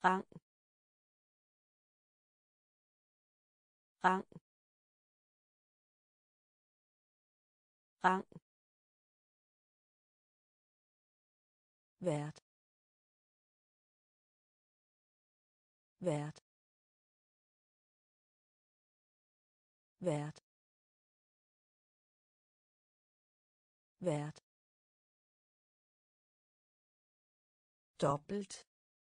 rang, rang, rang, vært, vært, vært, vært, dobbelt,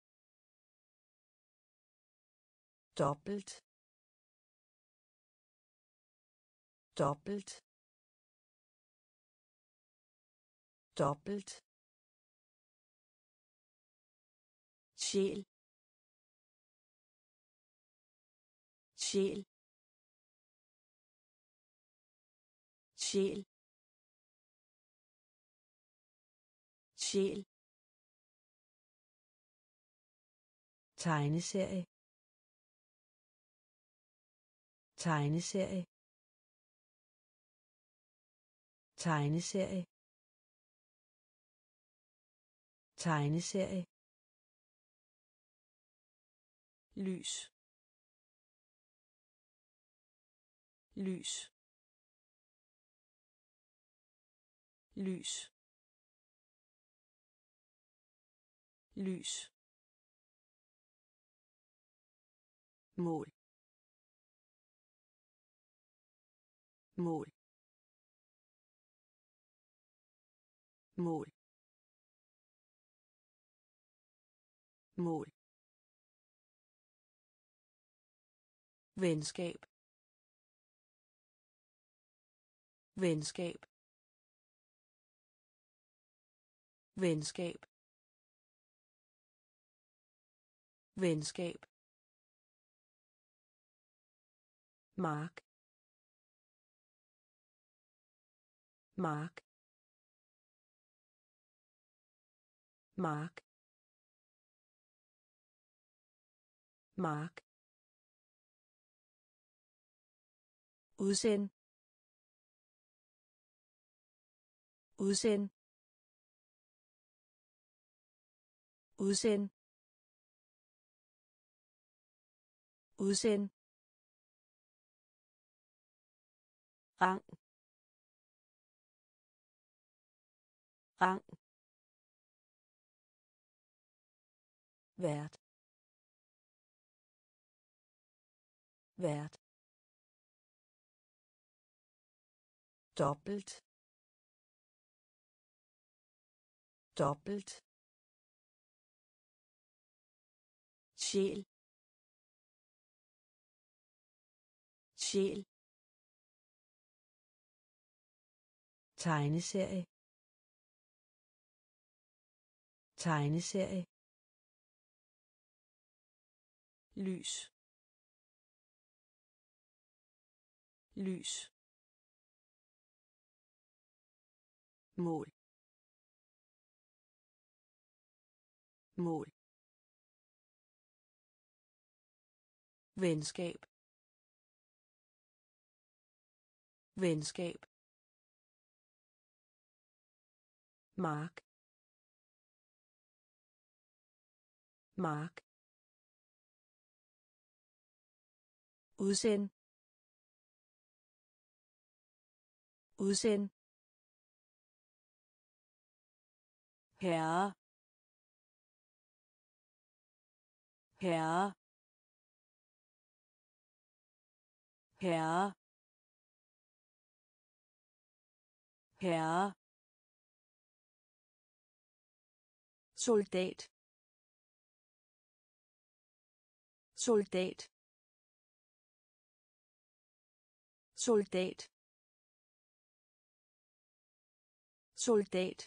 dobbelt, dobbelt, dobbelt, sjæl, sjæl, sjæl, sjæl, tegneserie, tegneserie, tegneserie, tegneserie, lys, lys, lys, lys, mål, mål, mål, mål, venskab, venskab, venskab, venskab, mark, mark, mark, mark, udsend, udsend, udsend, udsend, rang, rang, vært, vært, dobbelt, dobbelt, sjæl, sjæl, tegneserie, tegneserie, lys, lys, mål, mål, venskab, venskab, mark, mark, udsend, udsend, herre, herre, herre, herre, soldat, soldat, soldat, soldat,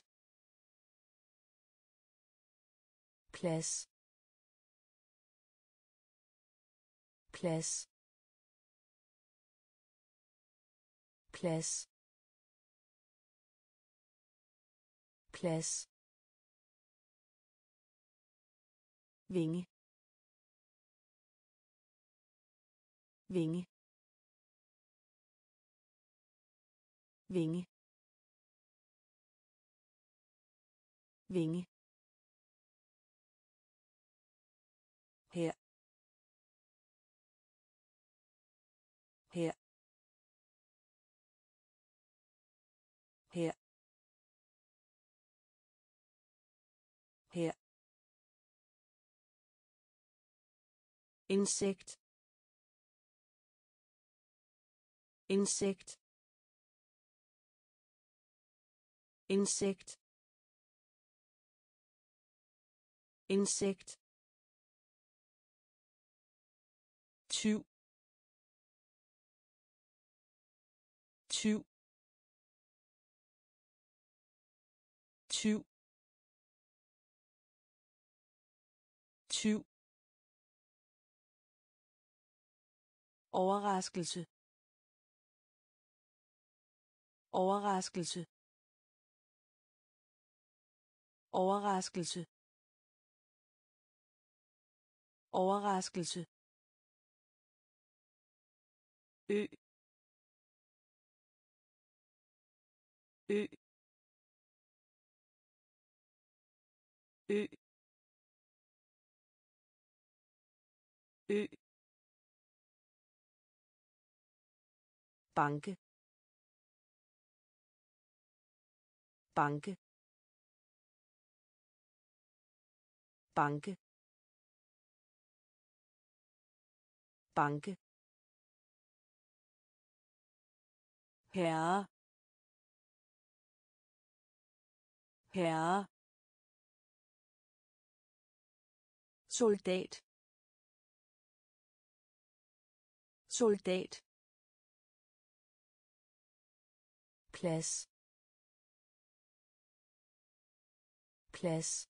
plads, plads, plads, plads, vinge, vinge, vinge, vinge, her, her, her, her, insekt, insekt, insekt, insekt, tyv, tyv, tyv, tyv, overraskelse, overraskelse, overraskelse, overraskelse, ø, ø, ø, ø, banke, banke, banke, banke, herre, herre, soldat, soldat, plads, plads,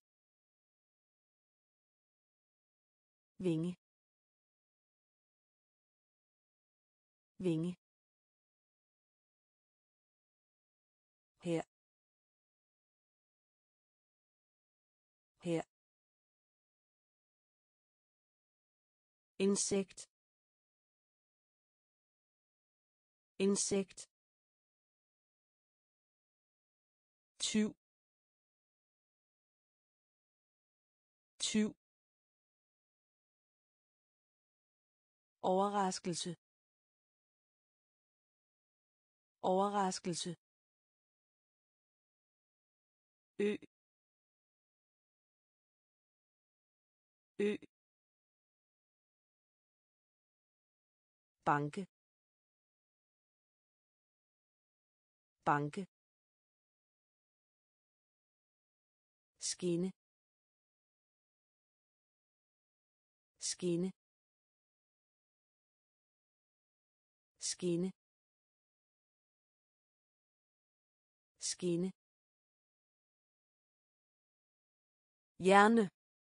vinge, vinge, her, her, insekt, insekt, tyv, tyv, overraskelse, overraskelse, ø, ø, banke, banke, skinne, skinne, skinne, skinne, hjerne,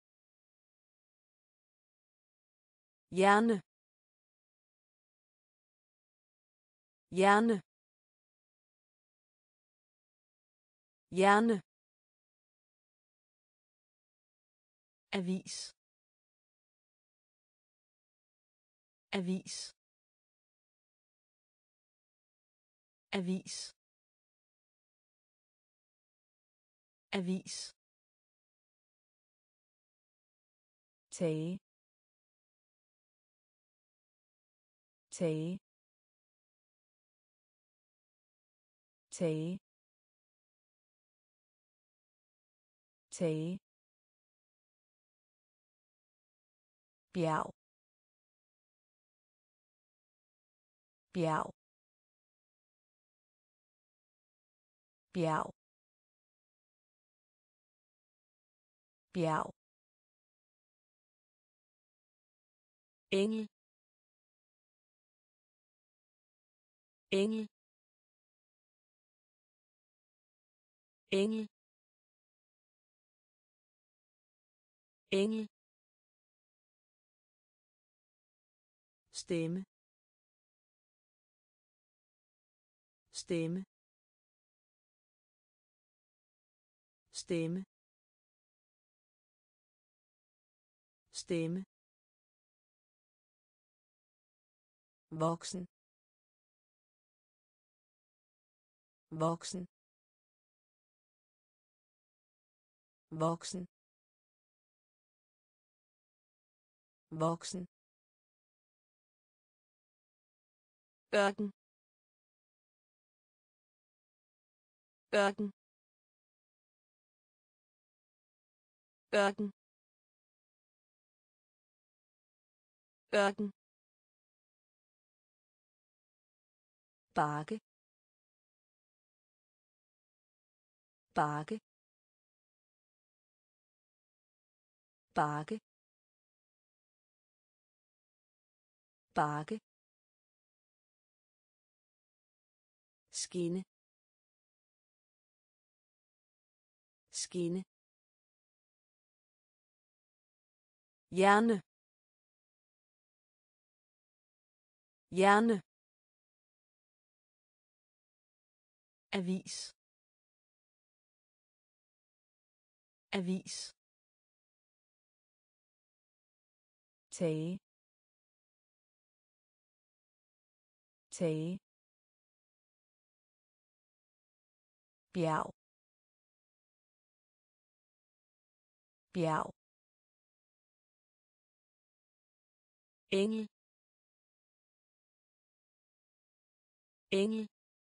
hjerne, hjerne, hjerne, avis, avis, avis, avis, tage, tage, tage, tage, bjerg, bjerg, bjerg, bjerg, engel, engel, engel, engel, stemme, stemme, stemme, stemme, voksen, voksen, voksen, voksen, ørken, ørken, ørken, ørken, bakke, bakke, bakke, bakke, skinne, skinne, hjerne, hjerne, avis, avis, tage, tage, bjerg, bjerg, engel, engel,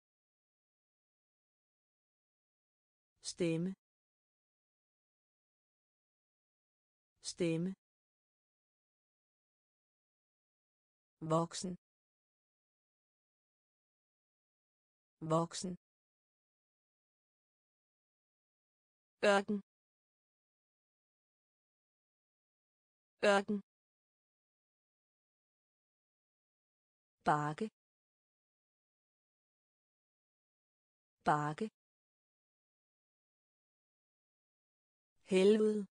stemme, stemme, voksen, voksen, ørken, ørken, bakke, bakke, helvede,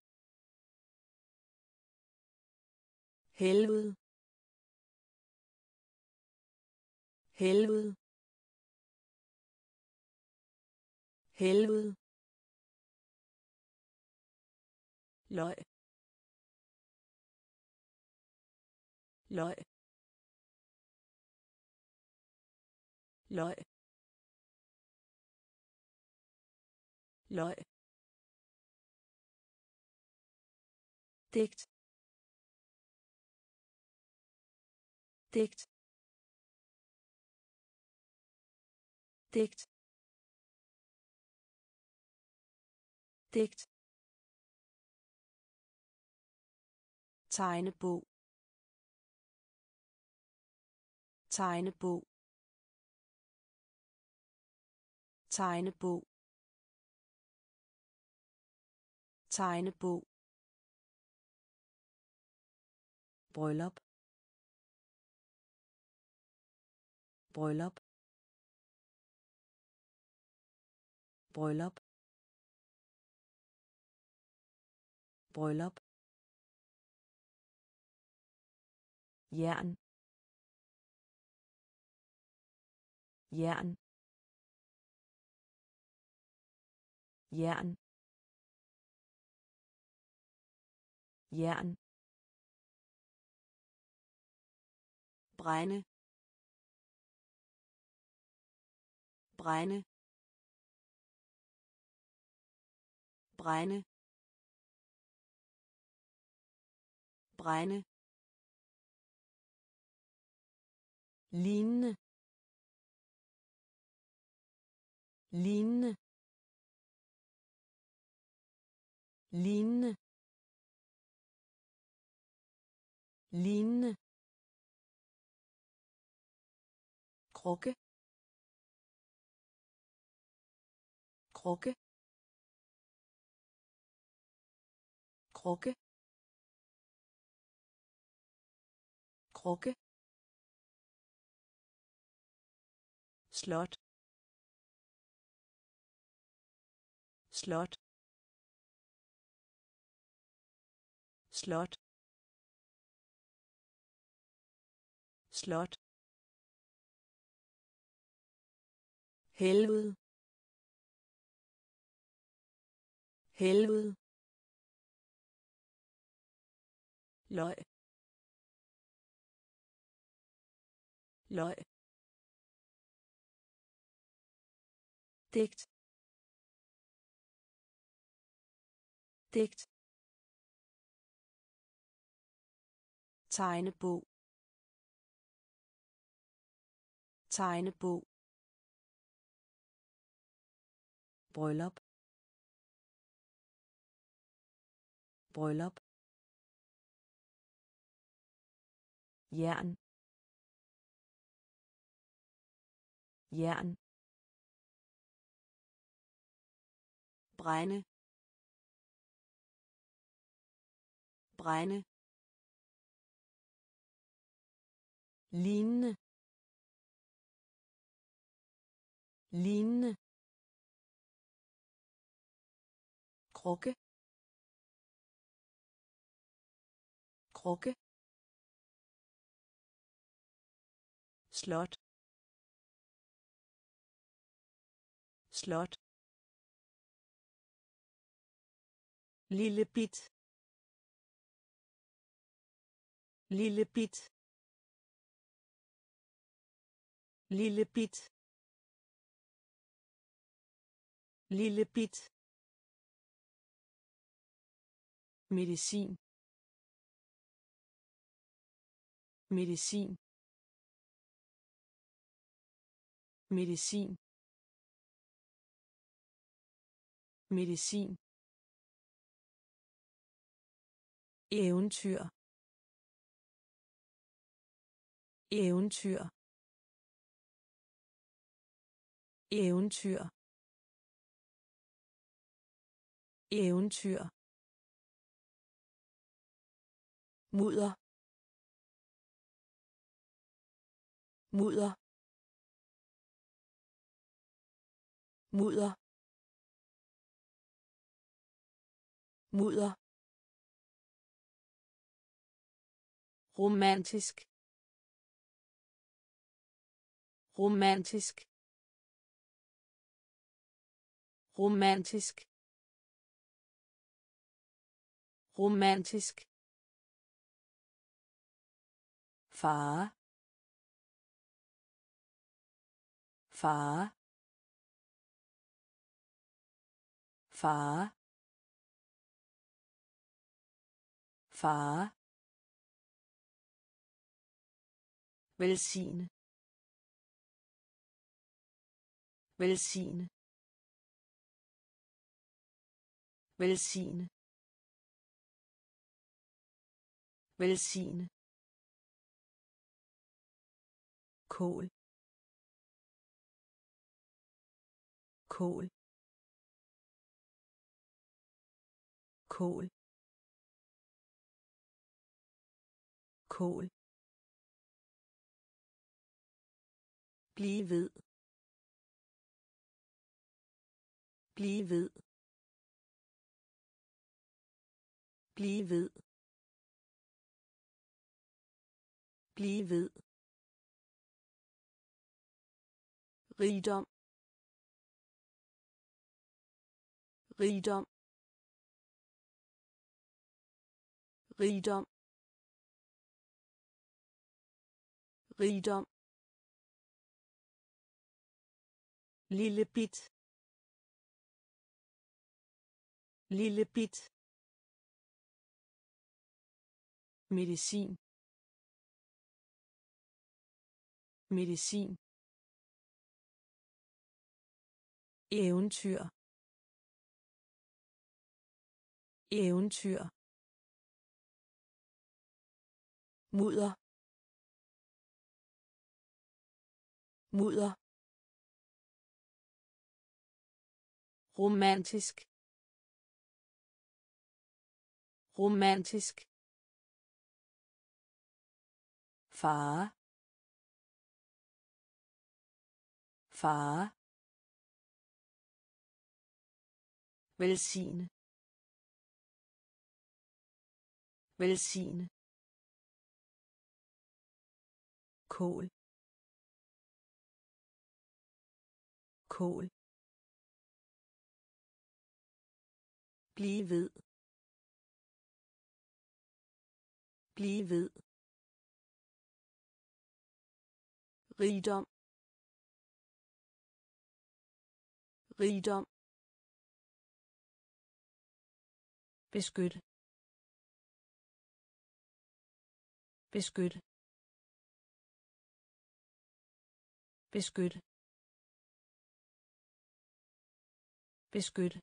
helvede, helvede, helvede, løg, løg, løg, løg, digt, digt, digt, digt, tegnebog, tegnebog, tegnebog, tegnebog, bryllup, bryllup, bryllup, bryllup, jern, jern, jern, jern, brænde, brænde, brænde, brænde, lignende, lignende, lignende, lignende, krukke, krukke, krukke, krukke, slot, slot, slot, slot, helvede, helvede, løg, løg, digt, digt, tegnebog, tegnebog, bryllup, bryllup, jern, jern, brænde, brænde, lignende, lignende, krukke, krukke, slot, slot, lille bit, lille bit, lille bit, lille bit, medicin, medicin, medicin, medicin, eventyr, eventyr, eventyr, eventyr, mudder, mudder, mudder, mudder, romantisk, romantisk, romantisk, romantisk, fare, fare, fare, fare, velsigne, velsigne, velsigne, velsigne, kål, kål, kål, kål, blive ved, blive ved, blive ved, blive ved, rigdom, rigdom, rigdom, rigdom, lille bit, lille bit, medicin, medicin, eventyr, eventyr, mudder, mudder, romantisk, romantisk, fare, fare, velsigne, velsigne, kål, kål, blive ved, blive ved, rigdom, rigdom, beskytte, beskytte beskytte beskytte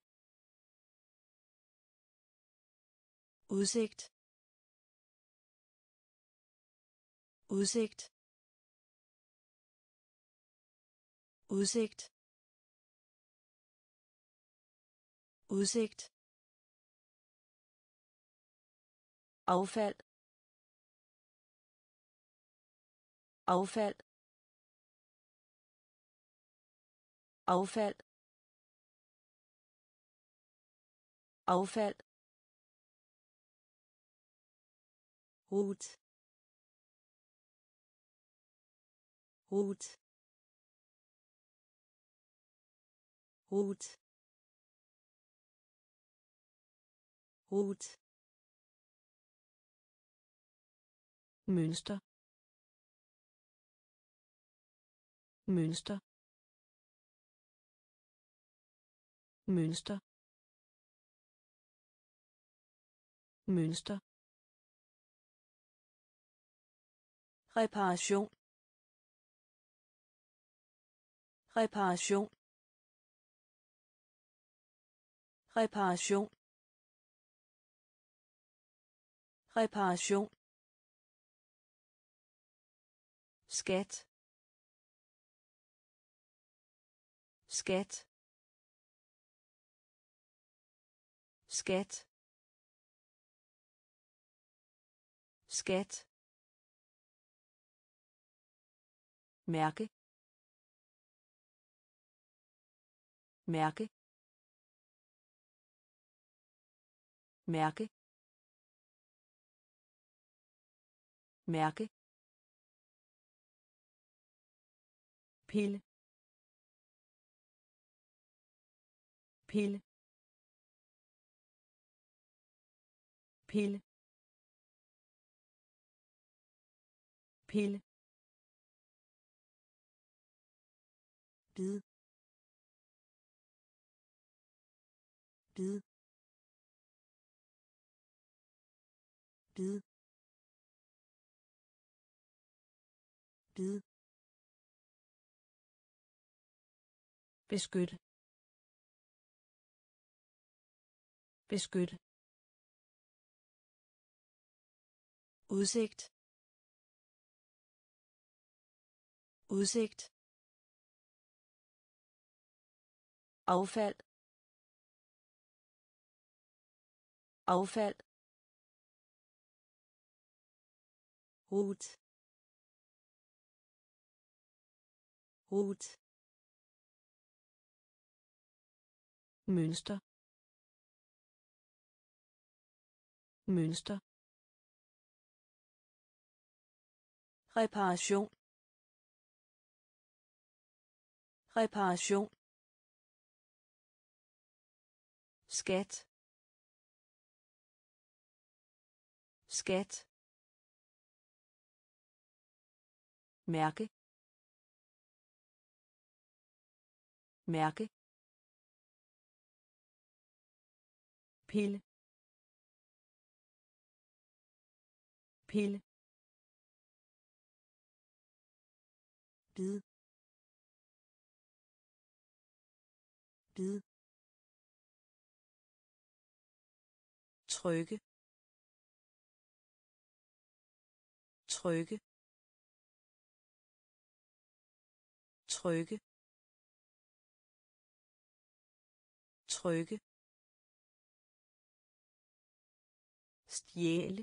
udsigt udsigt udsigt udsigt affald affald affald affald rot rot rot rot mønster mønster mønster mønster reparation reparation reparation reparation skat skat skat skat mærke mærke mærke mærke pille pille pille pille bid bid bid bid beskytte beskytte udsigt udsigt affald affald rot rot mønster mønster reparation reparation skat skat mærke mærke pille pille bid bid trykke trykke trykke trykke stjæle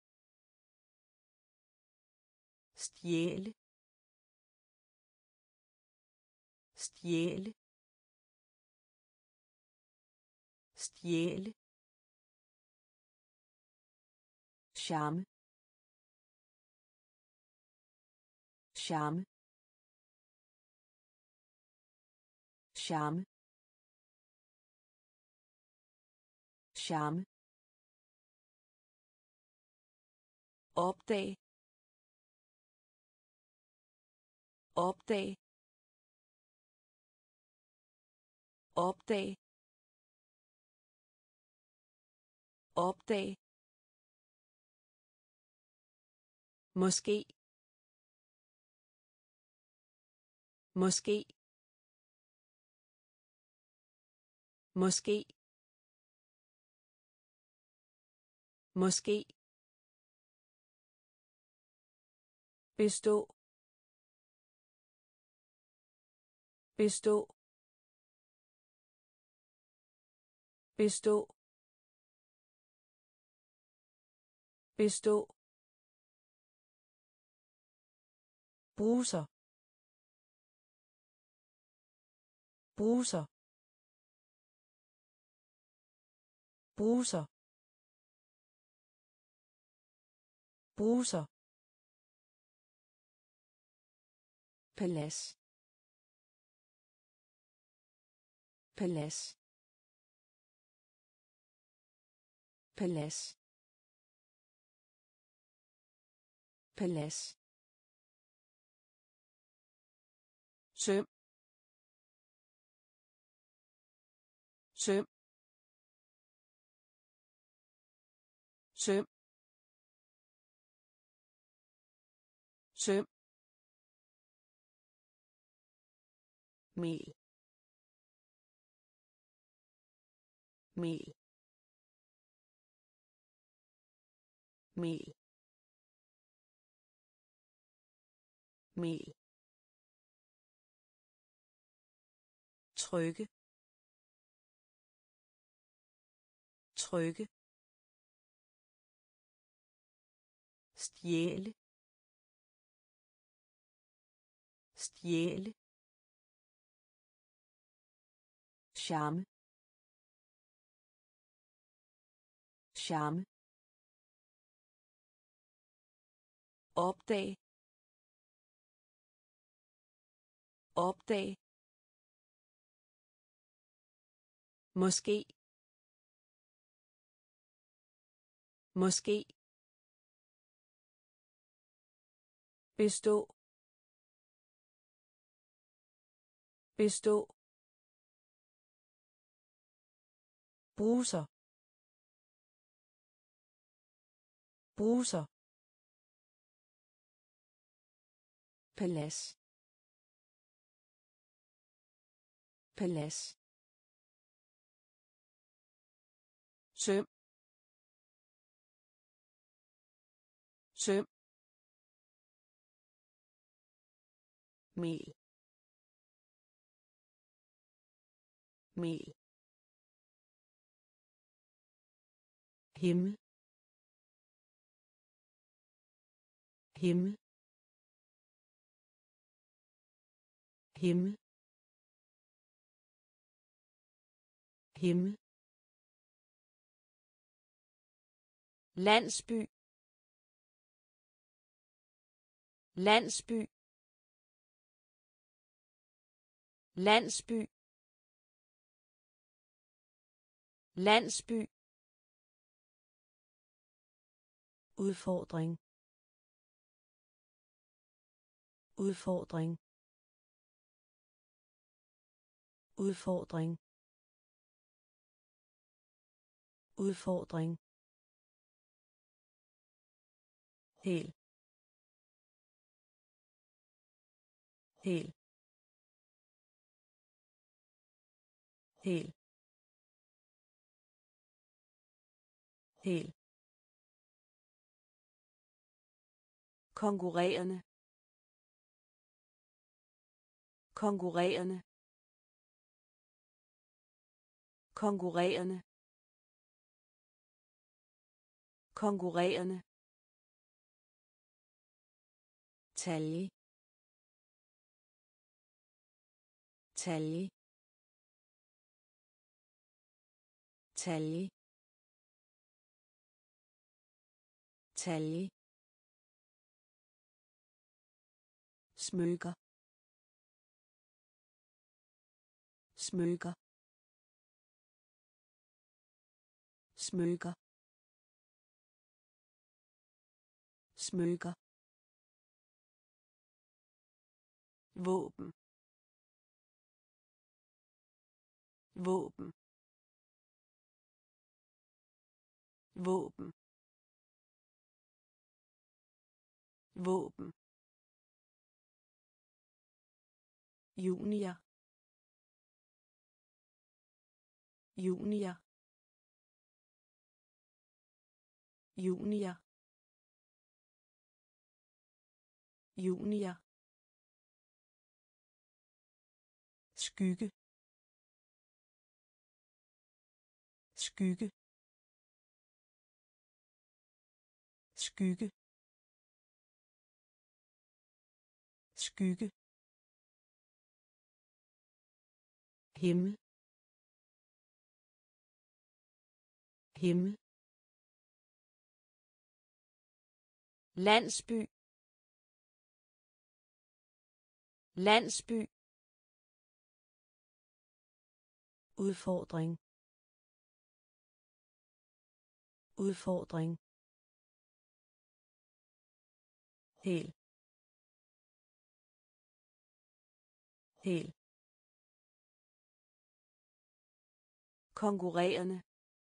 stjæle stjæle stjæle charme charme charme charme opdag opdag opdag opdag Måske. Måske. Måske. Måske. Bestå. Bestå. Bestå. Bestå. Bruser. Bruser. Bruser. Bruser. Palads. Palads. Palads. Palads. Søm. Søm. Søm. Søm. Mel. Mel. Mel. Mel. Trykke. Trykke. Stjæle. Stjæle. Charme. Charme. Opdag. Opdag. Måske. Måske. Bestå. Bestå. Bruser. Bruser. Palads. Palads. Søm. Søm. Mel. Mel. Himmel. Himmel. Himmel. Himmel. Landsby. Landsby. Landsby. Landsby. Udfordring. Udfordring. Udfordring. Udfordring. Hel. Hel. Hel. Hel. Konkurrerende. Konkurrerende. Konkurrerende. Konkurrerende. Talje. Talje. Talje. Talje. Smykker. Smykker. Smykker. Smykker. Våben. Våben. Våben. våben, junior, junior, junior, junior, skygge, skygge, skygge, skygge, himmel, himmel, landsby, landsby, udfordring, udfordring, hel, hel, konkurrerende,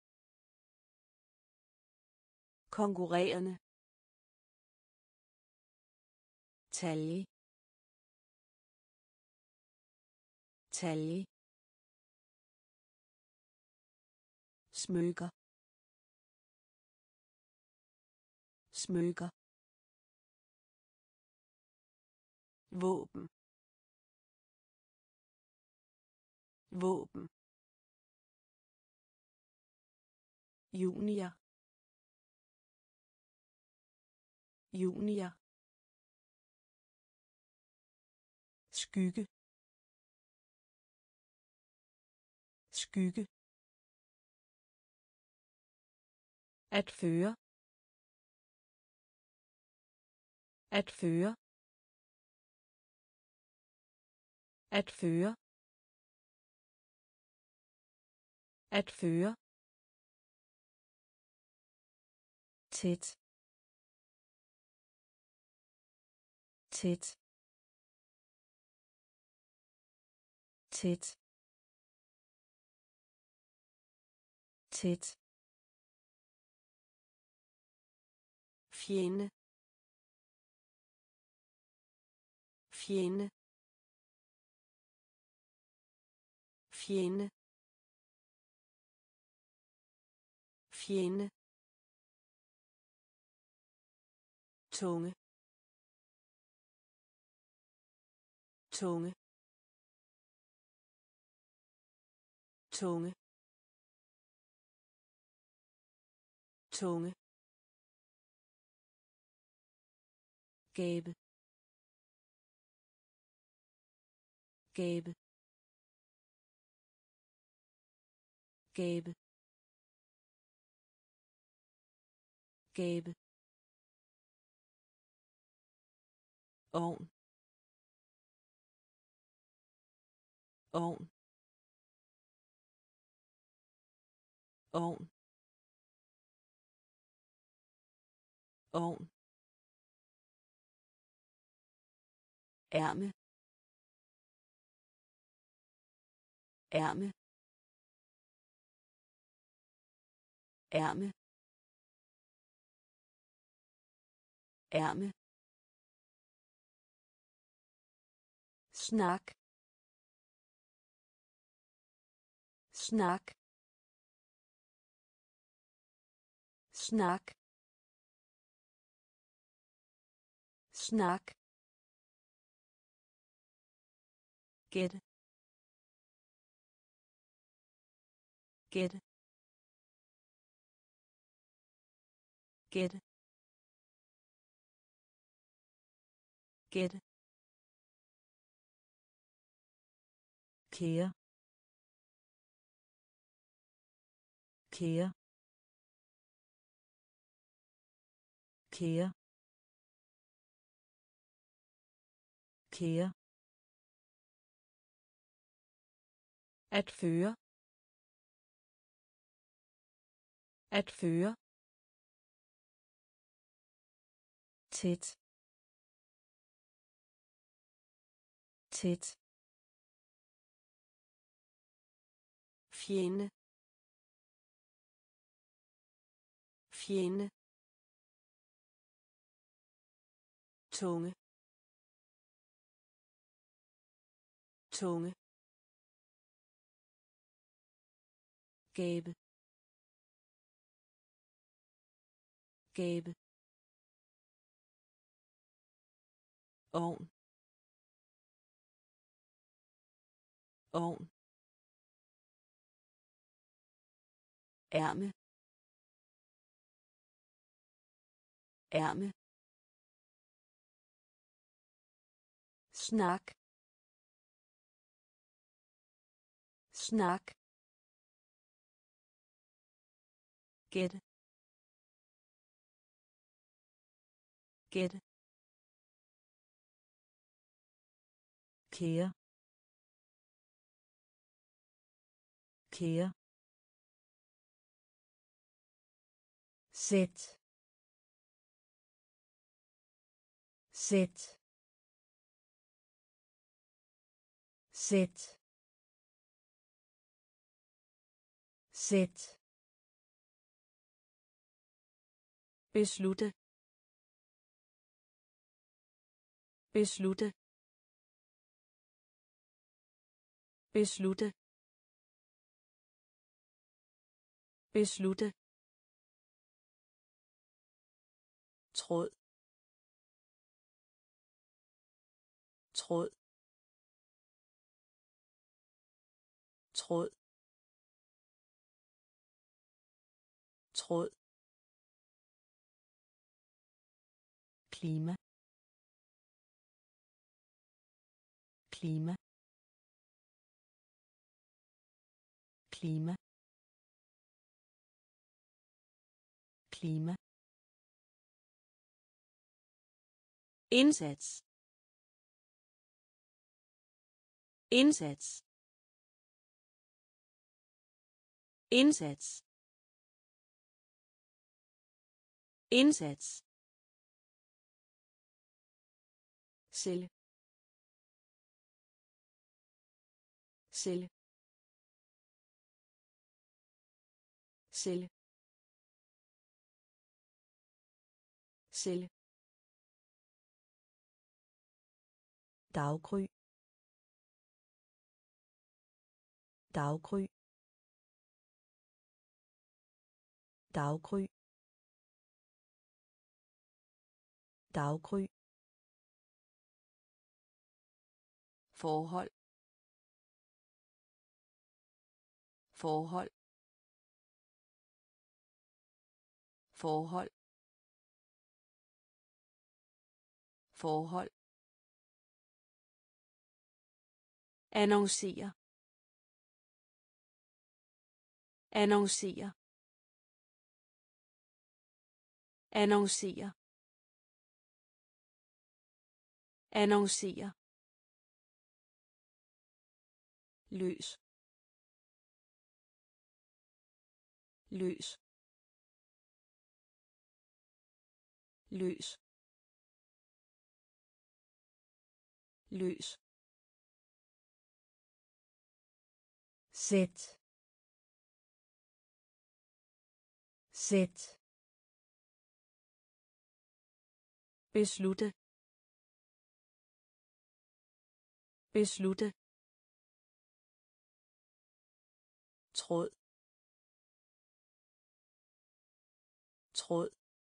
konkurrerende, talje, talje, smykker, smykker, våben, våben, junior, junior, skygge, skygge, at føre, at føre, at føre, at føre, tæt, tæt, tæt, tæt, fjende, fjende, fjende, fjende, tunge, tunge, tunge, tunge, gabe, gabe, gabe, gabe, ovn, ovn, ovn, ovn, ærme, ærme, ærme, ærme, snak, snak, snak, snak, gæt, gæt, gæt, gæt, kære, kære, kære, kære, at føre, at føre, tæt, tæt, fjende, fjende, tunge, tunge, gabe, gabe, ovn, ovn, ærme, ærme, snak, snak, gætte, gætte, kære, kære, sæt, sæt, sæt, sæt, beslutte, beslutte, beslutte, beslutte, tråd, tråd, tråd, tråd, klima, klima, klima, klima, indsats, indsats, indsats, indsats, celle, celle, celle, celle, daggry, daggry, daggry, daggry, forhold, forhold, forhold, forhold, annoncere, annoncere, annoncere, annoncere, løs, løs, løs, løs, sæt, sæt, beslutte, beslutte, tråd, tråd,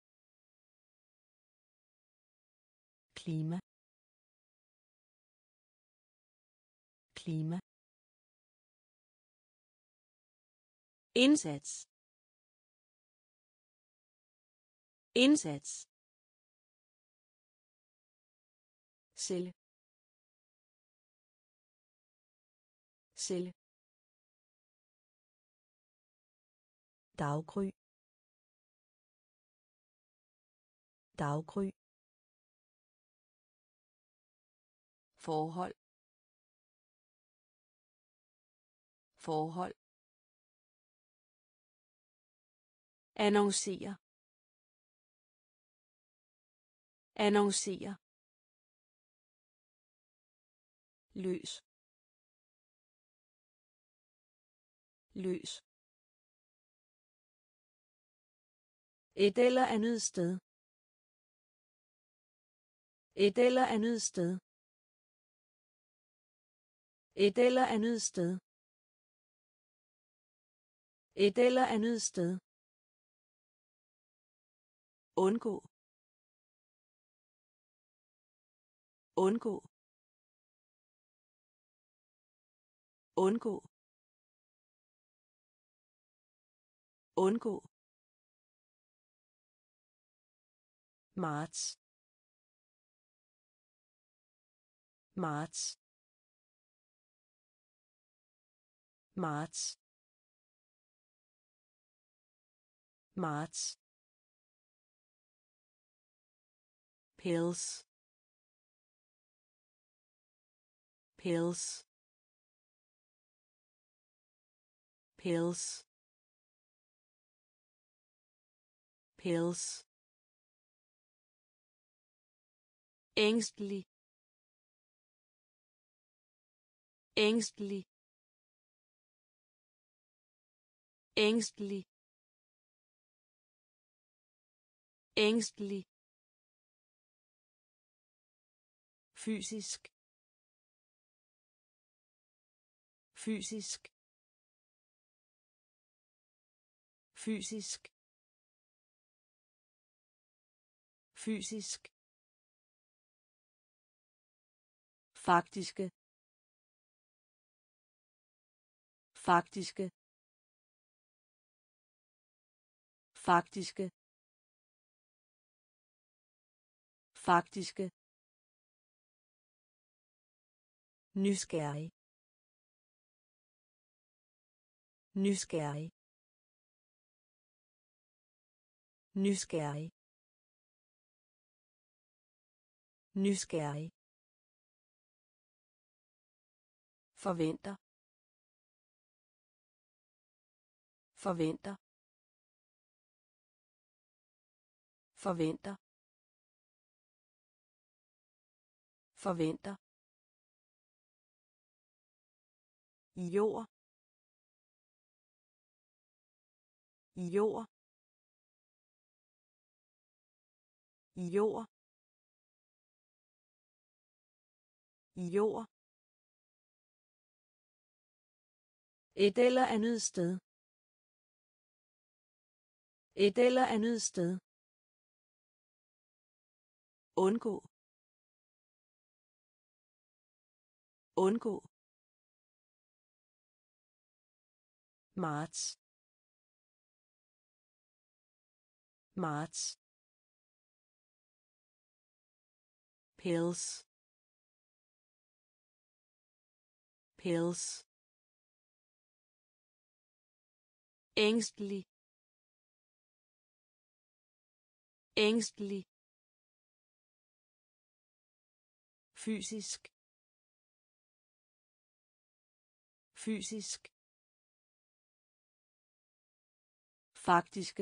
klima, klima, indsats, indsats, celle, celle, daggry, daggry, forhold, forhold, annoncere, annoncere, løs, løs, et eller andet sted, Et eller andet sted. Et eller andet sted. Et eller andet sted. Undgå. Undgå. Undgå. Undgå. Marts. Marts. Marts. Marts. Pills. Pills. Pills. Pills. Ængstelig. Ængstelig. Ængstelig. Ængstelig. Fysisk. Fysisk. Fysisk. Fysisk. Faktiske. Faktiske. Faktiske. Faktiske. Nysgerrig. Nysgerrig. Nysgerrig. Nysgerrig. Forventer. Forventer. Forventer. Forventer. Jord. Jord. Jord. Jord. Et eller andet sted. Et eller andet sted. Undgå. Undgå. Marts. Marts. Pills. Pills. Ængstelig. Ængstelig. Fysisk. Fysisk. Faktiske.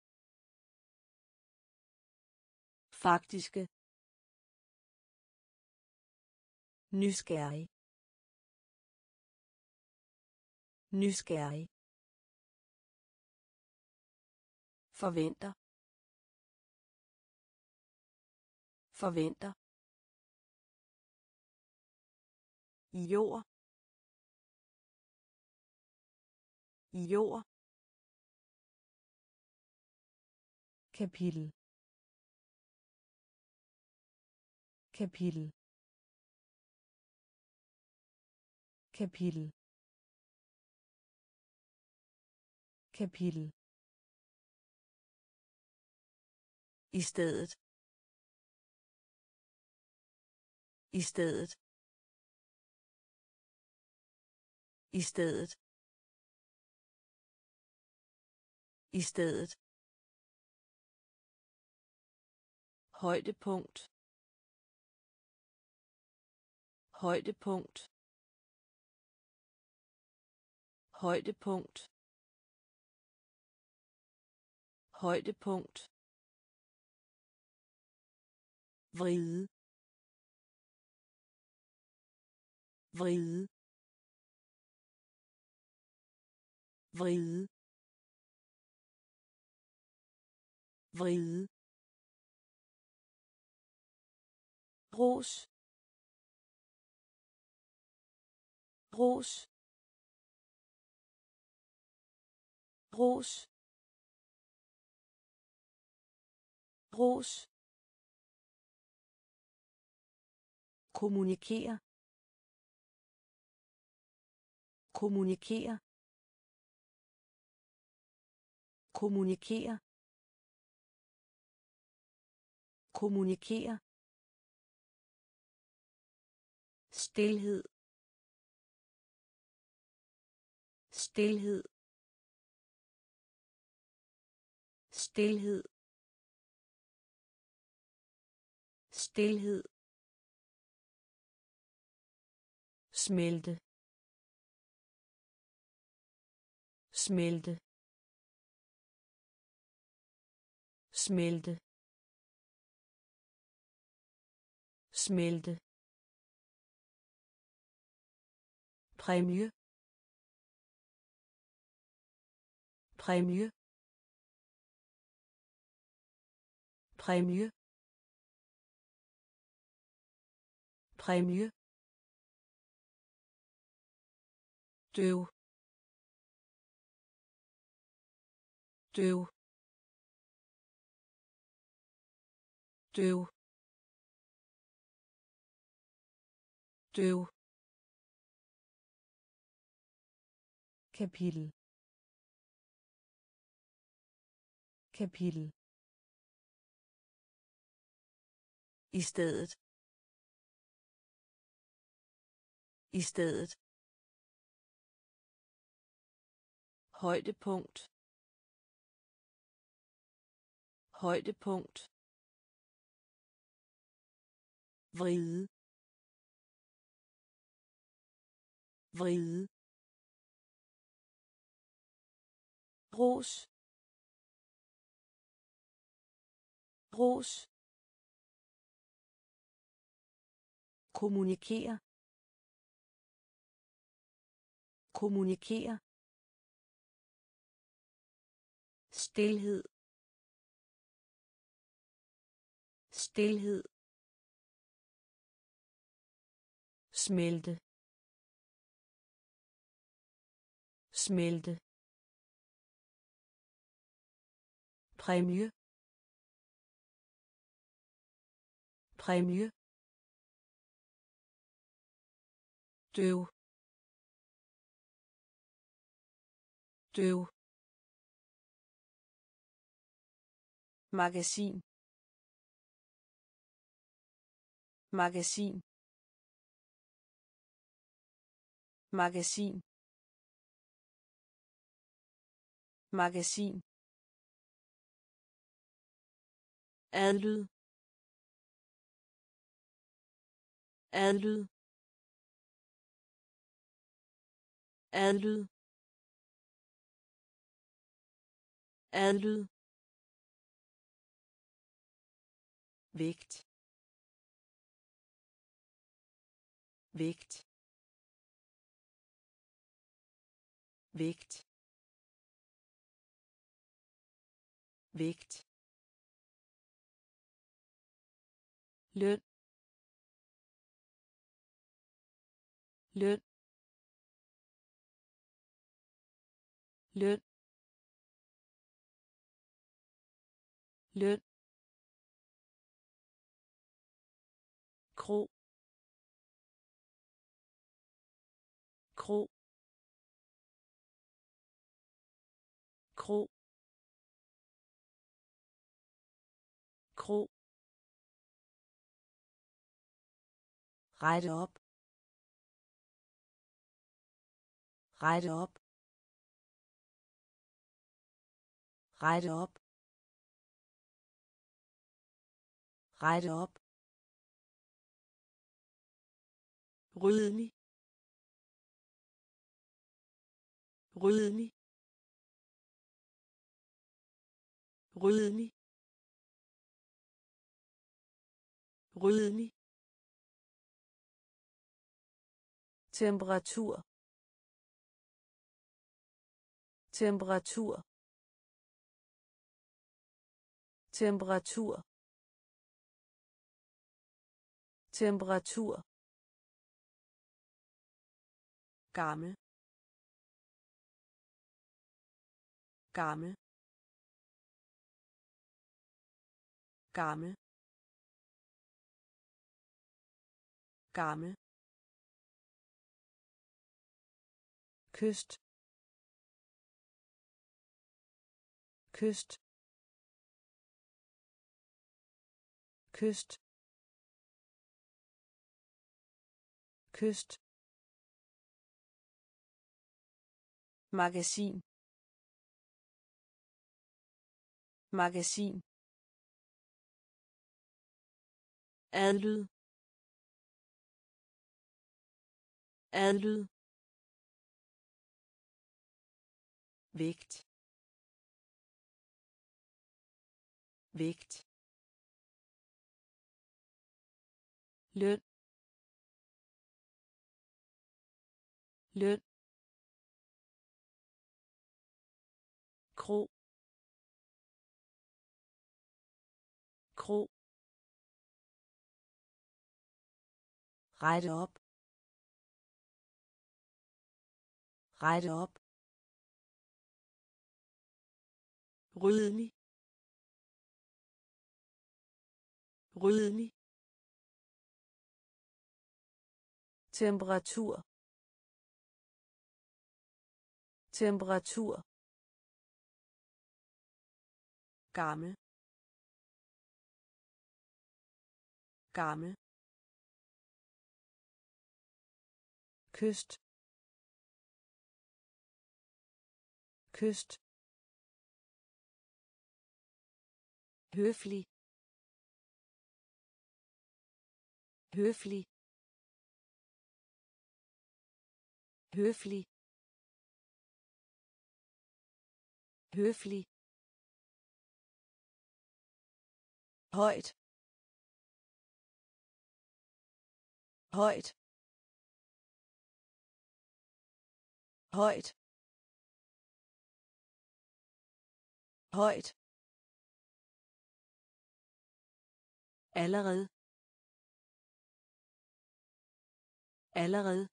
Faktiske. Nysgerrig. Nysgerrig. Forventer. Forventer. Jord. Jord. Kapitel. Kapitel. Kapitel. Kapitel. I stedet. I stedet. I stedet. I stedet. Højdepunkt. Højdepunkt. Højdepunkt. Højdepunkt. Vride. Vride. Vride. Vride. ros ros ros ros kommunikere kommunikere kommunikere kommunikere stilhed stilhed stilhed stilhed smelte smelte smelte smelte præmie præmie præmie præmie døv døv døv døv kapitel kapitel i stedet i stedet højdepunkt højdepunkt vride vride ros ros kommunikere kommunikere stilhed stilhed smelte smelte præmie præmie døv døv magasin magasin magasin magasin adlyd adlyd adlyd adlyd vægt vægt vægt vægt løn løn løn løn kro kro kro kro rette op rette op rette op rette op ryddelig ryddelig ryddelig ryddelig temperatur temperatur temperatur temperatur, gammel, gammel, gammel, gammel, kyst, kyst, kyst, kyst, magasin, magasin, adlyd, adlyd, vægt, vægt, løn, løn, kro, kro, rette op, rette op, ryddelig, ryddelig, temperatur, temperatur, gammel, gammel, kyst, kyst, høflig, høflig, høflig, høflig, højt, højt, højt, højt, allerede, allerede,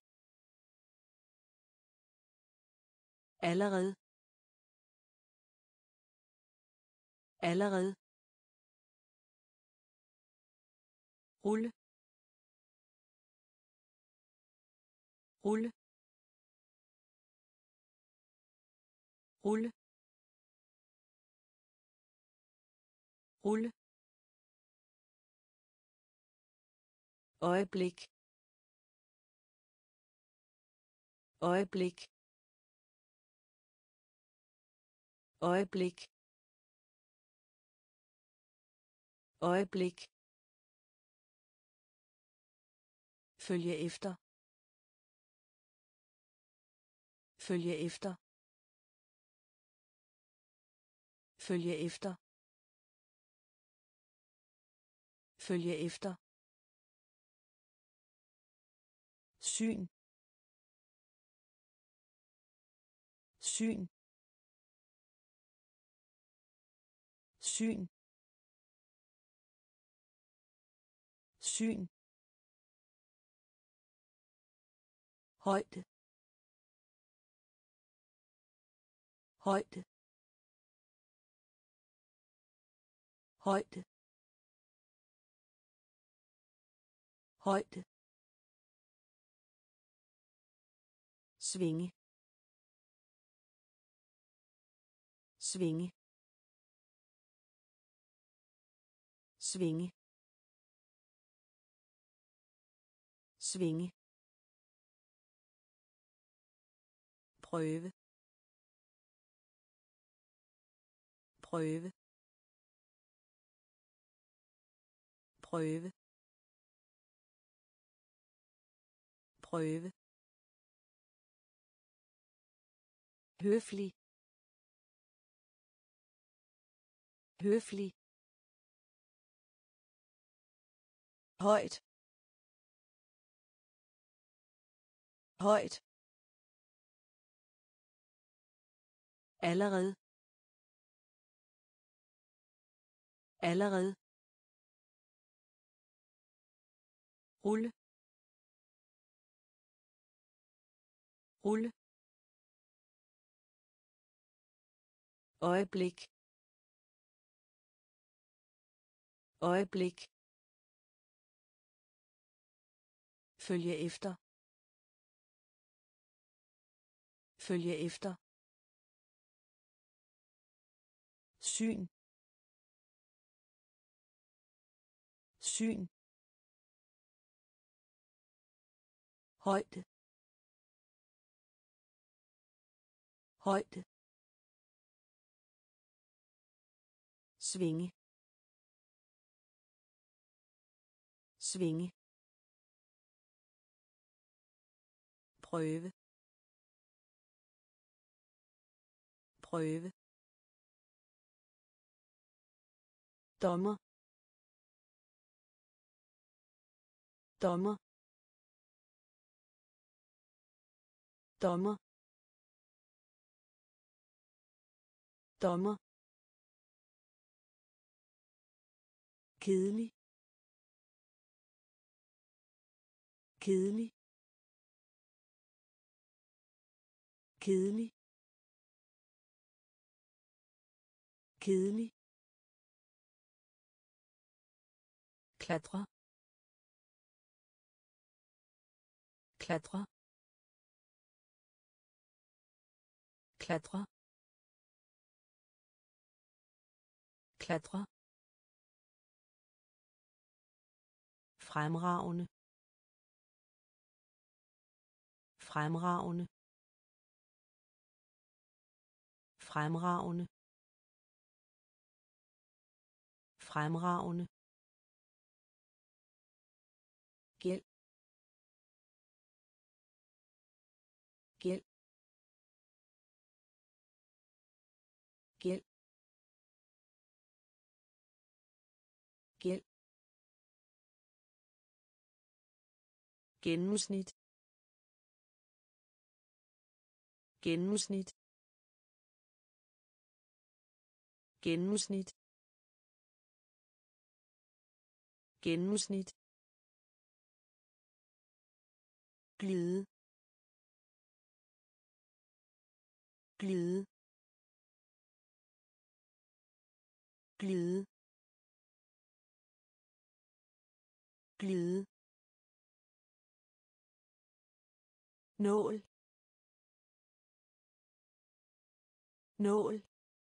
allerede, allerede, rulle, rulle, rulle, rulle, øjeblik, øjeblik, øjeblik, øjeblik, følge efter, følge efter, følge efter, følge efter, syn, syn, syn, syn, højde, højde, højde, højde, svinge, svinge, svinge, svinge, prøve, prøve, prøve, prøve, høflig, høflig, højt, højt, allerede, allerede, rulle rulle øjeblik øjeblik følge efter følge efter syn syn højde højde svinge svinge prøve prøve dommer dommer dommer dommer kedelig kedelig kedelig kedelig klatre klatre klatre klatre fremragende fremragende fremragende fremragende gæld gæld gæld gæld gennemsnit gennemsnit gennemsnit gennemsnit glide glide glide glide nål nål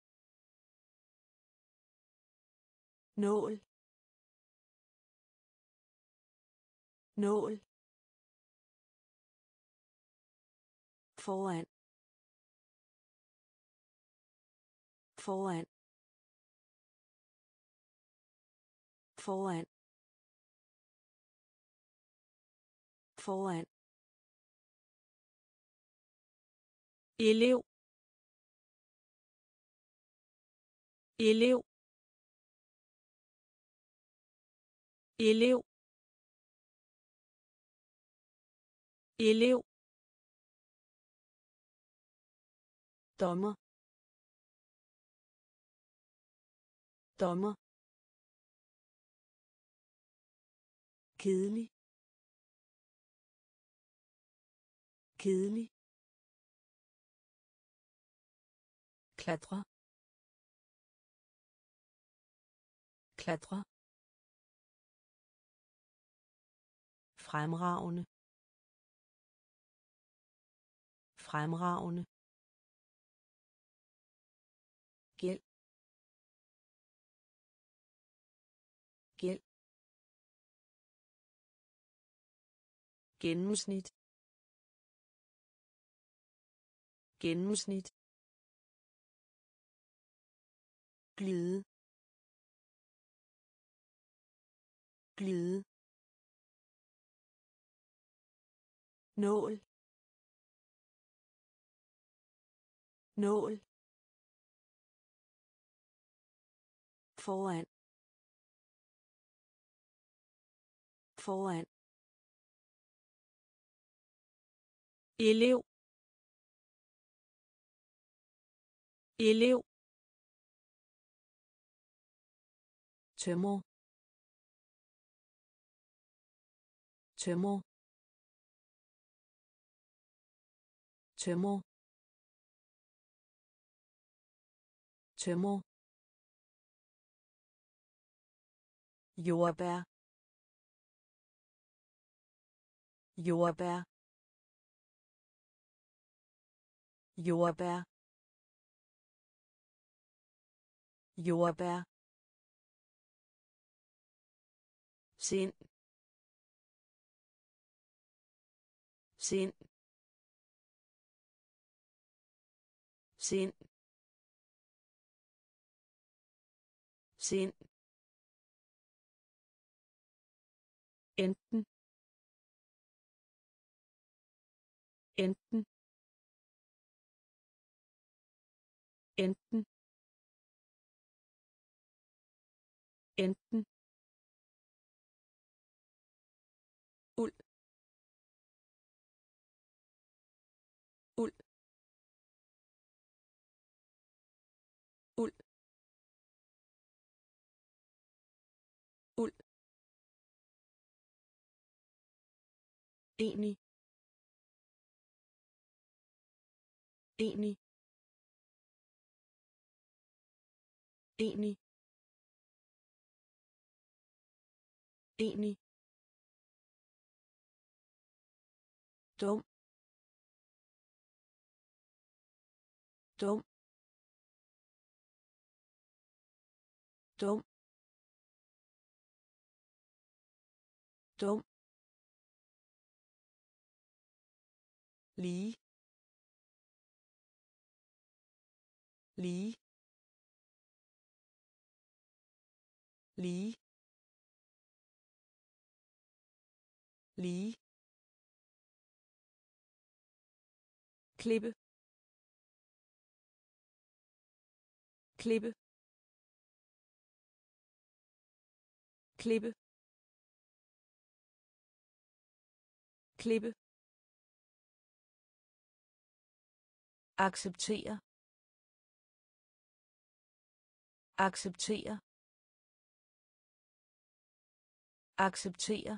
nål nål foran foran foran foran elev elev elev elev dommer dommer kedelig kedelig klatre klatre fremragende fremragende gæld gæld gennemsnit gennemsnit glide glide nål nål foran foran elev elev tømmer tømmer tømmer tømmer jordbær jordbær jordbær jordbær sind sind sind sind enten enten enten enten uld uld uld uld enig enig enig enig dum dum dum dum lige lige lige lige klippe klippe klippe klippe acceptere acceptere acceptere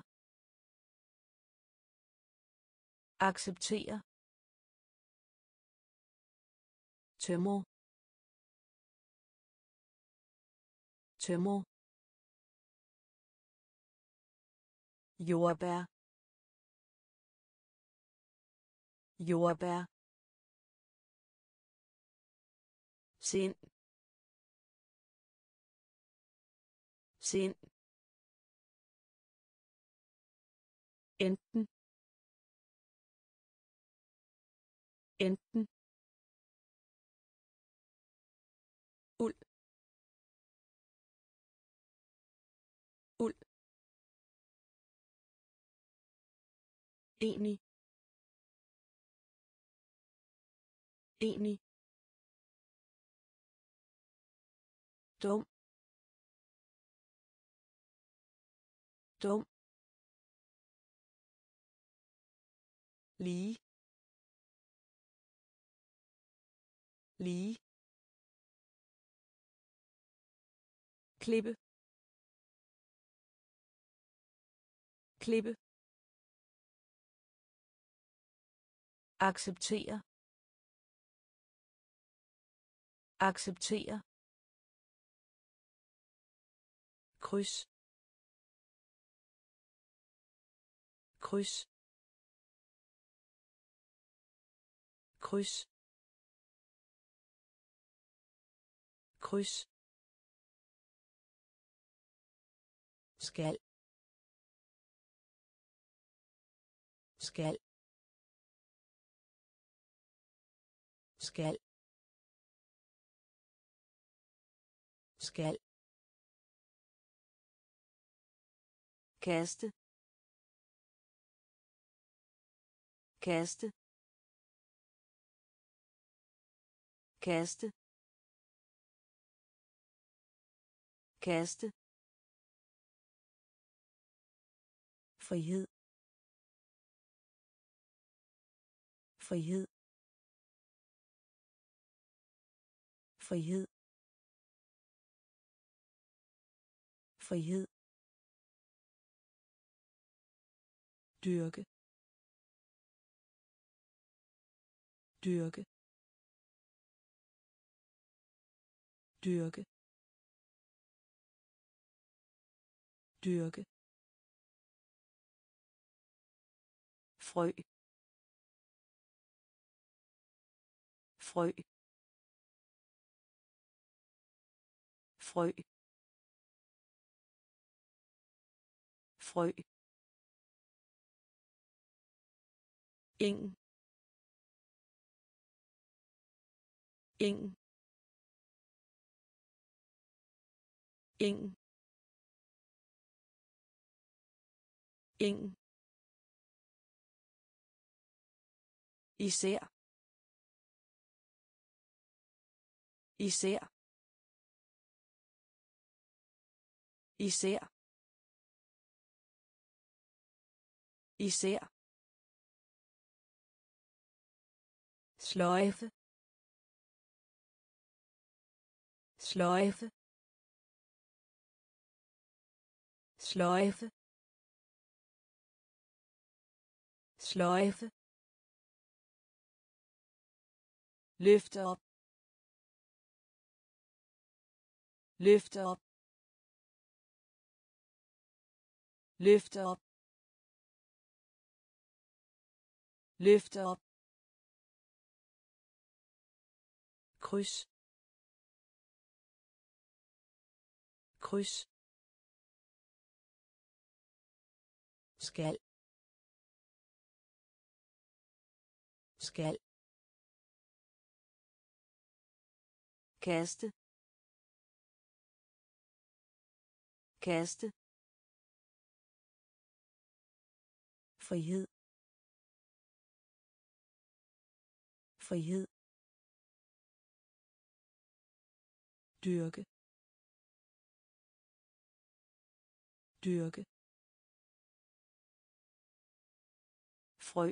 acceptere tømmer tømmer jordbær jordbær sind sind enten enten uld uld enig enig dum dum lige lige klippe klippe acceptere acceptere kryds kryds kryds kryds skal skal skal skal kaste kaste kaste kaste frihed frihed frihed frihed dyrke dyrke dyrke dyrke frø frø frø frø ing ing ing ing især især især især sløjfe sløjfe sløjfe sløjfe løfte op løfte op løfte op løfte op kryds kryds skal skal kaste kaste frihed frihed dyrke dyrke frø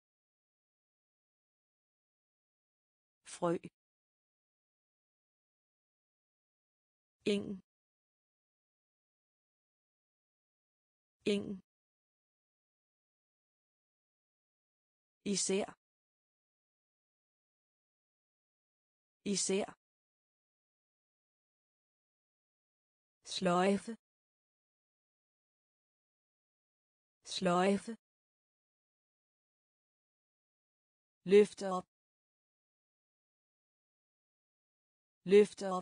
frø ing ing især især sløjfe sløjfe løfte op løfte op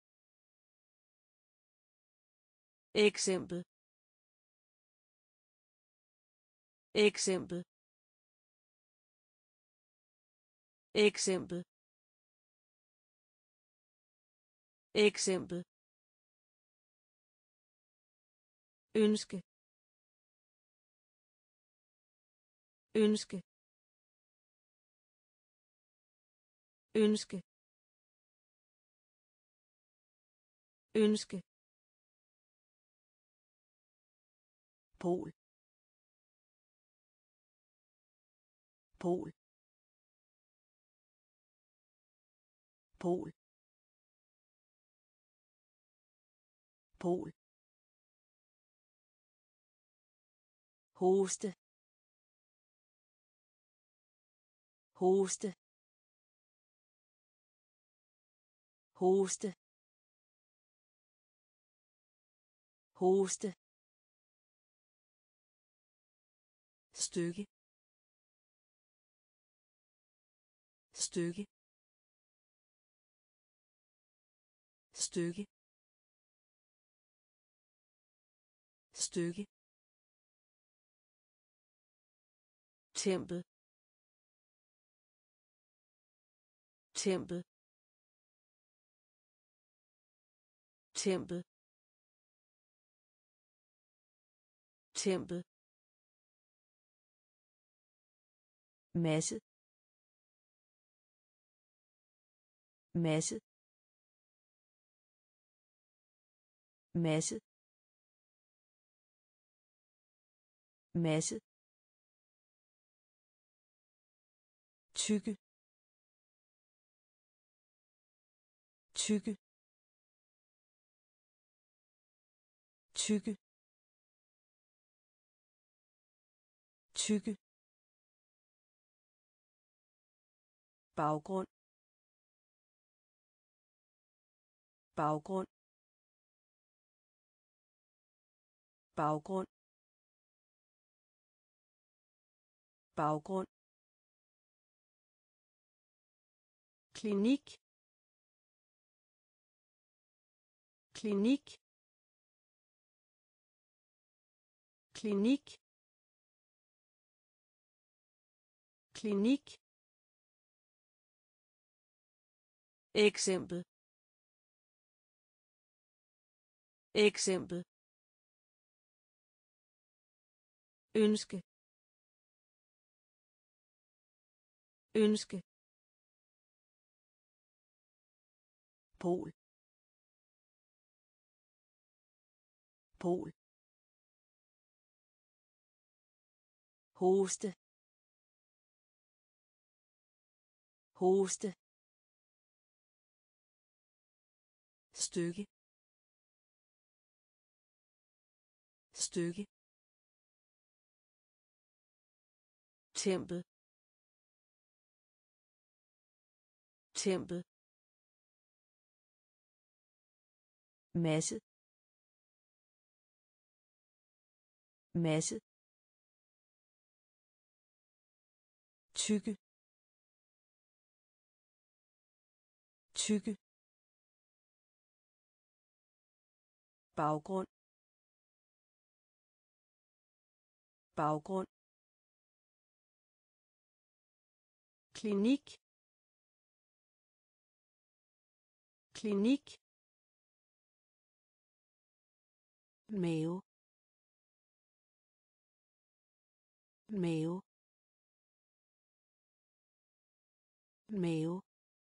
eksempel eksempel eksempel eksempel ønske ønske ønske ønske pol pol pol pol hoste hoste hoste hoste stykke stykke stykke stykke tempel tempel tempel tempel masse masse masse masse tykke tykke tykke tykke, baggrund, baggrund, baggrund, baggrund, klinik, klinik, klinik, klinik, eksempel, eksempel, ønske, ønske, pol, pol, hoste, hoste, stykke, stykke, tempel, tempel, masse, masse, tykke, tykke, baggrund, baggrund, klinik, klinik, mave, mave, mave,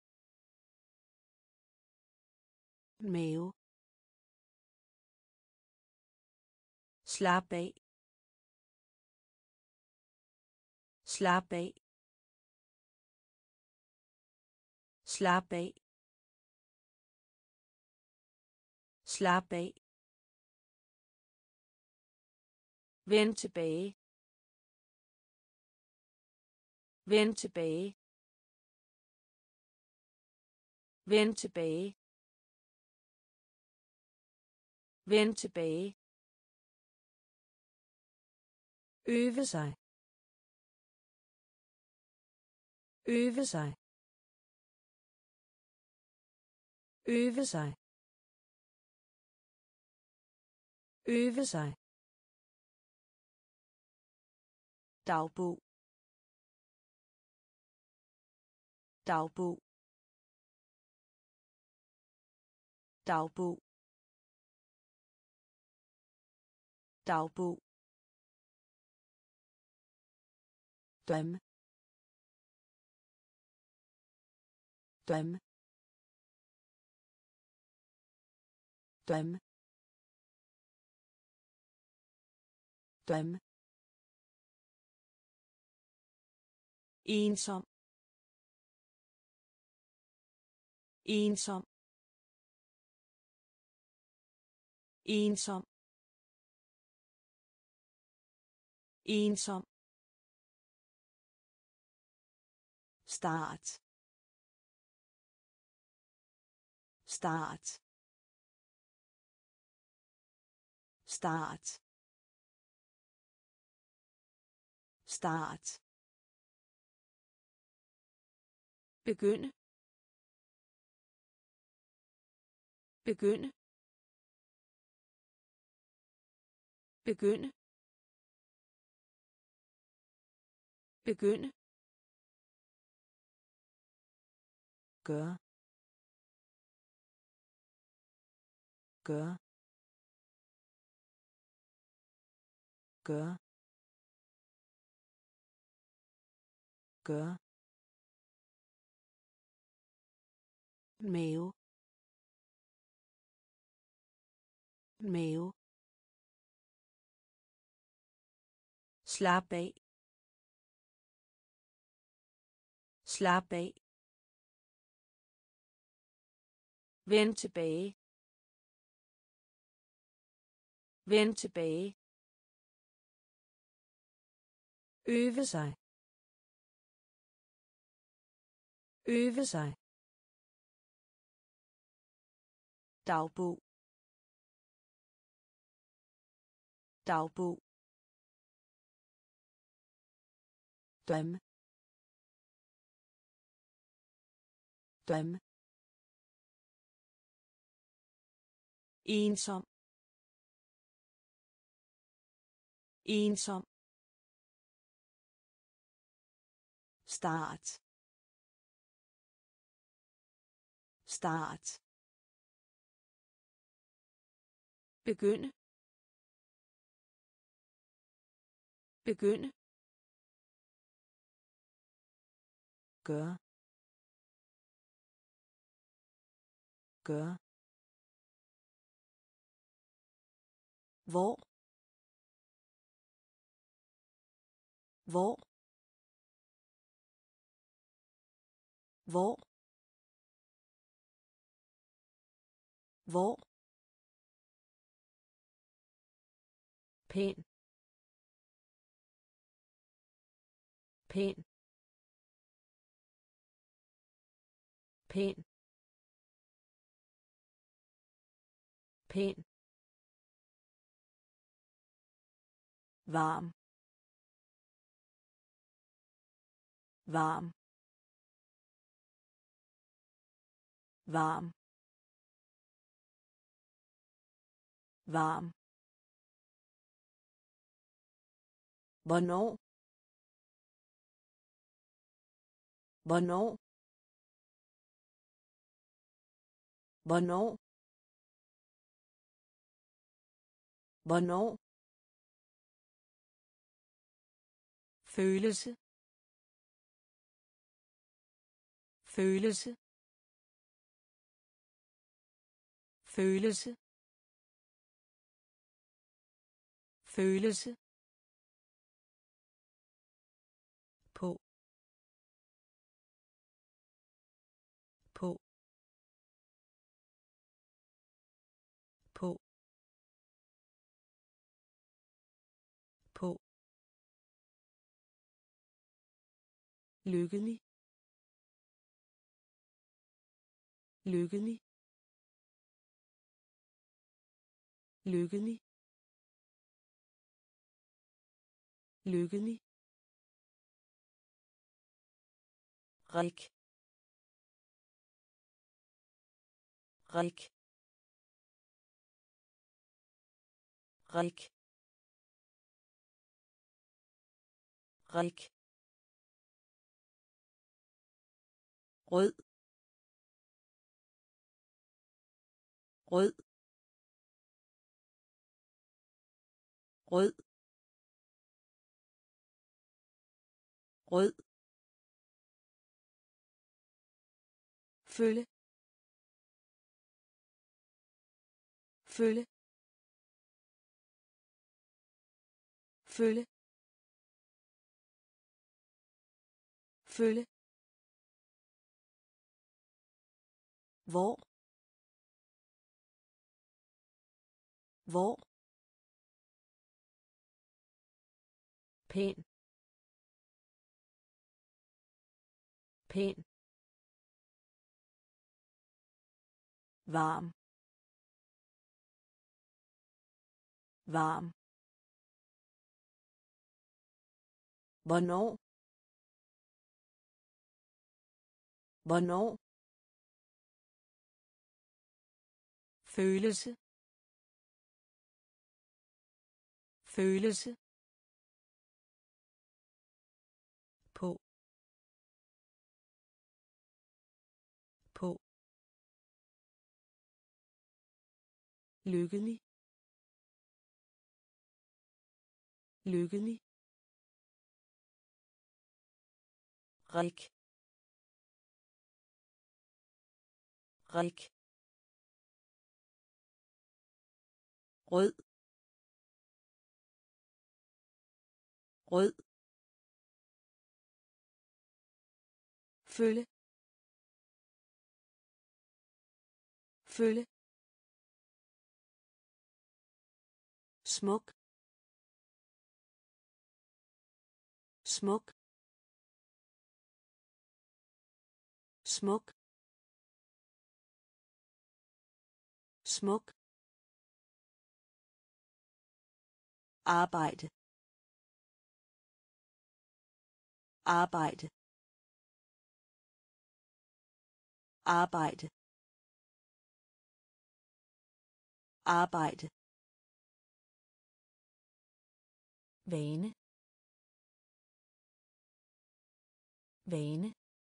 mave, slap af, slap af, slap af, slap af, vend tilbage, vend tilbage, vend tilbage, vend tilbage, øve sig, øve sig, øve sig, øve sig, dagbog, dagbog, dagbog, dagbog, drøm, drøm, drøm, drøm, ensom, ensom, ensom, ensom, start, start, start, start, begynde, begynde, begynde, begynde, gør, gør, gør, gør, mave, mave, slap af, slap af, vend tilbage, vend tilbage, Øve sig. Øve sig. Dagbog. Dagbog. Drømme. Drømme. Ensom. Ensom. Start. Start. Begynde. Begynde. Gør. Gør. Hvor. Hvor. Hvor. Hvor. Pæn. Pæn. Pæn. Pæn. Varm. Varm. Varm. Varm. Hvornår. Hvornår. Hvornår. Hvornår. Følelse. Følelse. Følelse. Følelse. På. På. På. På. Lykkelig. Lykkelig. Lykkelig. Lykkelig. Rik. Rik. Rik. Rik. Rød. Rød. Rød. Rød. Følge. Følge. Følge. Følge. Hvor. Hvor. Pæn. Pæn. Varm. Varm. Hvornår. Hvornår. Følelse. Følelse. På. På. Lykkelig. Lykkelig. Rik. Rik. Rød. Rød. Følge. Følge. Smuk. smuk smuk smuk arbejde arbejde arbejde arbejde vane vane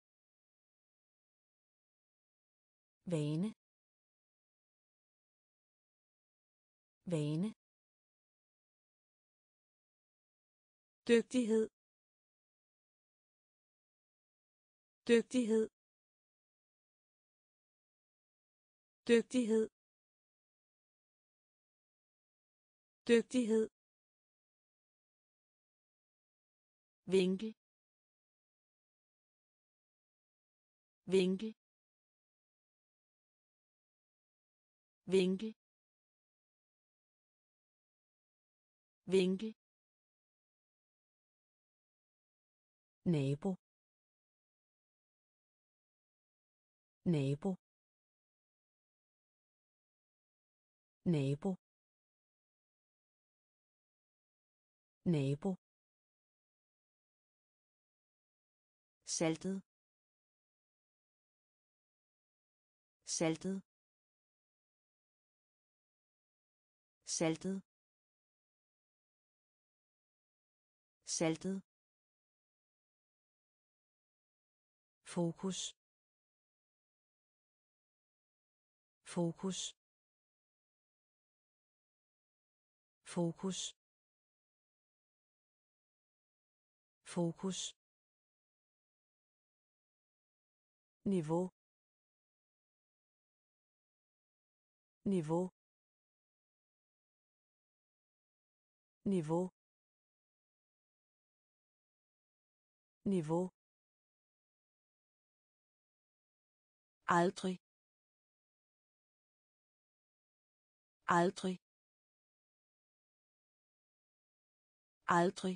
vane vane dygtighed dygtighed dygtighed dygtighed vinkel vinkel vinkel vinkel nabo nabo nabo nabo saltet saltet saltet saltet fokus fokus fokus fokus niveau niveau niveau niveau aldrig aldrig aldrig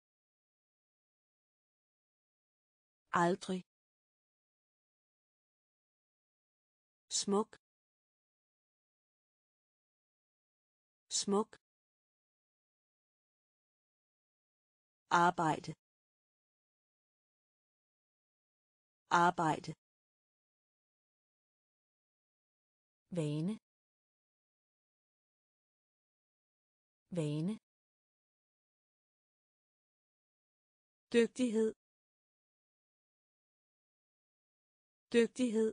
aldrig smuk smuk arbejde arbejde vane vane dygtighed dygtighed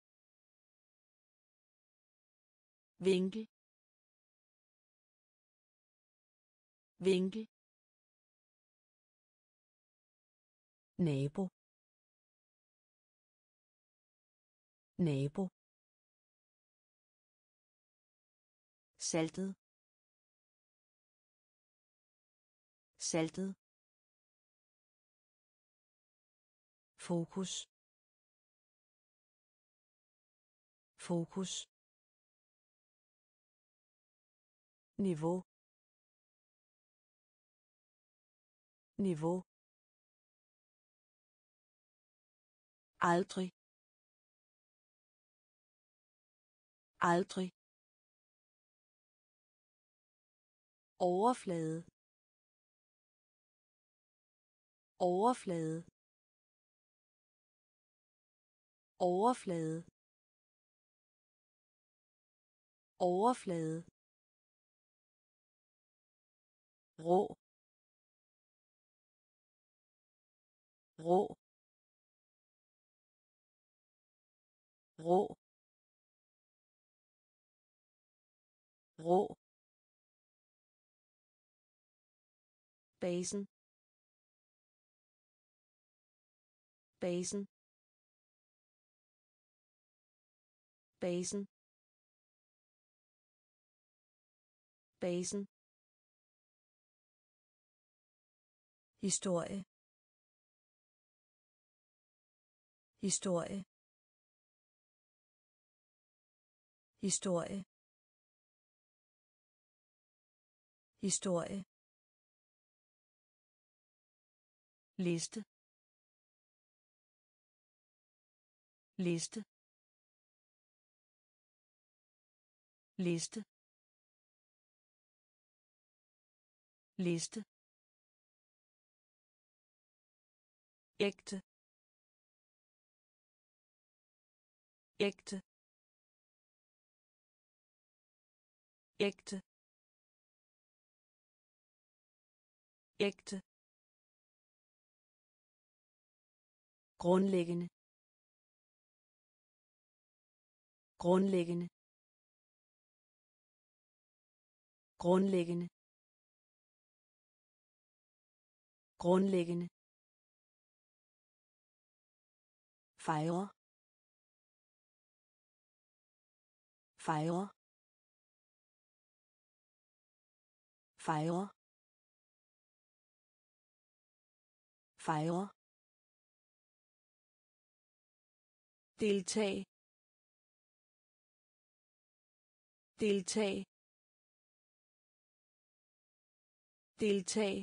vinkel vinkel nabo nabo saltet saltet fokus fokus niveau niveau aldrig aldrig overflade overflade overflade overflade rå rå rå rå basen basen basen basen historie historie historie historie liste liste liste liste ægte ægte ægte ægte grundlæggende grundlæggende grundlæggende grundlæggende fejre fejre fejre fejre deltag deltag deltag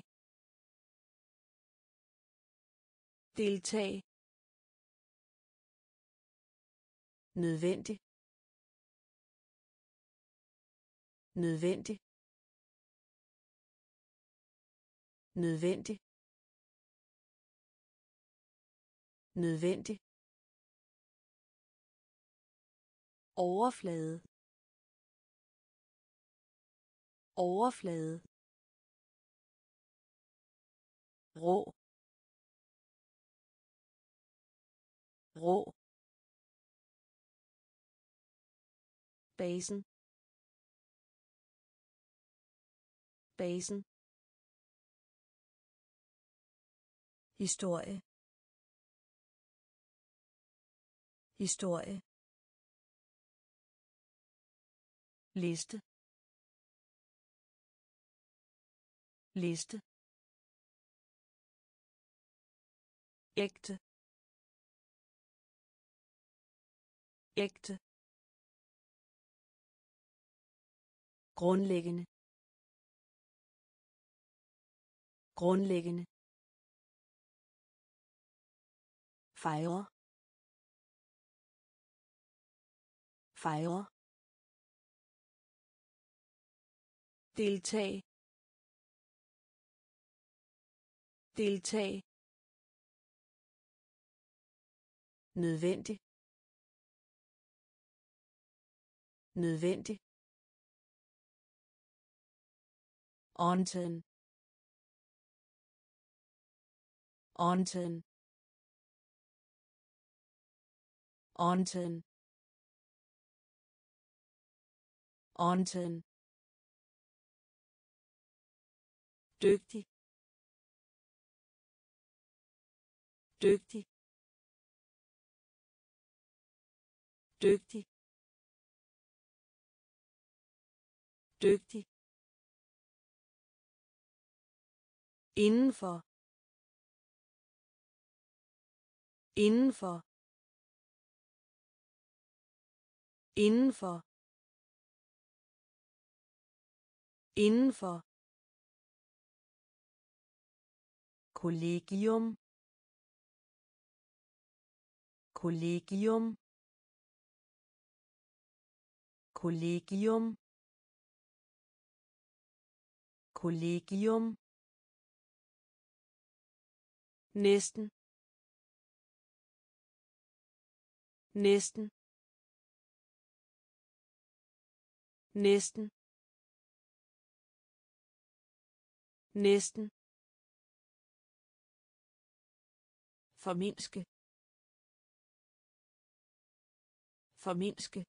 deltag nødvendig nødvendig nødvendig nødvendig overflade overflade rå rå basen basen historie historie liste liste ægte ægte grundlæggende grundlæggende fejre fejre deltag deltag nødvendig nødvendig Onten. Onten. Onten. Onten. Dygtig. Dygtig. Dygtig. Dygtig. Indenfor. Indenfor. Indenfor. Indenfor. Kollegium. Kollegium. Kollegium. Kollegium. Næsten. Næsten. Næsten. Næsten. Formindske. Formindske.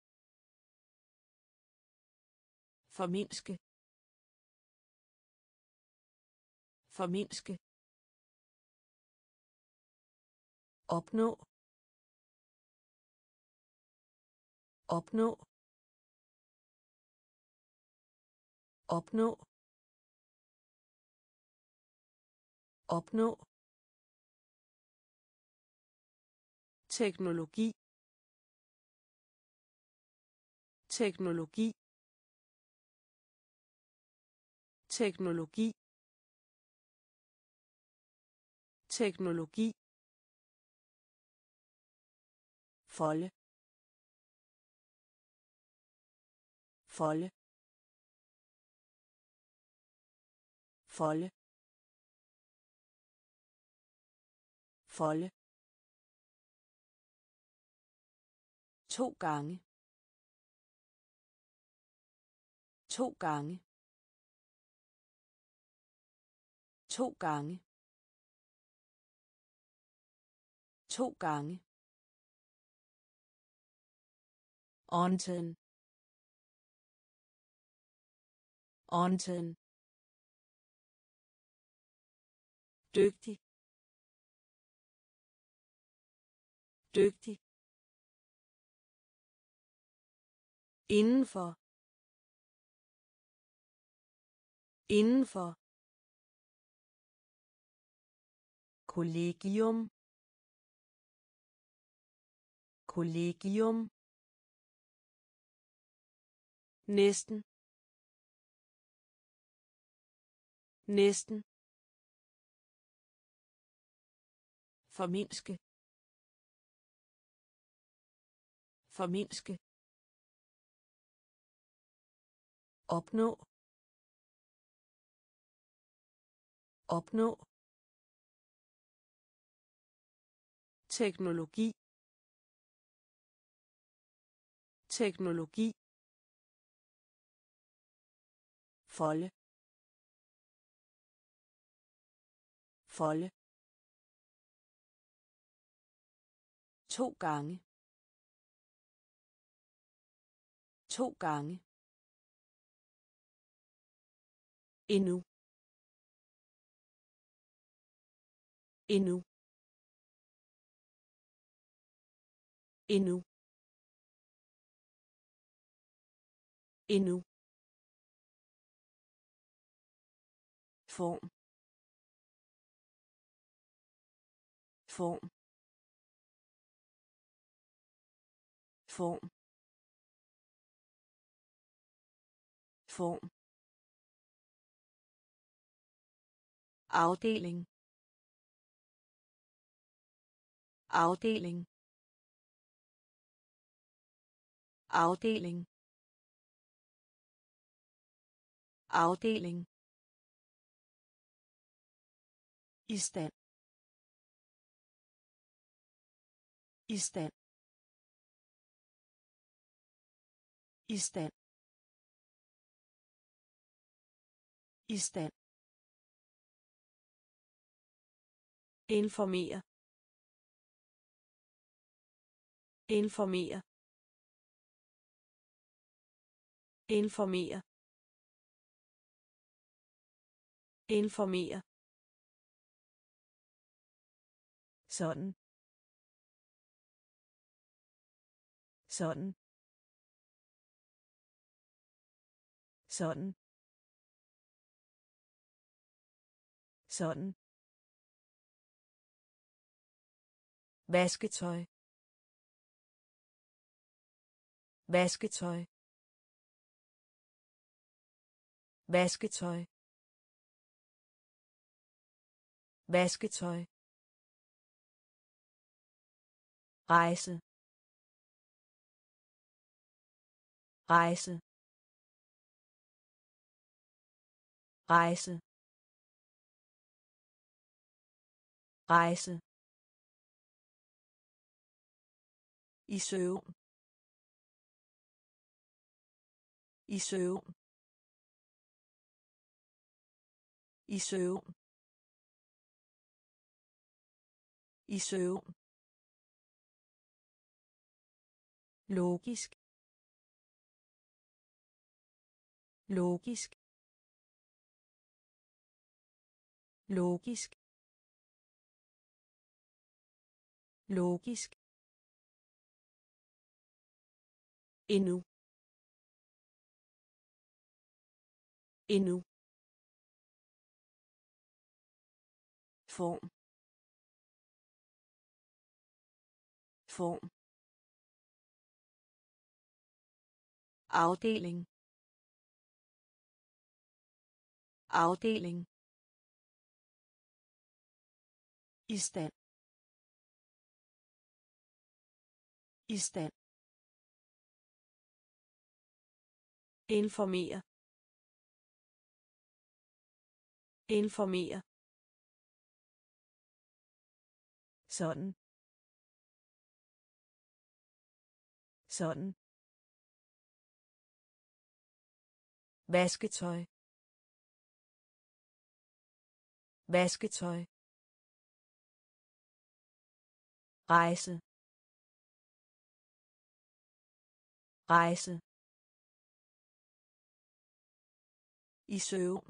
Formindske. Formindske. Opnå. Opnå. Opnå. Opnå. Teknologi. Teknologi. Teknologi. teknologi, folde, folde, folde, folde, 2 gange, 2 gange, 2 gange, 2 gange, Onten, Onten, dygtig, dygtig, indenfor, indenfor, kollegium, kollegium, næsten, næsten, formindske, formindske, opnå, opnå, teknologi, teknologi, folde, folde, 2 gange, 2 gange, endnu, endnu, endnu, endnu, form, form, form, form, afdeling, afdeling, afdeling, afdeling, i stand, i stand, i stand, i stand, informere, informere, informere, informere, sådan, sådan, sådan, sådan, vasketøj, vasketøj, vasketøj, vasketøj, rejse, rejse, rejse, rejse, i søvn, i søvn, i søvn, i søvn, logisk, logisk, logisk, logisk, endnu, endnu, form, form, afdeling, afdeling, I stand. I stand. Informere. Informere. Sådan. Sådan. Vasketøj. Vasketøj. Rejse. Rejse. I søvn.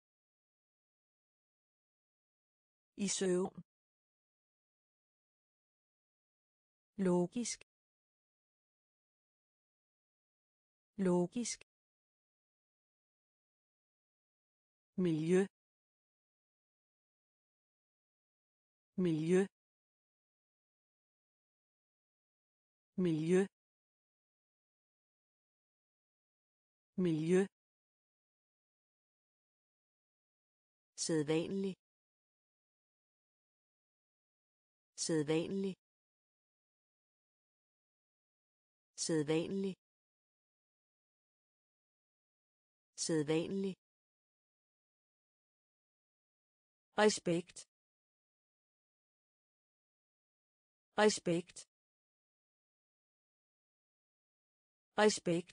I søvn. Logisk. Logisk. Miljø. Miljø. Miljø. Miljø. Sædvanlig. Sædvanlig. Sædvanlig. Sædvanlig. Respekt. Respekt. Respekt.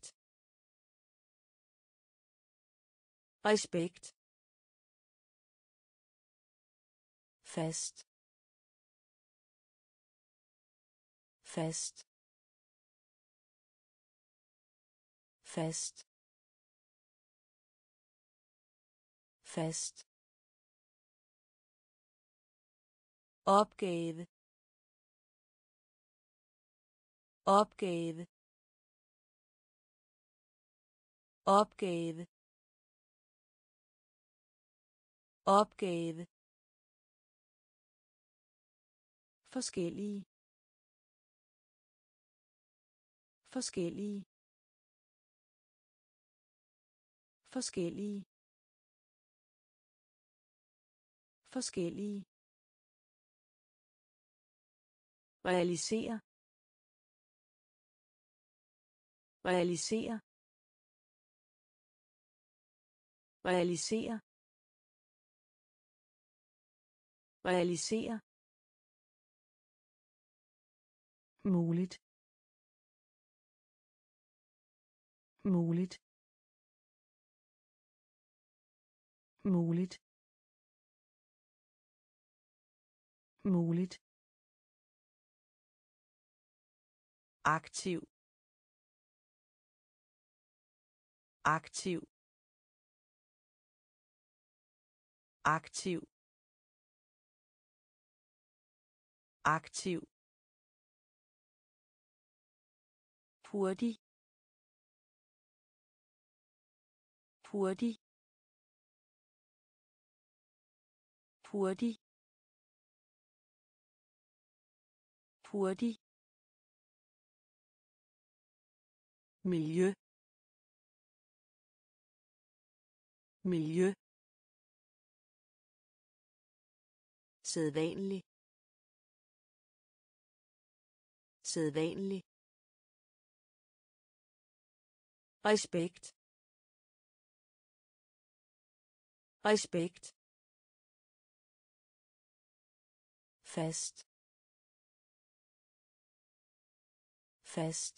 Respekt. Fast. Fast. Fast. Fast. Opgave. Opgave. Opgave. Opgave. Forskellige. Forskellige. Forskellige. Forskellige. Realisere. Realisere. Realisere. Realisere. Muligt. Muligt. Muligt. Muligt. Aktiv. Aktiv. Aktiv. Aktiv. Hurtig. Hurtig. Hurtig. Hurtig. Miljø. Miljø. Sædvanlig. Sædvanlig. Respekt. Respekt. Fast. Fast.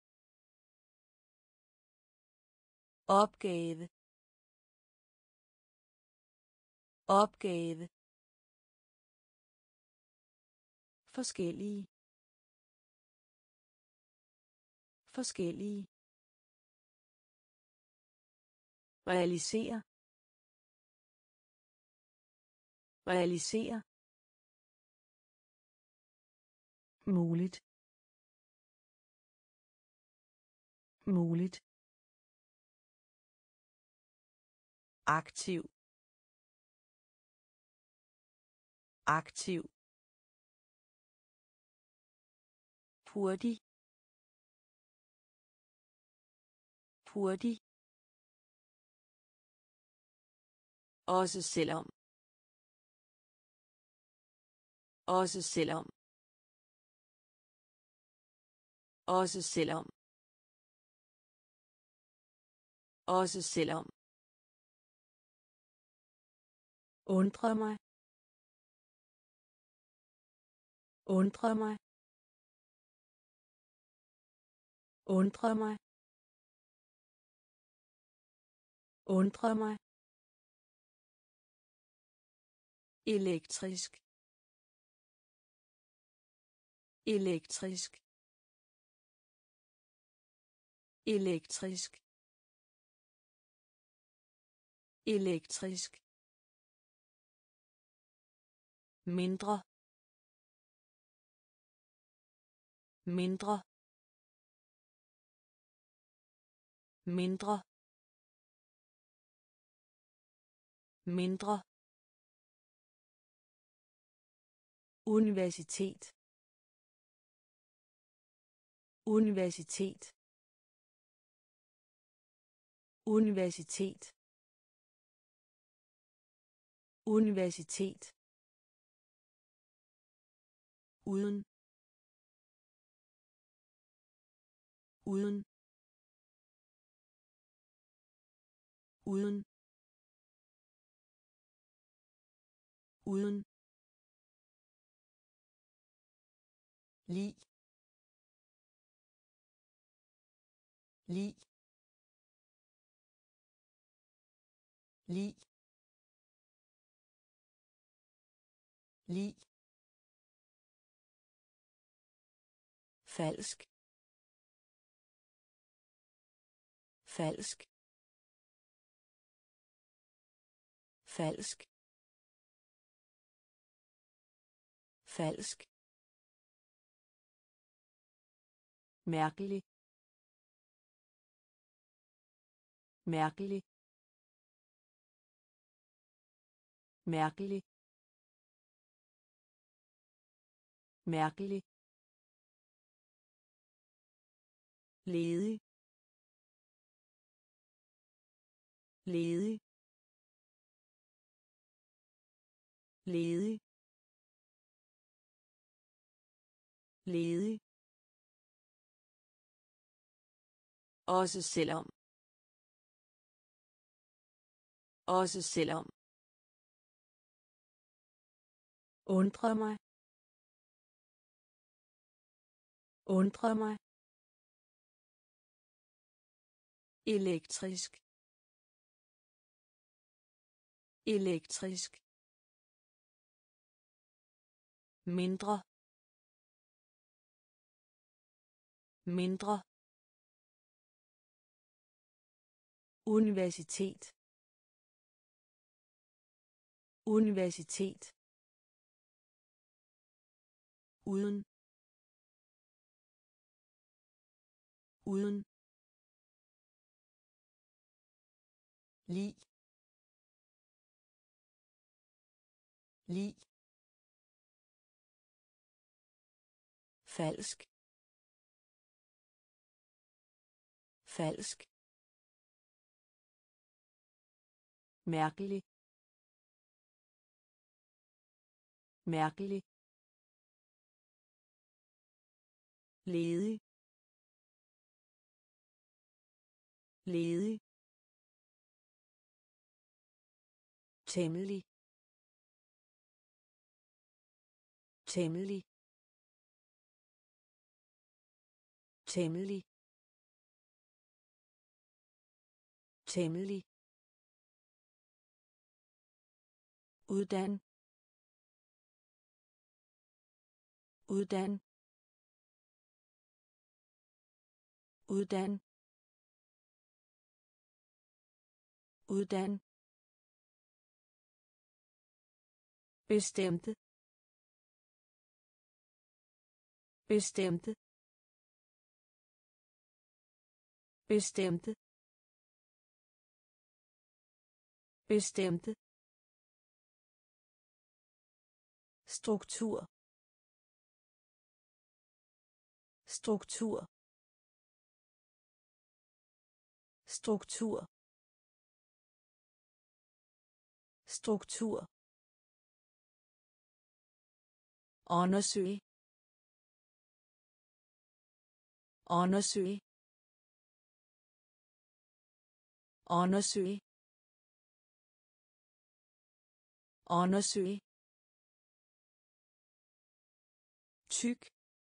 Opgave. Opgave. Forskellige. Forskellige. Realisere. Realisere. Muligt. Muligt. Aktiv. Aktiv. Hurtig. Hurtig. Også selvom. Også selvom. Også selvom. Også selvom. Undre mig. Undre mig. Undre mig. Undre mig. Elektrisk. Elektrisk. Elektrisk. Elektrisk. Mindre. Mindre. Mindre. Mindre. Universitet. Universitet. Universitet. Universitet. Uden. Uden. Uden. Uden. Lig. Lig. Lig. Lig. Falsk. Falsk. Falsk. Falsk. Mærkelig. Mærkelig. Mærkelig. Mærkelig. Ledig. Ledig. Ledig. Ledig. Også selvom. Også selvom. Undre mig. Undre mig. Elektrisk. Elektrisk. Mindre. Mindre. Universitet. Universitet. Uden. Uden. Lig. Lig. Falsk. Falsk. Mærkelig. Mærkelig. Ledig. Ledig. Temmelig. Temmelig. Temmelig. Temmelig. Uddan. Uddan. Uddan. Uddan. Bestemte. Bestemte. Bestemte. Bestemte. Struktur. Struktur. Struktur. Struktur. undersøge undersøge undersøge undersøge tyk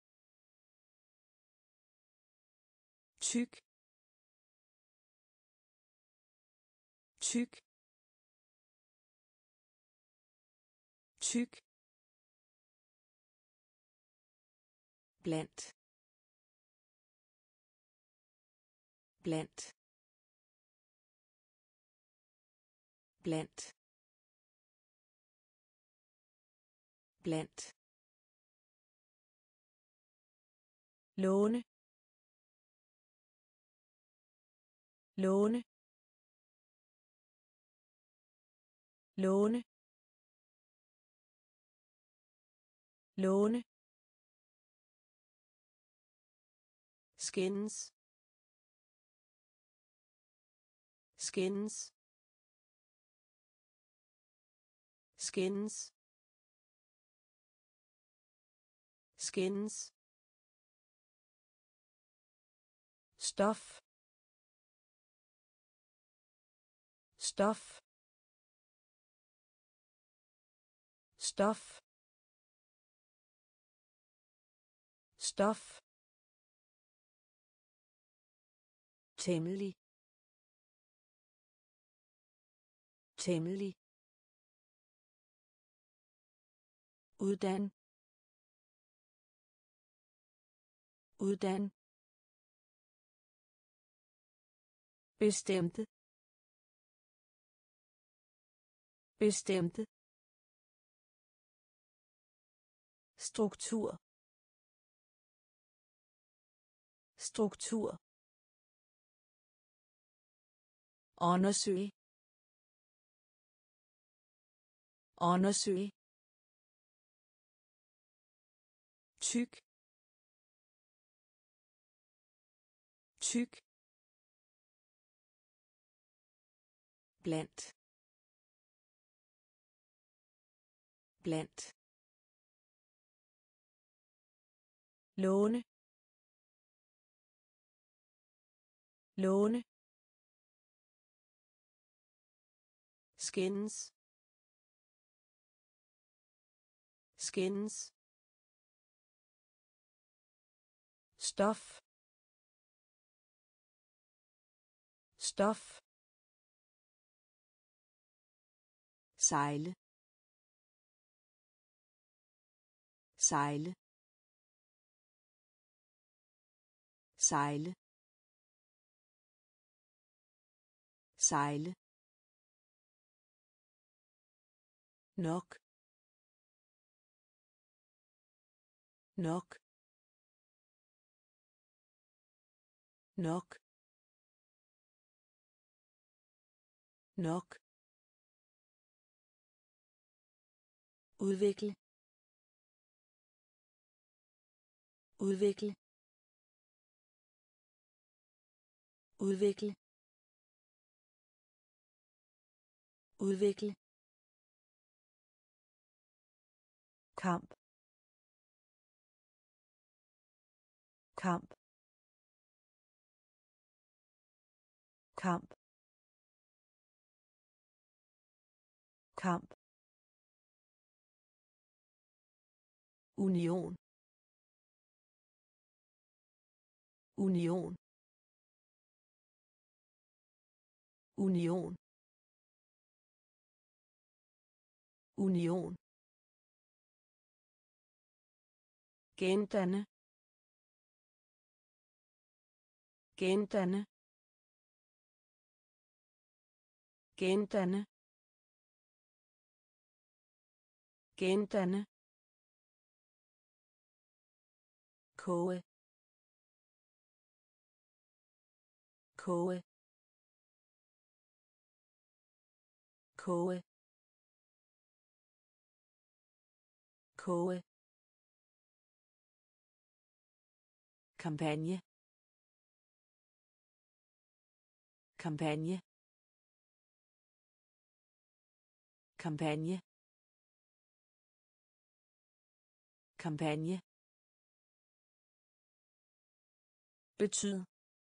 tyk tyk tyk blandt blandt blandt blandt låne låne låne låne skins skins skins skins stof stof stof stof temmelig temmelig uddan uddan bestemte bestemte struktur struktur undersøge undersøge tyk tyk blandt blandt låne låne skins skins stof stof sejle sejle sejle sejle nok nok nok nok udvikle udvikle udvikle udvikle kamp kamp kamp kamp union union union union gendanne gendanne gendanne gendanne koge koge koge koge kampagne kampagne kampagne kampagne, betyd,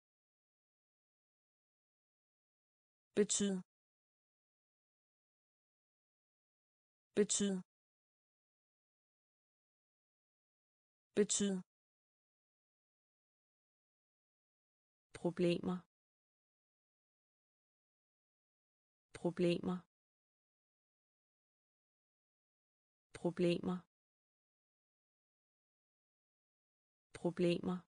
betyd, betyd, betyd, problemer, problemer, problemer, problemer,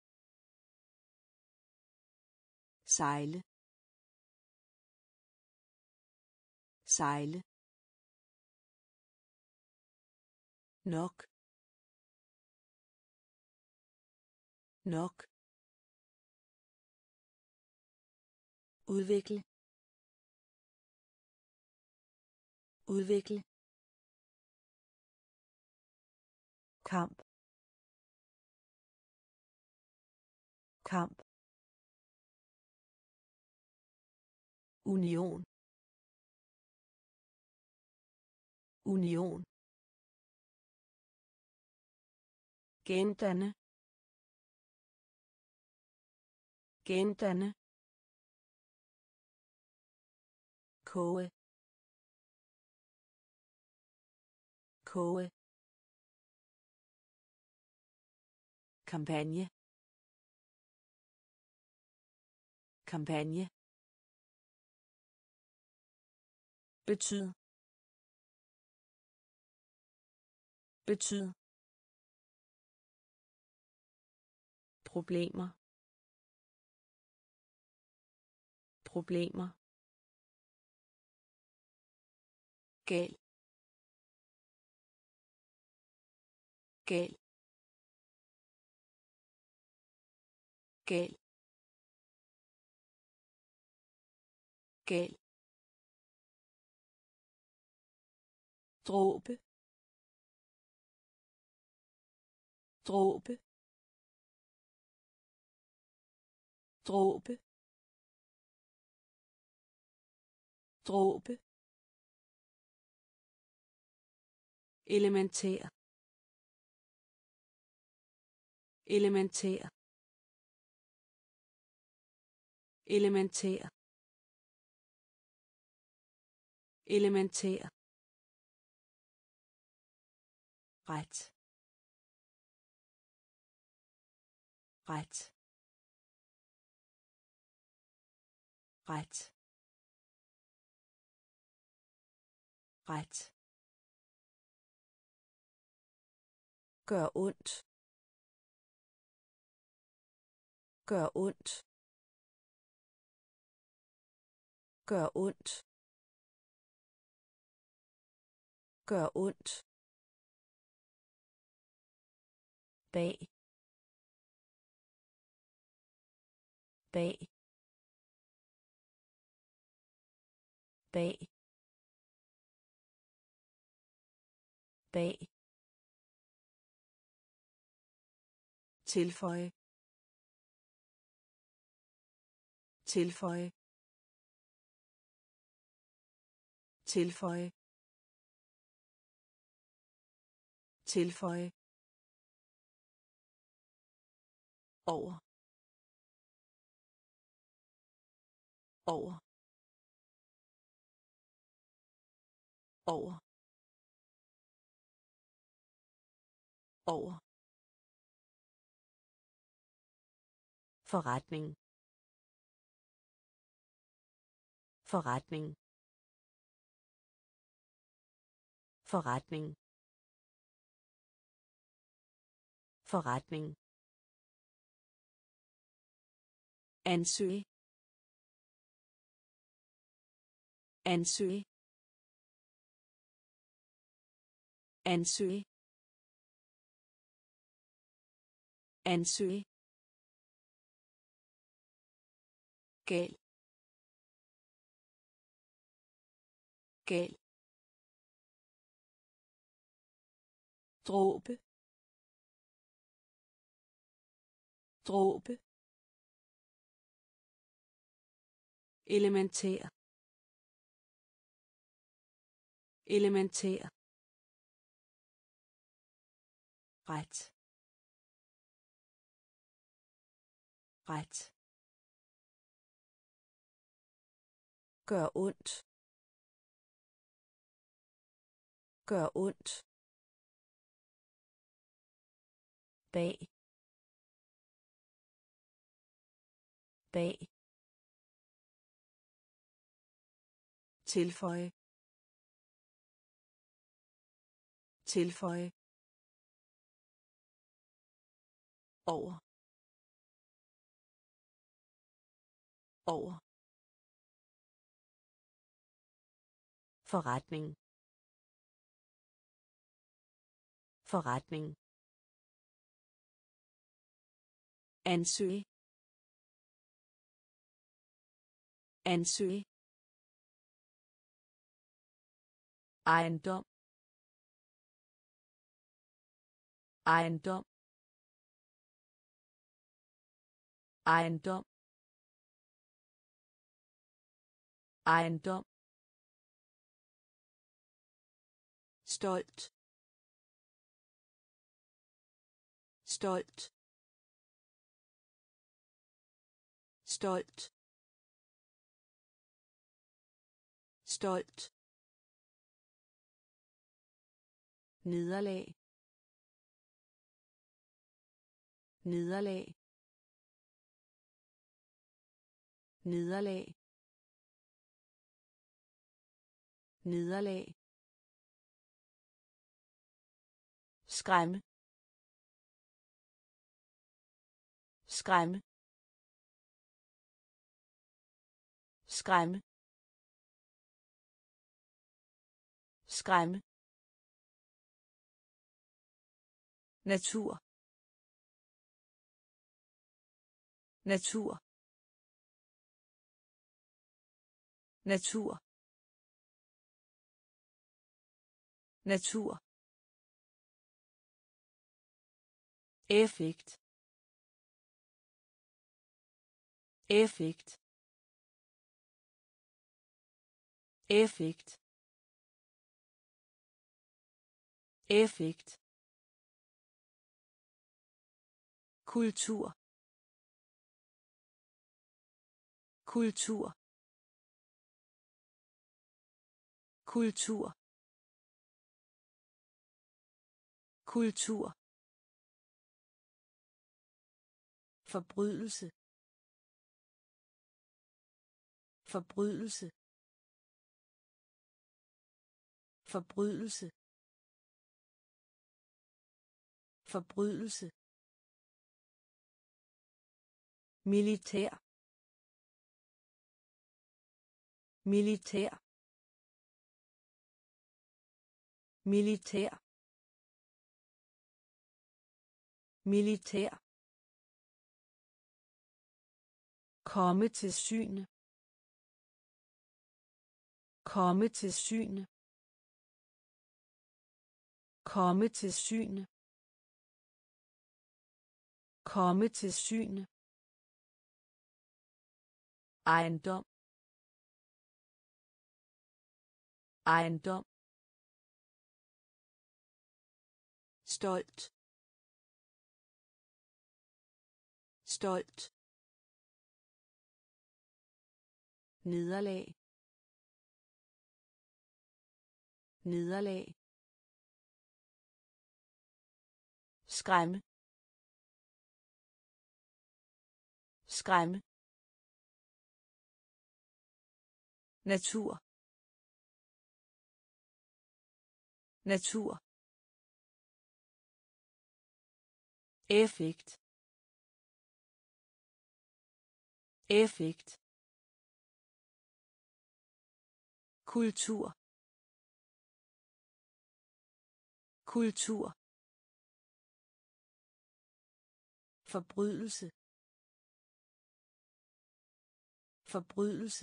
sejle, sejle, nok, nok, udvikle, udvikle, kamp, kamp, union, union, gendanne, gendanne, koge, koge, kampagne, kampagne, betyd, betyd, problemer, problemer, gal, gal, gal, gal, dråbe, dråbe, dråbe, dråbe, elementær, elementær, elementær, elementær, ret, ret, ret, ret, gør ondt, gør ondt, gør ondt, gør ondt, bag, bag, bag, bag, tilføje, tilføje, tilføje, tilføje, over, over, over, over, forretning, forretning, forretning, forretning, ansøge, ansøge, ansøge, ansøge, gal, gal, dråbe, dråbe, elementær, elementær, ret, ret, gør ondt, gør ondt, bag, bag, tilføje, tilføje, over, over, forretning, forretning, ansøge, ansøge, ejendom, ejendom, ejendom, ejendom, stolt, stolt, stolt, stolt, nederlag, nederlag, nederlag, nederlag, skræmme, skræmme, skræmme, skræmme, natur, natur, natur, natur, effekt, effekt, effekt, effekt, kultur, kultur, kultur, kultur, forbrydelse, forbrydelse, forbrydelse, forbrydelse, militær, militær, militær, militær, komme til syne, komme til syne, komme til syne, komme til syne, ejendom, ejendom, stolt, stolt, nederlag, nederlag, skræmme, skræmme, natur, natur, effekt, effekt, kultur, kultur, forbrydelse, forbrydelse,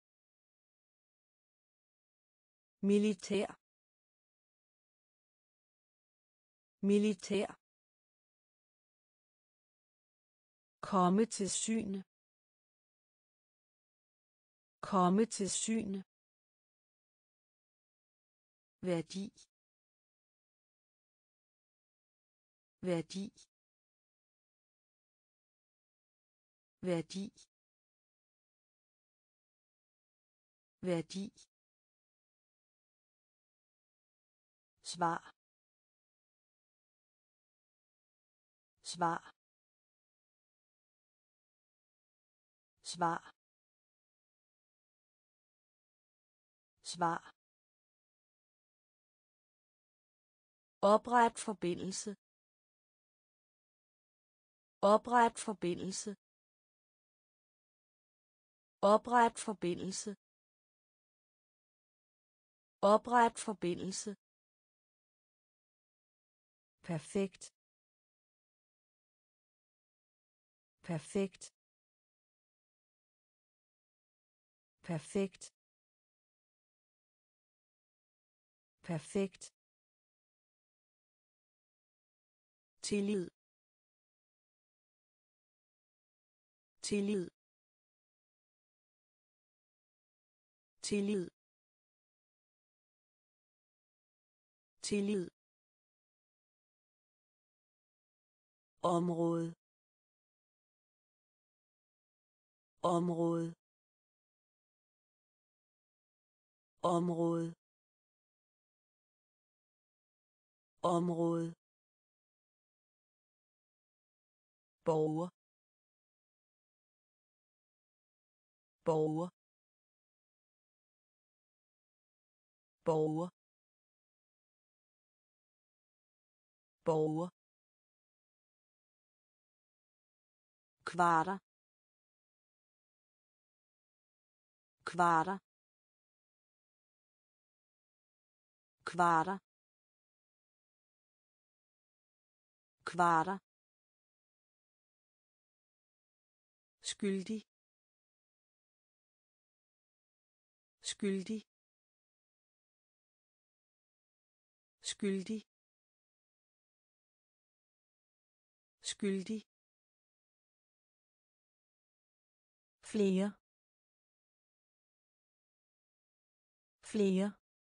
militær, militær, komme til syne, komme til syne, værdi, værdi værdi værdi svar svar svar svar opret forbindelse opret forbindelse opret forbindelse opret forbindelse perfekt perfekt perfekt perfekt tillid tillid tillid tillid område område område område borger borger borger borger kvarter kvarter kvarter kvarter skyldig skyldig skyldig skyldig flere flere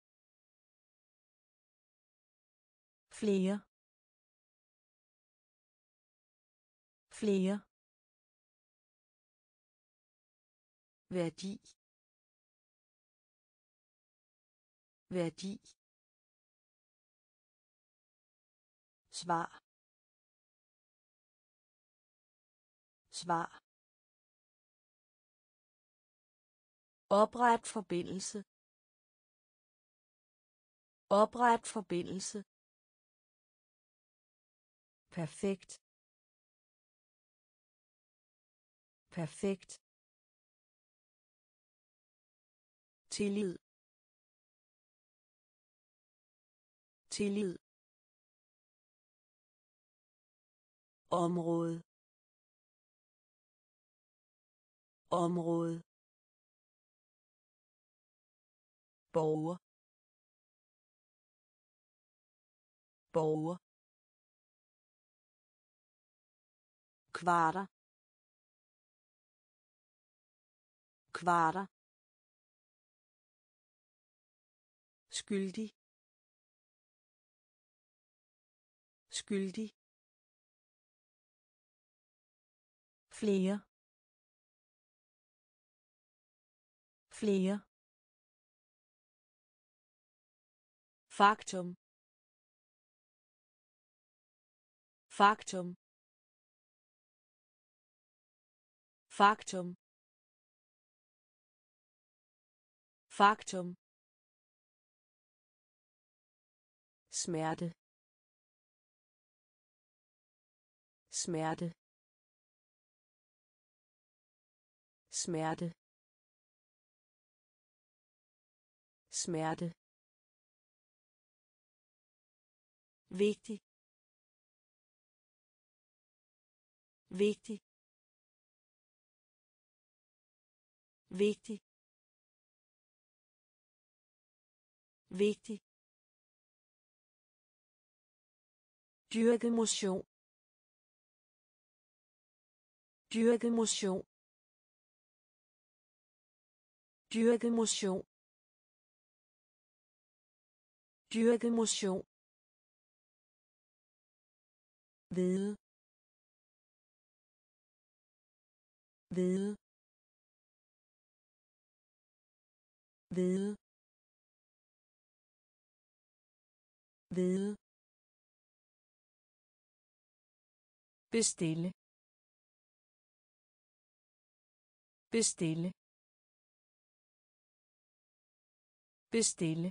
flere flere værdi værdi svar svar opret forbindelse opret forbindelse perfekt perfekt tillid tillid område område borger borger kvarter kvarter skyldig skyldig flere flere faktum faktum faktum faktum smerte smerte smerte smerte vigtig vigtig vigtig vigtig dyrke motion dyrke motion dyrke motion dyrke motion vide vide vide vide bestille bestille bestille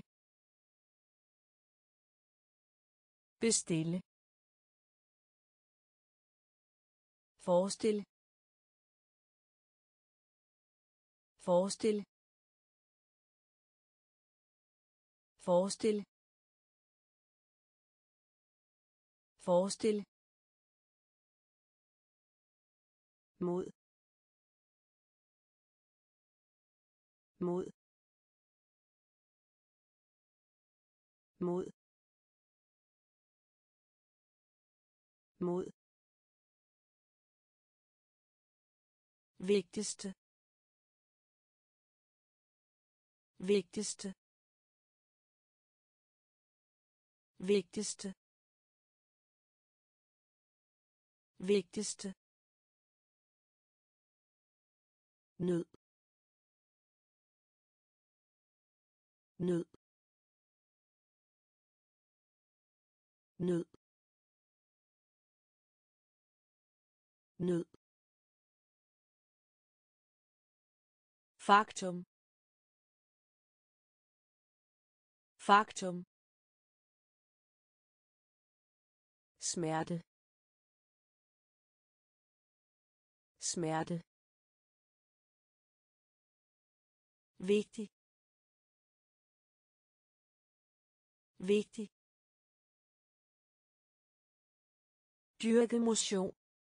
bestille forestil forestil forestil forestil mod mod mod mod vigtigste vigtigste vigtigste vigtigste nød nød nød nød faktum faktum smerte smerte vigtig vigtig dyrke motion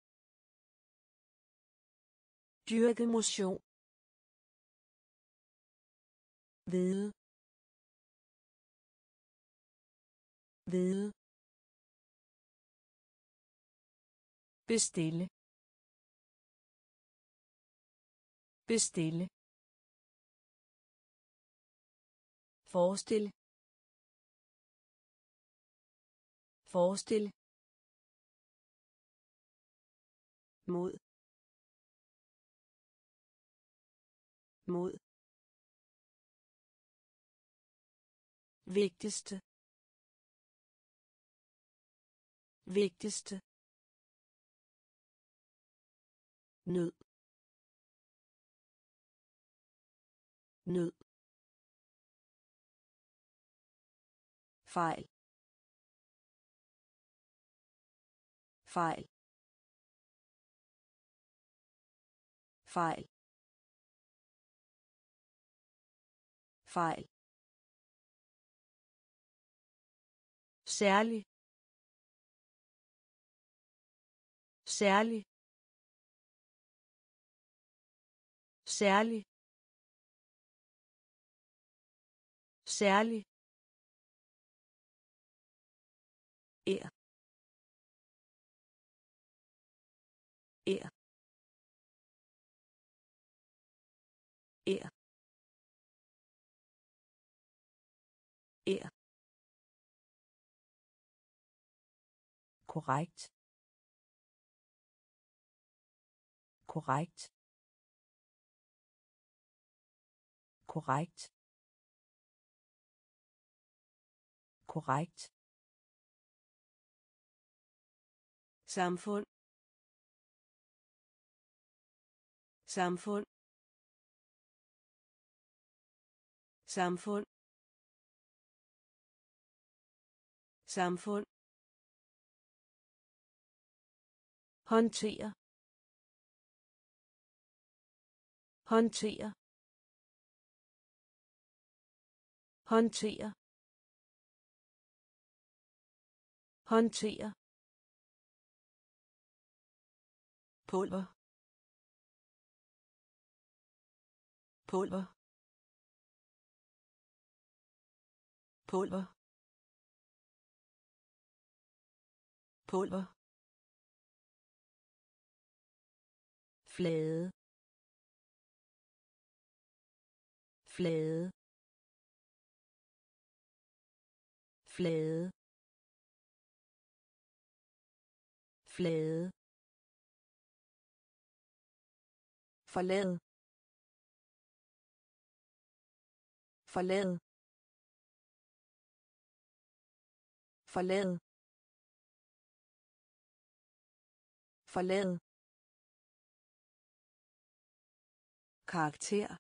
dyrke motion vide vide bestille bestille forestil forestil mod mod vigtigste vigtigste nød nød fejl fejl fejl fejl særlig særlig særlig særlig er er er er korrekt korrekt korrekt korrekt samfund samfund samfund samfund håndtere håndtere håndtere håndtere pulver pulver pulver pulver flade flade flade flade, forlade, forlade, forlade, forlade, karakter,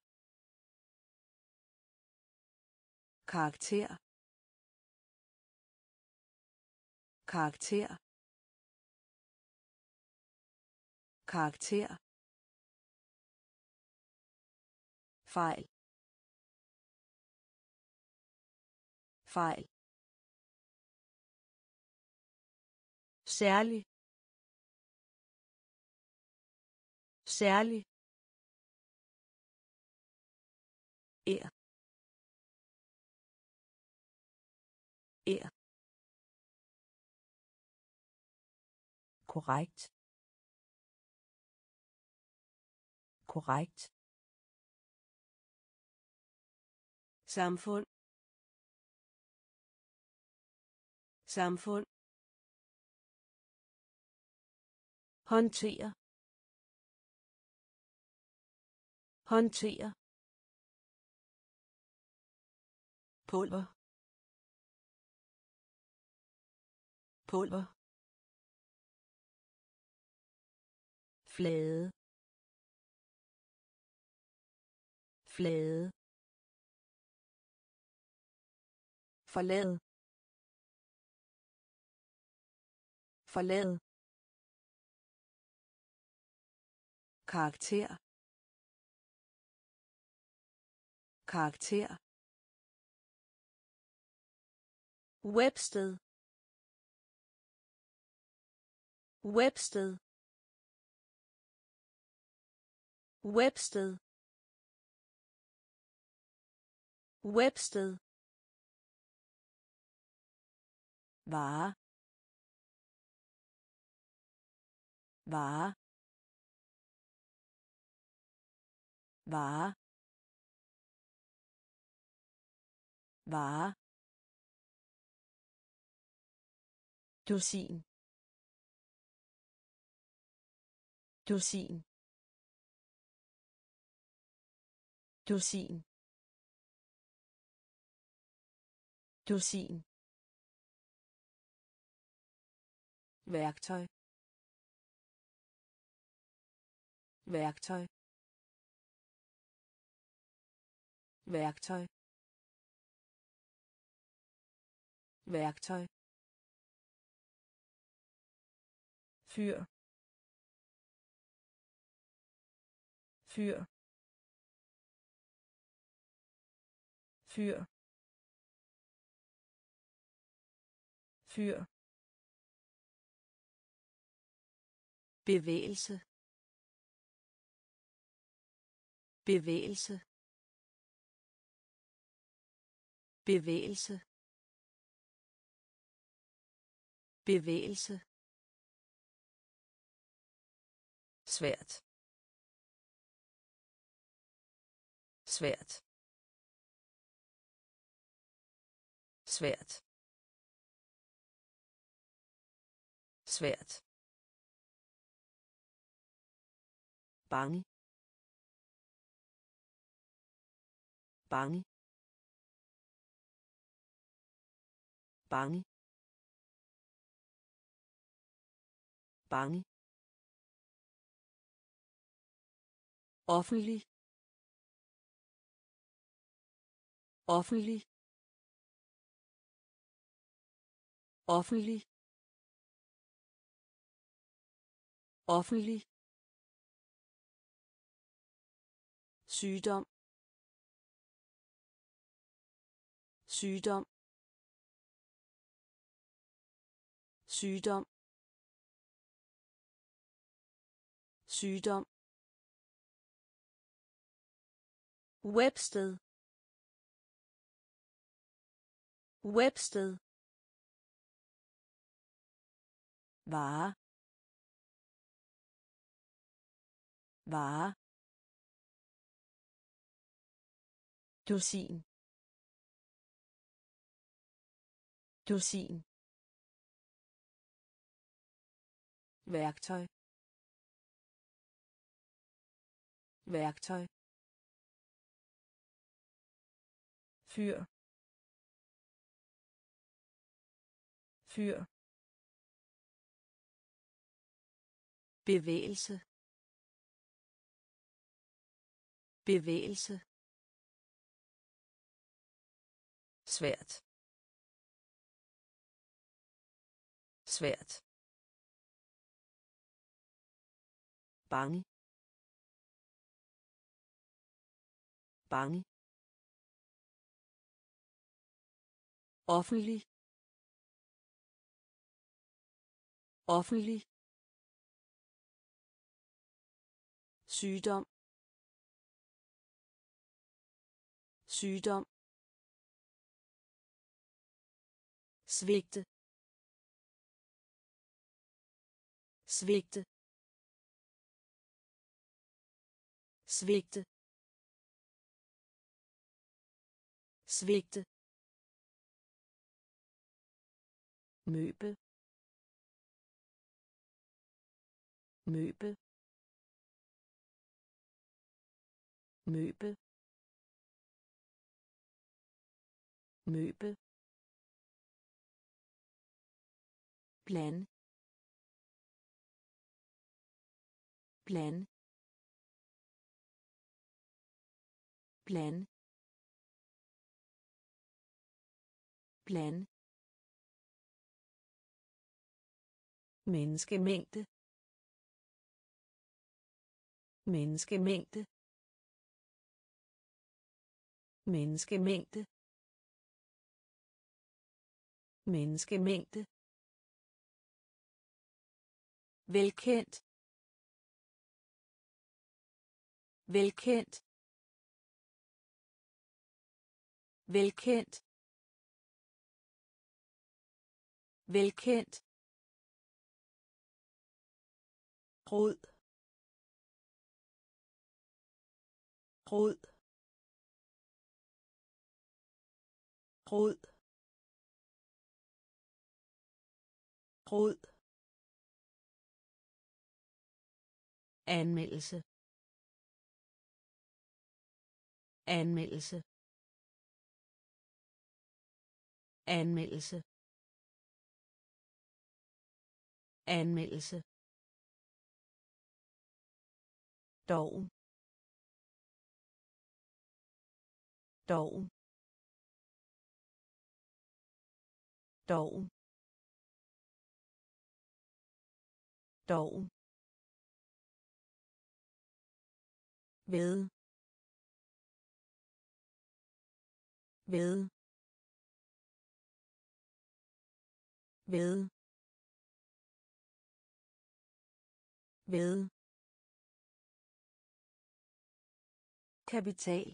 karakter, karakter, karakter, fejl, fejl, særlig, særlig, ære, ære, korrekt, korrekt, samfund, samfund, håndtere, håndtere, pulver, pulver, flade, flade, forlade, forlade, karakter, karakter, websted, websted, websted, websted, vare, vare, vare, vare, dusin, dusin, dusin, dusin, værktøj, værktøj, værktøj, værktøj, fyr, fyr, fyr, fyr, bevægelse, bevægelse, bevægelse, bevægelse, svært, svært, svært, svært, bange, bange, bange, bange, offentlig, offentlig, offentlig, offentlig, sygdom, sygdom, sygdom, sygdom, websted, websted, vare, vare, dusin, dusin, værktøj, værktøj, fyr, fyr, bevægelse, bevægelse, svært, svært, bange, bange, offentlig, offentlig, sygdom, sygdom, svigte, svigte, svigte, svigte, møbel, møbel, møbel, møbel, plan, plan, plan, plan, menneskemængde, menneskemængde, menneskemængde, menneskemængde, velkendt, velkendt, velkendt, velkendt, rod, rod, rod, rod, anmeldelse, anmeldelse, anmeldelse, anmeldelse, doven, doven, doven, doven, ved, ved, ved, ved, kapital,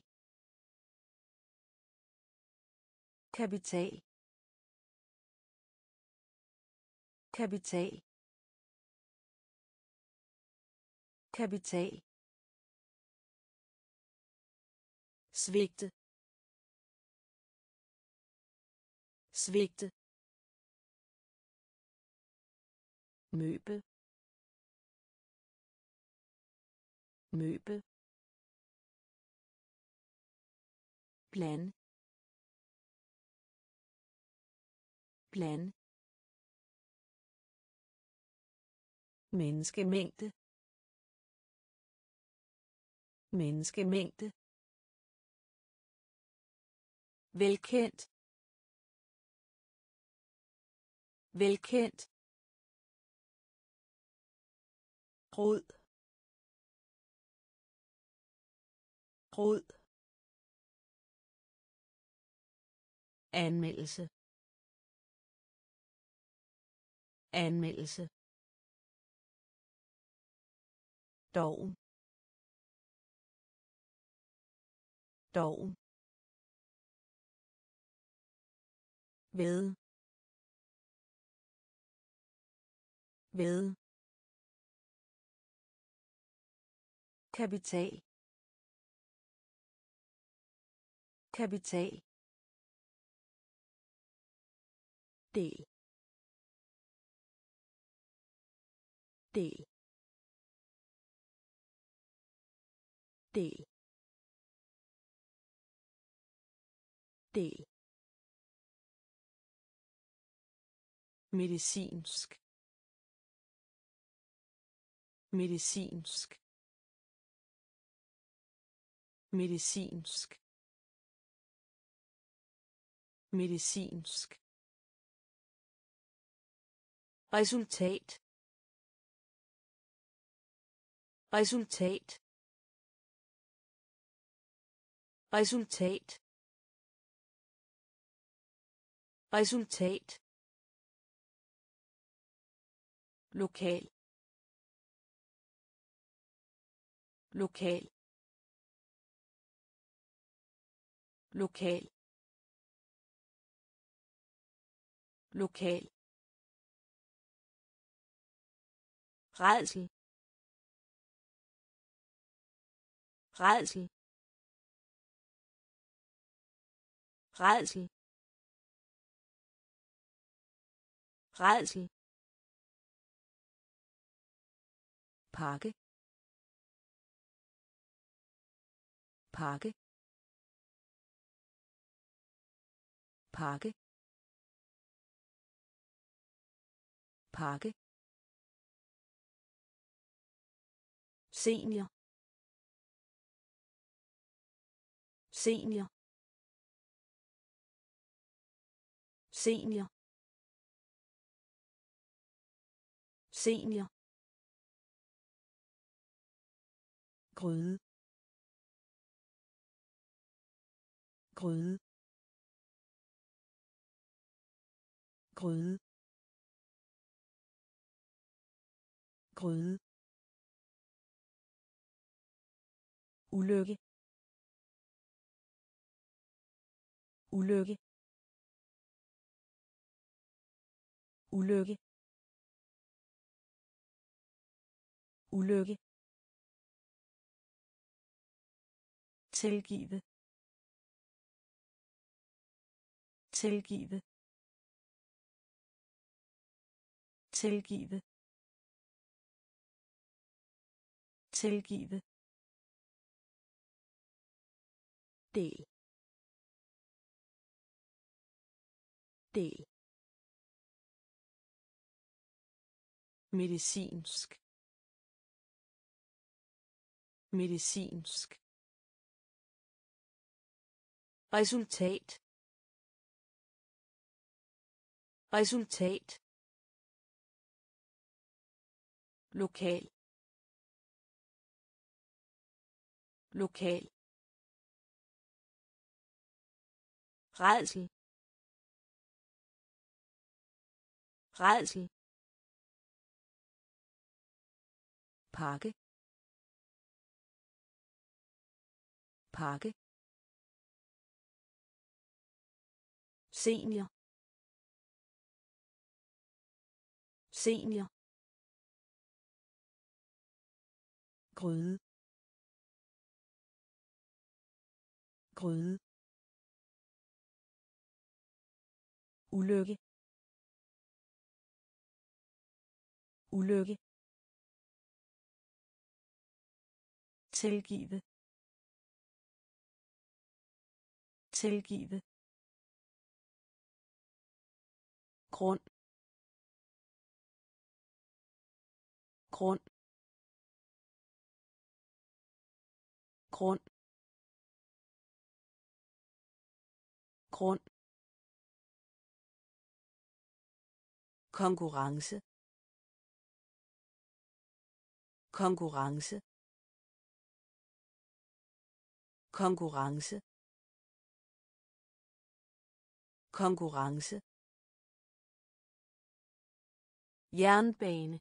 kapital, kapital, kapital, svigte, svigte, møbel, møbel, plan, plan, menneskemængde, menneskemængde, velkendt, velkendt, rod, rod, anmeldelse, anmeldelse, doven, doven, ved, ved, kapital, kapital, del, del del del medicinsk medicinsk medicinsk medicinsk resultat resultat resultat resultat lokal lokal lokal lokal rædsel rædsel rædsel rædsel pakke pakke pakke pakke senior senior senior senior gryde gryde gryde gryde ulykke ulykke ulykke ulykke tilgive tilgive tilgive tilgive del del medicinsk medicinsk resultat resultat lokal lokal rædsel rædsel pakke pakke senior senior gryde gryde ulykke ulykke tilgive tilgive grund grund grund grund konkurrence konkurrence konkurrence konkurrence jernbane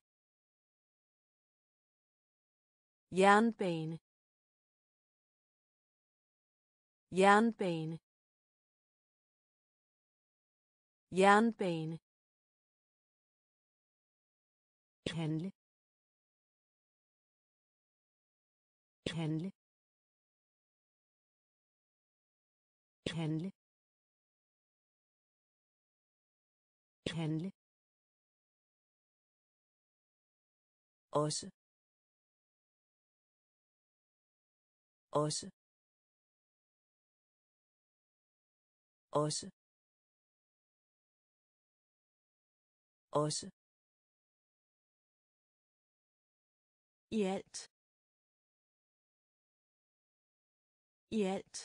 jernbane jernbane jernbane handle handle handle handle også også også også i alt i alt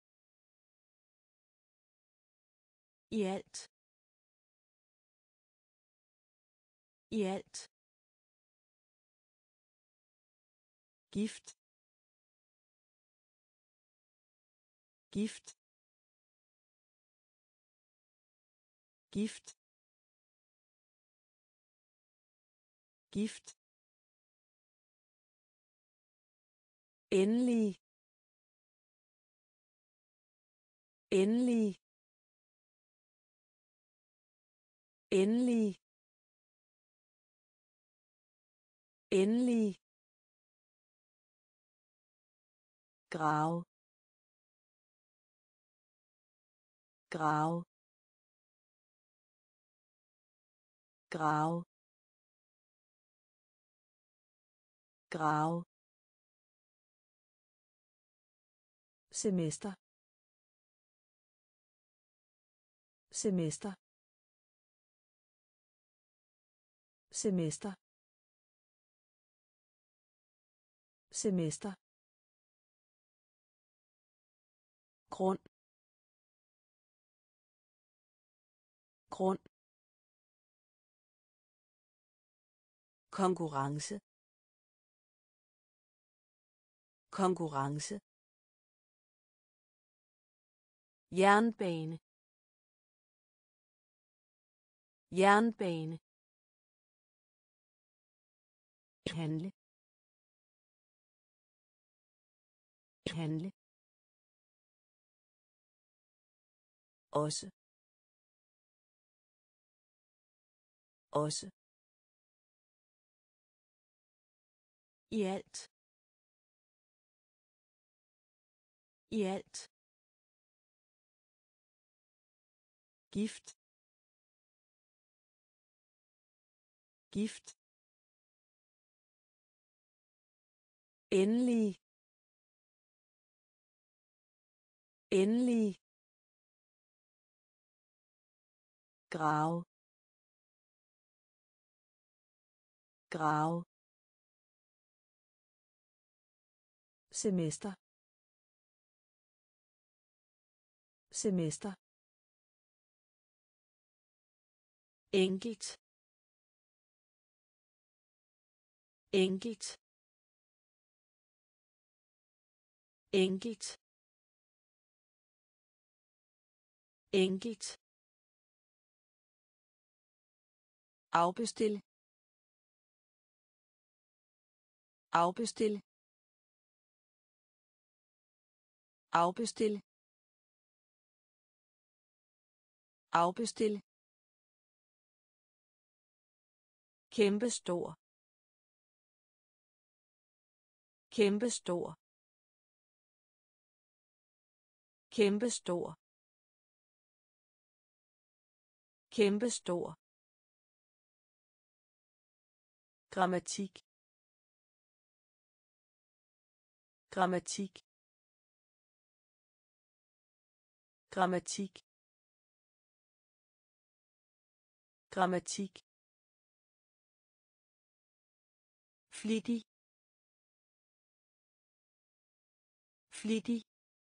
i alt i alt gift gift gift gift endelig endelig endelig endelig grav grav grav grav semester semester semester semester grund grund konkurrence konkurrence jernbane jernbane handle handle også også i alt i alt gift gift endelig endelig grav grav semester semester enkelt enkelt enkelt enkelt afbestil afbestil afbestil afbestil kæmpestor kæmpestor kæmpestor kæmpestor grammatik grammatik grammatik grammatik flittig flittig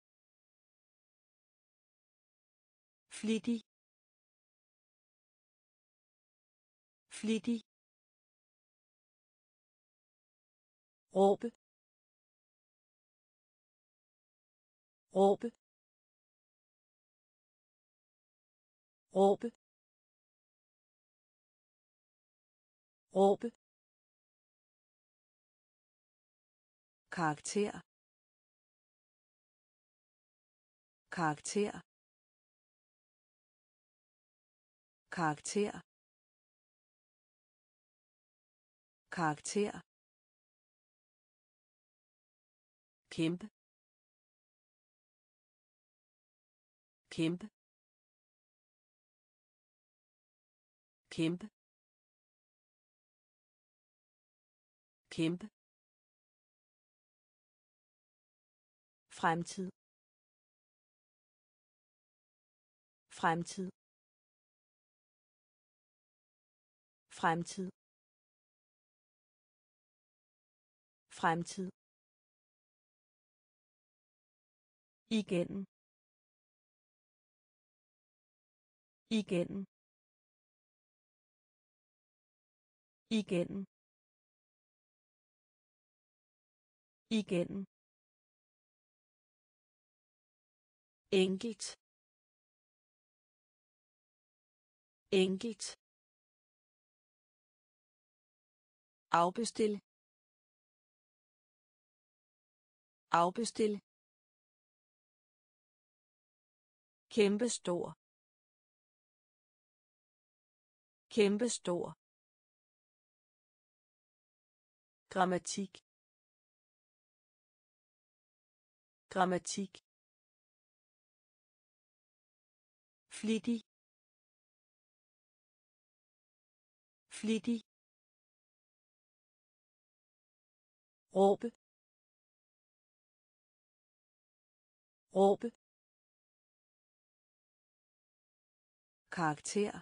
flittig flittig råbe råbe råbe råbe karakter karakter karakter karakter kæmpe kæmpe kæmpe kæmpe, fremtid, fremtid, fremtid, fremtid, igen, igen, igen, igen, enkelt, enkelt, afbestil, afbestil, kæmpestor, kæmpestor, grammatik, grammatik, flittig, flittig, råbe, råbe, karakter,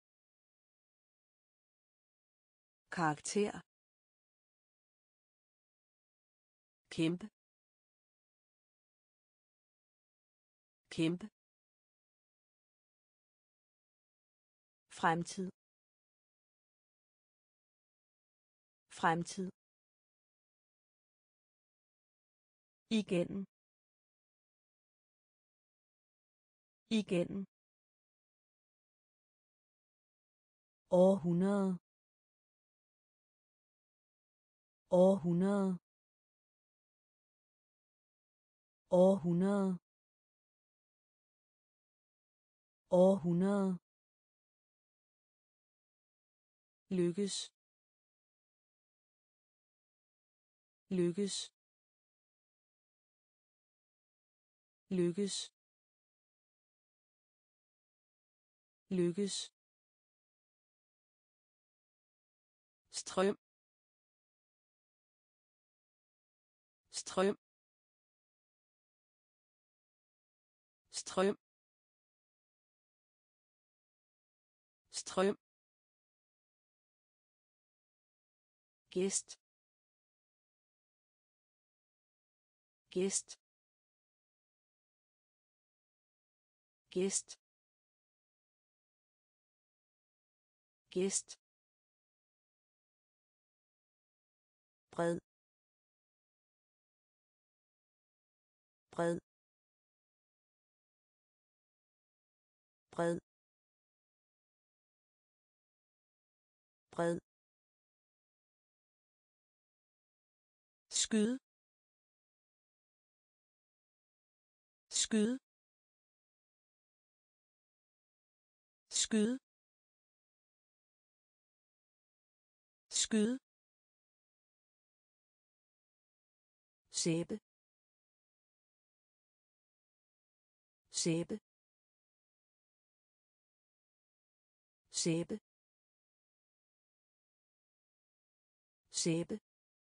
karakter, kæmpe, kæmpe, fremtid, fremtid, igen, igen, århundrede, århundrede, århundrede, århundrede, lykkes, lykkes, lykkes, lykkes, strøm, strøm, strøm, strøm, gæst, gæst, gæst, gæst, bred, bred, bred, bred, skyde, skyde, skyde, skyde, sæbe, sæbe, sæbe, sæbe,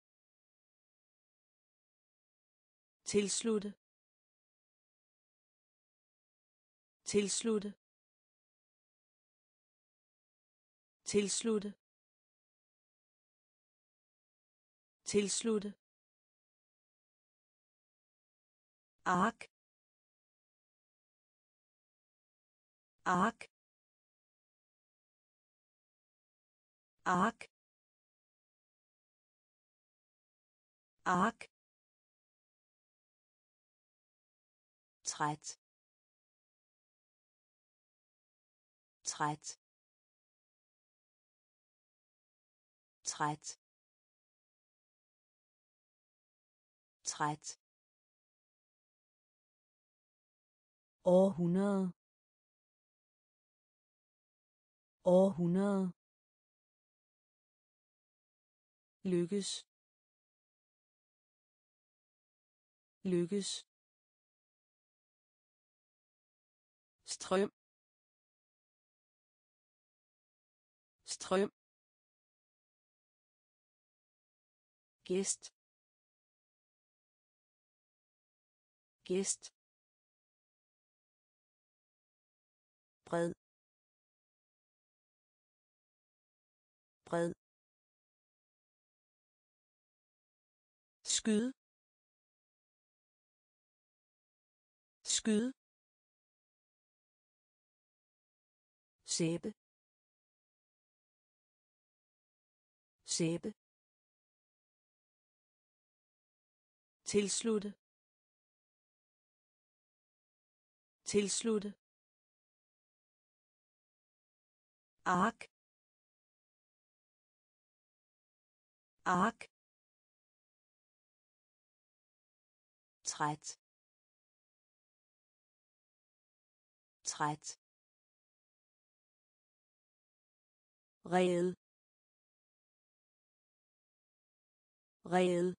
tilslutte, tilslutte, tilslutte, tilslutte, ark, ark, ark, ark, træt, træt, træt, træt, århundrede, århundrede, lykkes, lykkes, strøm, strøm, gæst gæst bred bred skyd skyd sæbe sæbe tilslutte tilslutte ark ark træt træt reel reel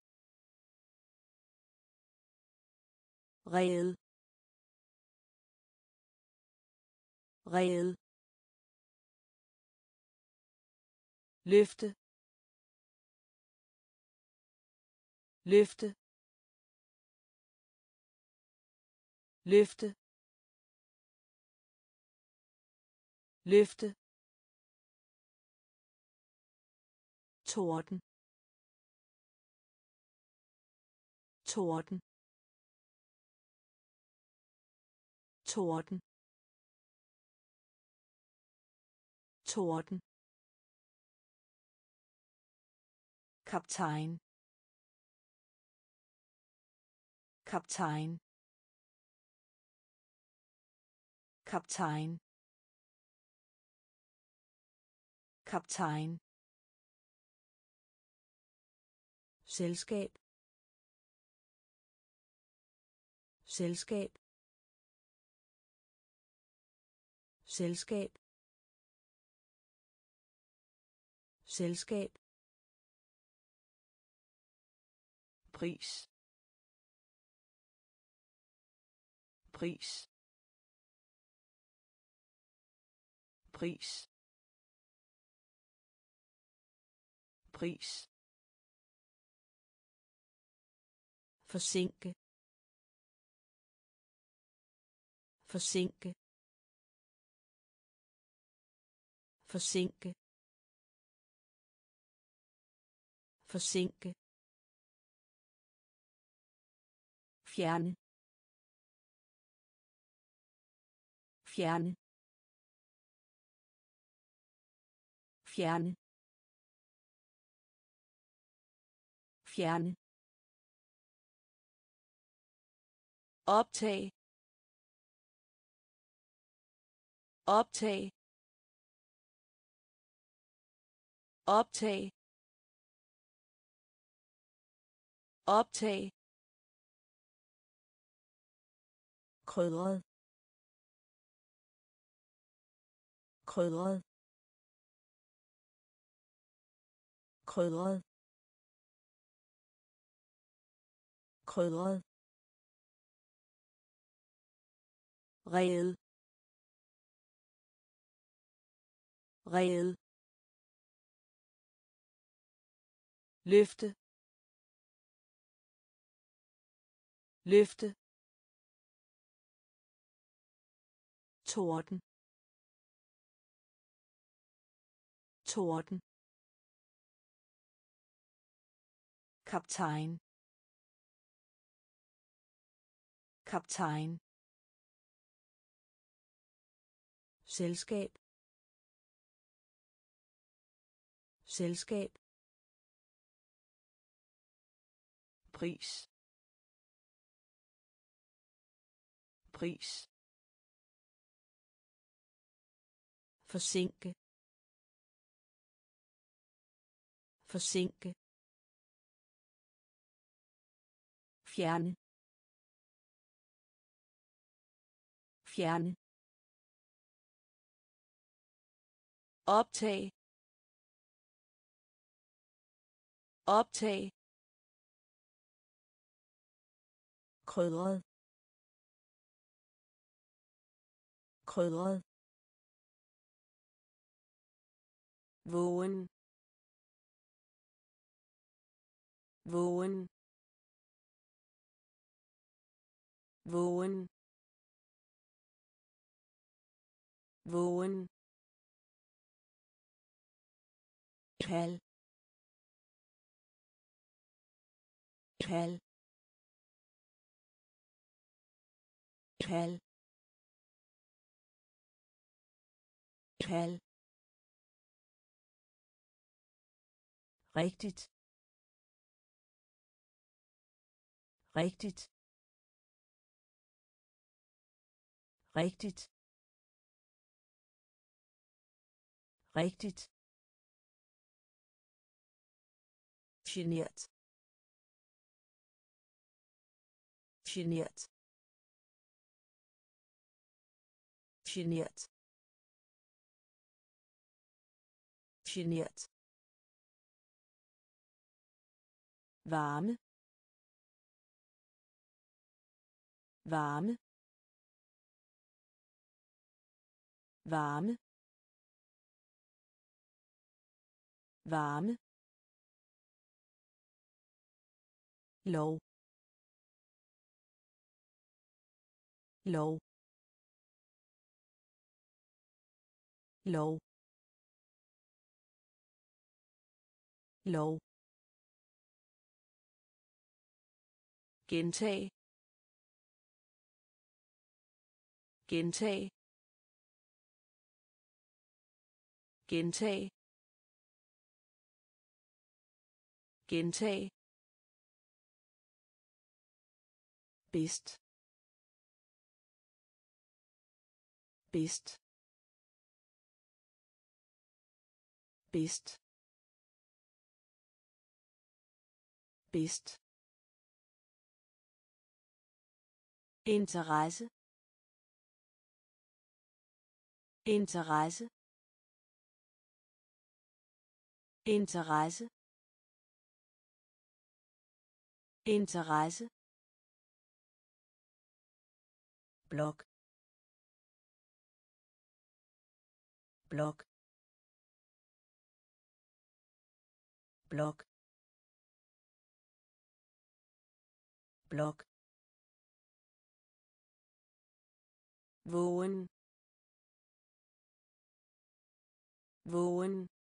reel reel løfte løfte løfte løfte torden torden torden torden kaptajn kaptajn kaptajn kaptajn selskab selskab selskab selskab pris pris pris pris forsinke forsinke forsinke forsinke fjerne fjerne fjerne fjerne optag optag optag optag krydret krydret krydret krydret reel reel løfte løfte torden torden kaptajn kaptajn selskab selskab pris pris forsinke forsinke fjerne fjerne optag optag krydret krydret vågen vågen vågen vågen kald kald kald kald rigtigt rigtigt rigtigt rigtigt genert genert genert genert varme varme varme varme lov lov lov lov gentag gentag gentag gentag bedst bedst bedst bedst interesse interesse interesse interesse blok blok blok blok vågen vågen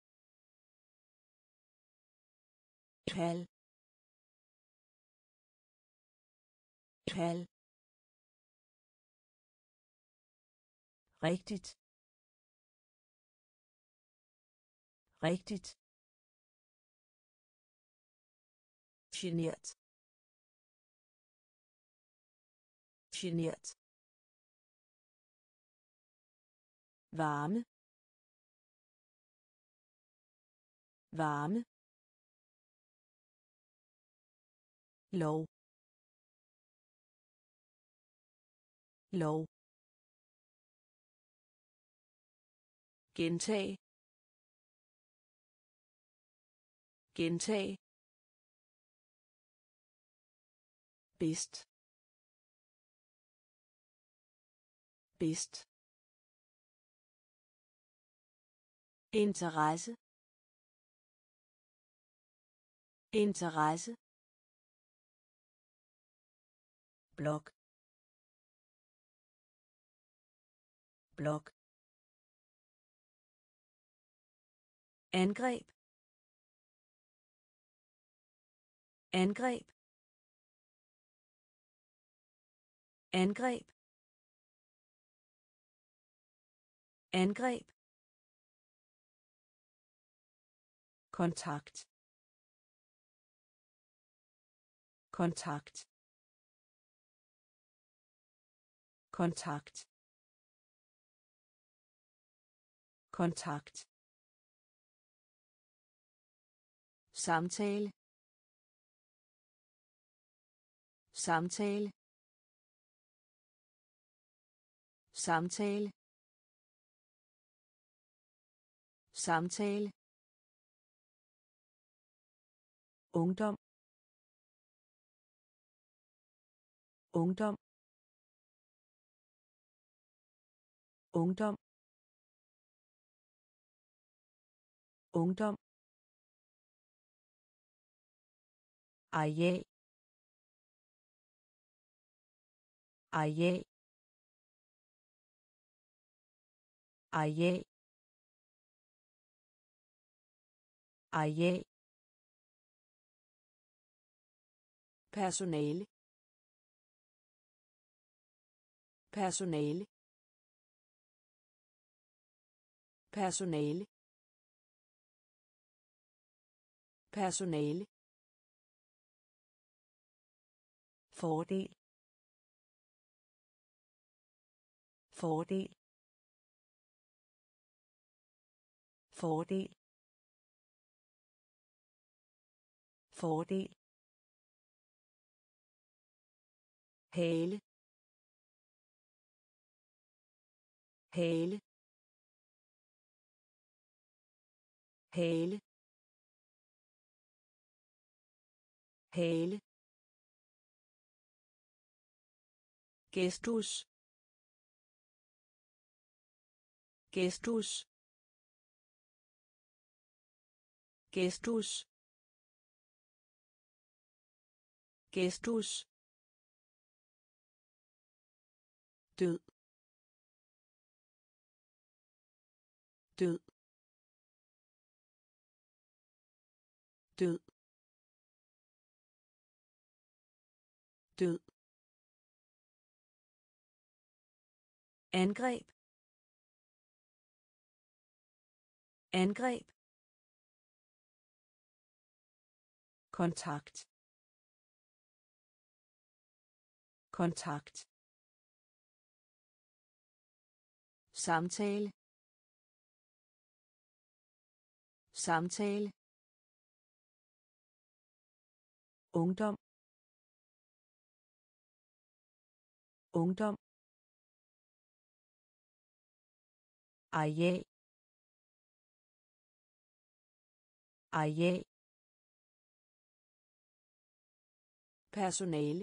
kald kald rigtigt rigtigt genert genert varme varme lov lov gentag gentag bedst bedst interesse interesse blok blok angreb angreb angreb angreb kontakt kontakt kontakt kontakt samtale samtale samtale samtale ungdom ungdom ungdom ungdom areal, areal, areal, areal, personale, personale, personale, personale, fordel, fordel, fordel, fordel, hale, hale, hale, hale, gestus, gestus, gestus, gestus, død, død, død, død, angreb, angreb, kontakt, kontakt, samtale, samtale, ungdom, ungdom, areal, areal, personale,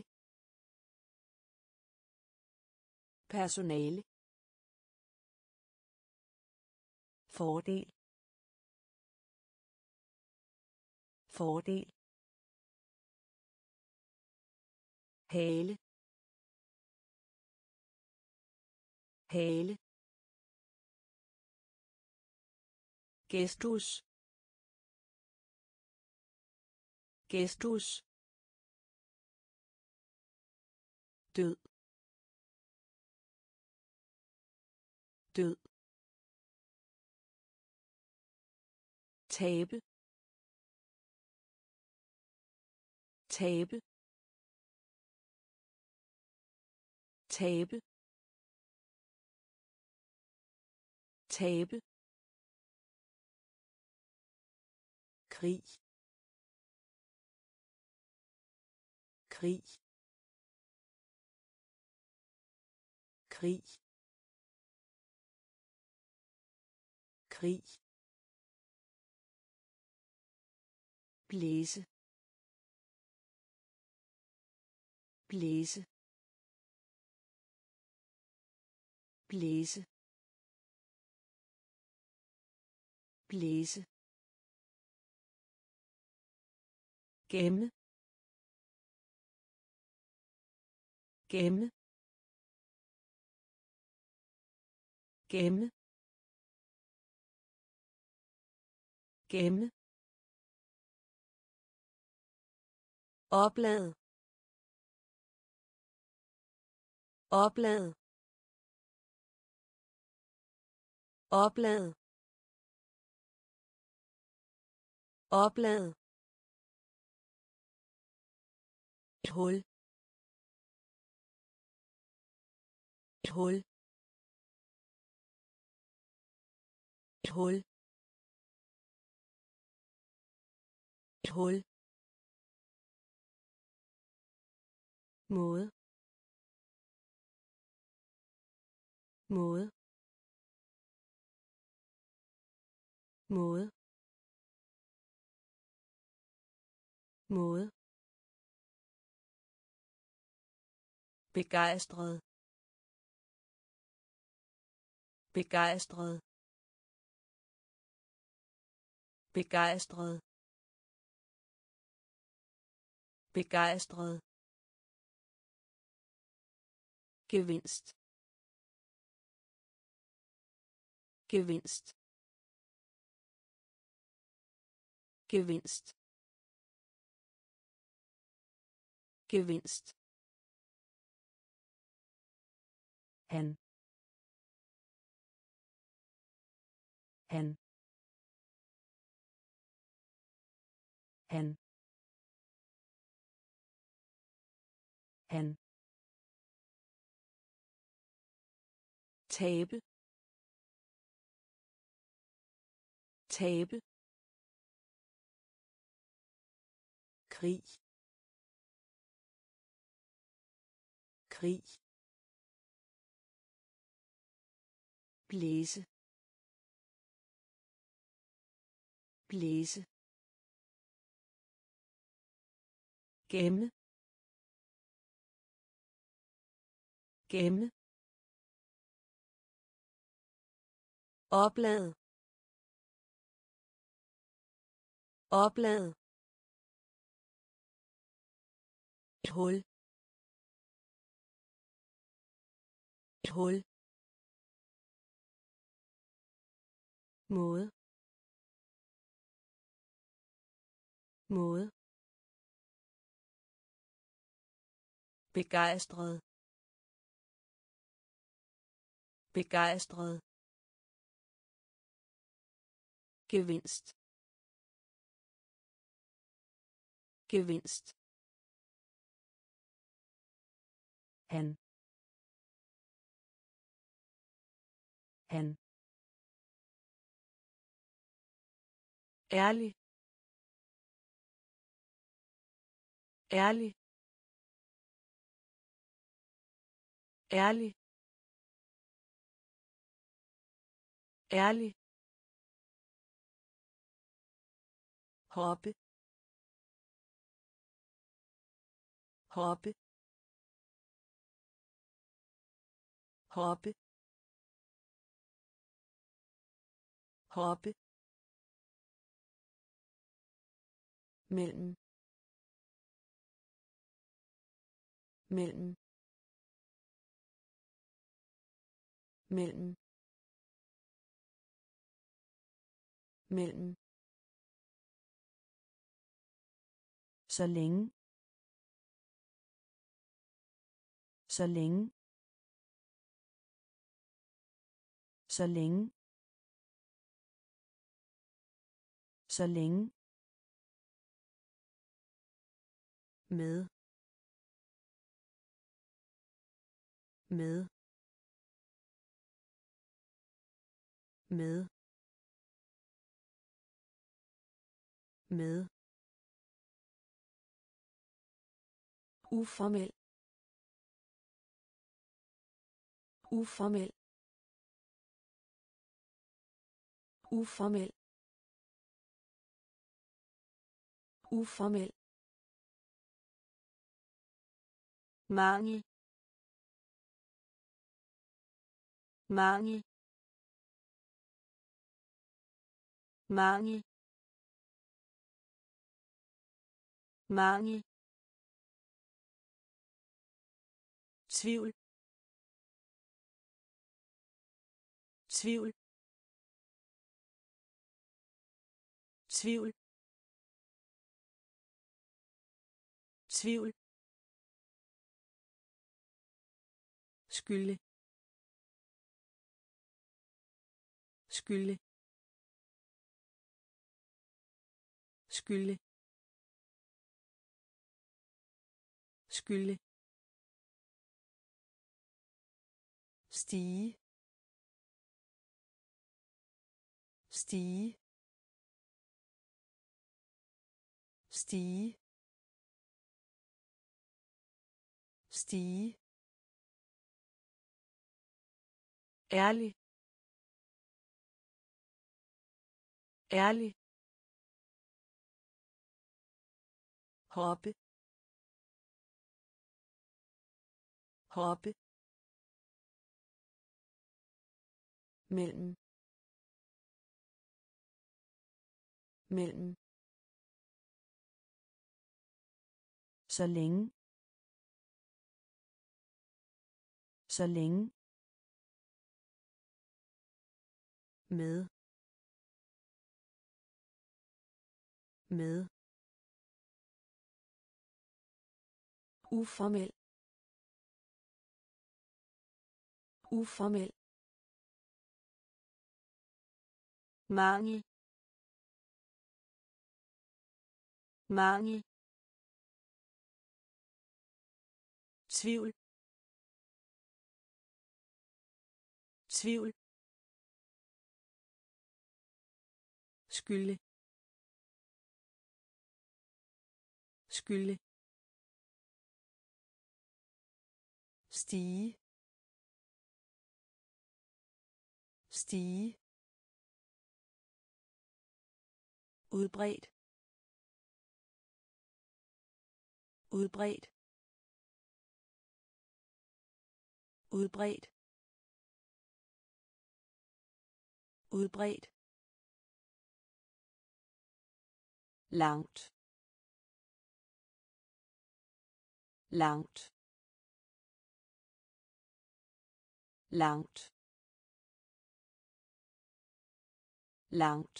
personale, fordel, fordel, hale, hale, gestus, gestus, død, død, tabe, tabe, tabe, tabe, krig, krig, krig, krig, blæse, blæse, blæse, blæse, gemme, gemme, gemme, gemme, oplad, oplad, oplad, oplad, et hul, et hul, et hul, et hul, måde, måde, måde, måde, begejstret, begejstret, begejstret, begejstret, gevinst, gevinst, gevinst, gevinst, han, han, han, han, tabe, tabe, krig, krig, blæse, blæse, gemme, gemme, oplad, oplad, et hul, et hul, måde, måde, begejstret, begejstret, gevinst, gevinst, han, han, ærlig, ærlig, ærlig, ærlig, hoppe, hoppe, hoppe, hoppe, mellem, mellem, mellem, mellem, så længe, så længe, så længe, så længe, med, med, med, med, uformel, uformel, uformel, uformel, mangel, mangel, mangel, mangel, tvivl, tvivl, tvivl, tvivl, skylde, skylde, skylde, skylde, stige, stige, stige, stige, ærlig, ærlig, hoppe, hoppe, mellem, mellem, så længe, så længe, med, med, uformel, uformel, mangel, mangel, tvivl, tvivl, skylde, skylde, stige, stige, udbredt, udbredt, udbredt, udbredt, langt, langt, langt, langt,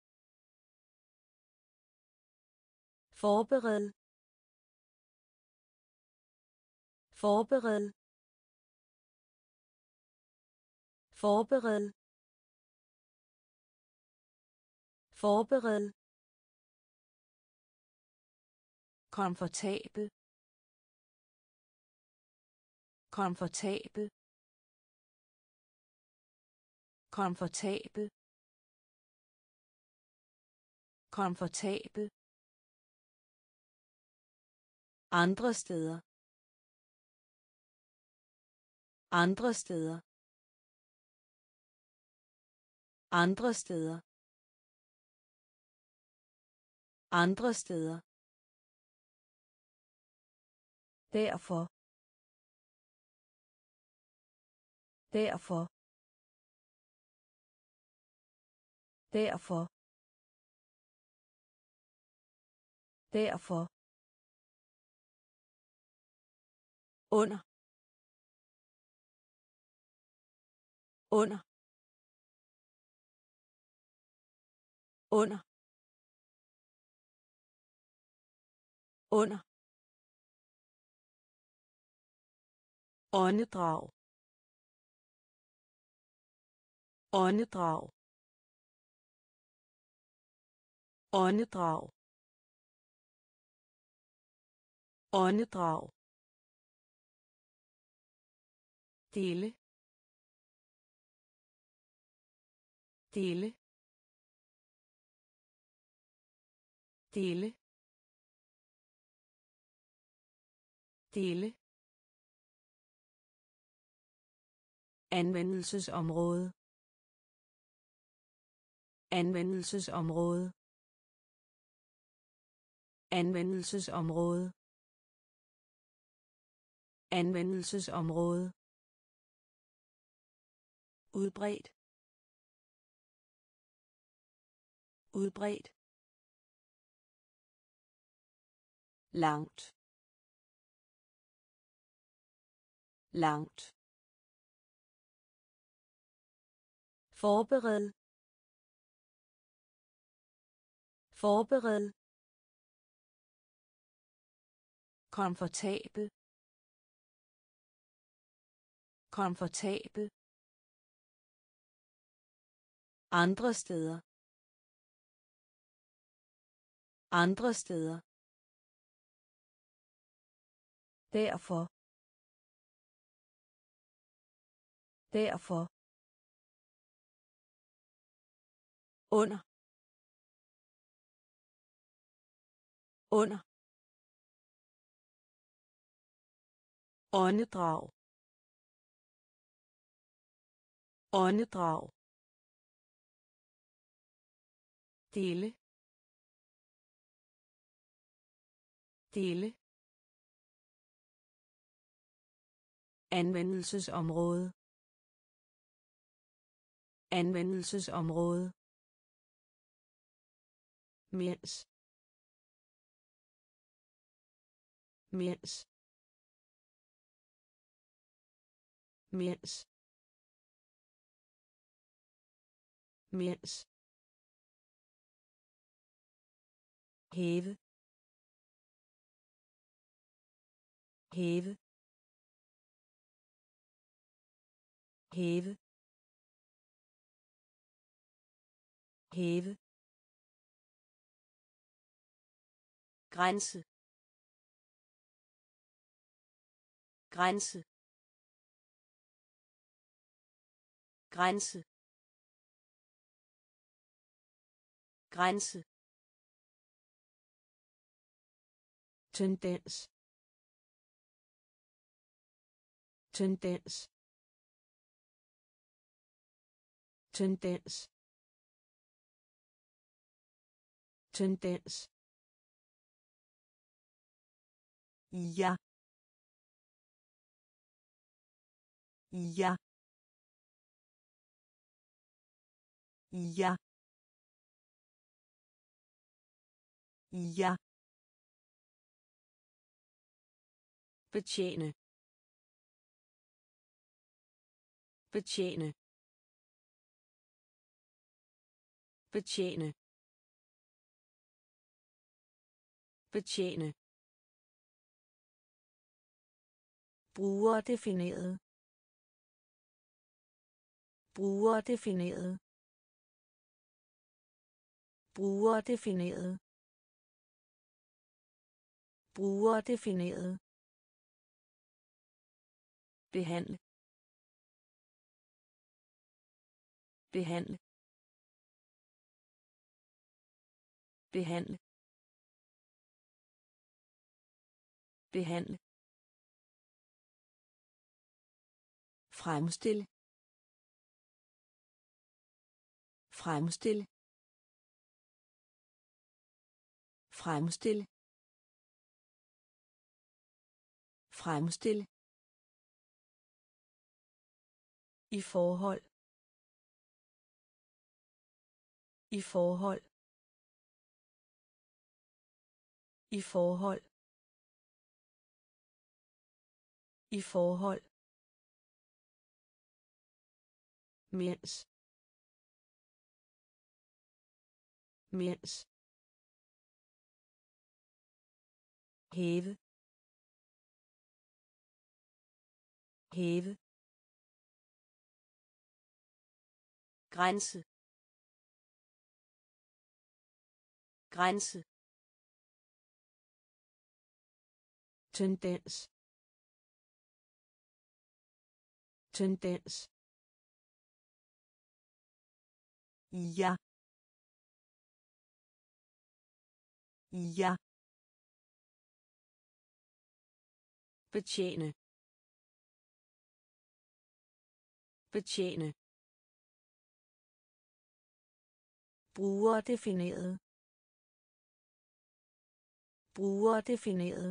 forbered, forbered, forbered, forbered, komfortabel, komfortabel, komfortabel, komfortabel, andre steder, andre steder, andre steder, andre steder, derfor, derfor, derfor, derfor, under, under, under, under, åndedrag, åndedrag, åndedrag, åndedrag, dele, dele, dele, dele, anvendelsesområde, anvendelsesområde, anvendelsesområde, anvendelsesområde, udbredt, udbredt, langt, langt, forbered, forbered, komfortabel, komfortabel, andre steder, andre steder, derfor, derfor, under, under, åndedrag, åndedrag, dele, dele, anvendelsesområde, anvendelsesområde, mens, mens mens mens hæve hæve hæve hæve grænse grænse grænse grænse tendens tendens tendens tendens ja ja ja ja betjene betjene betjene betjene brugerdefineret brugerdefineret brugerdefineret brugerdefineret behandle behandle behandle behandle fremstille fremstille fremstille fremstille i forhold i forhold i forhold i forhold mens mens hæve hæve grænse grænse tendens tendens ja ja betjene betjene brugerdefineret brugerdefineret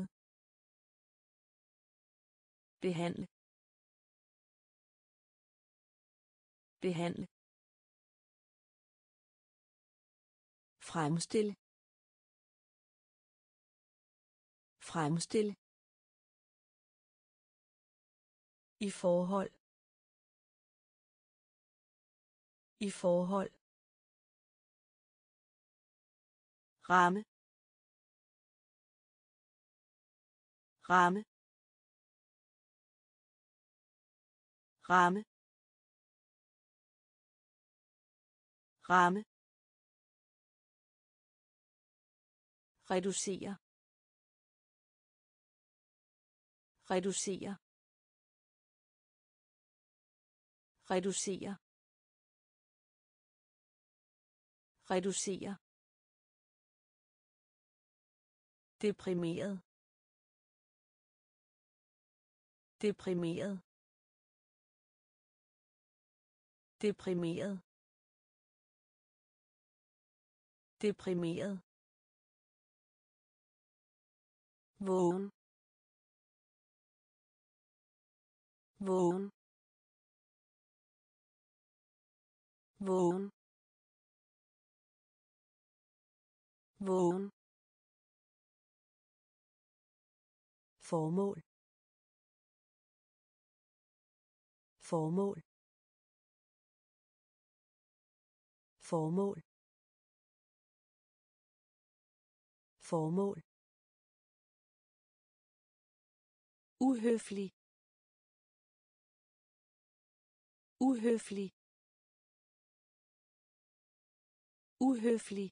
behandle behandle fremstille fremstille i forhold i forhold ramme ramme ramme ramme reducere reducere reducere reducere deprimeret deprimeret deprimeret deprimeret vågen vågen vågen vågen formål formål formål formål uhøflig uhøflig uhøflig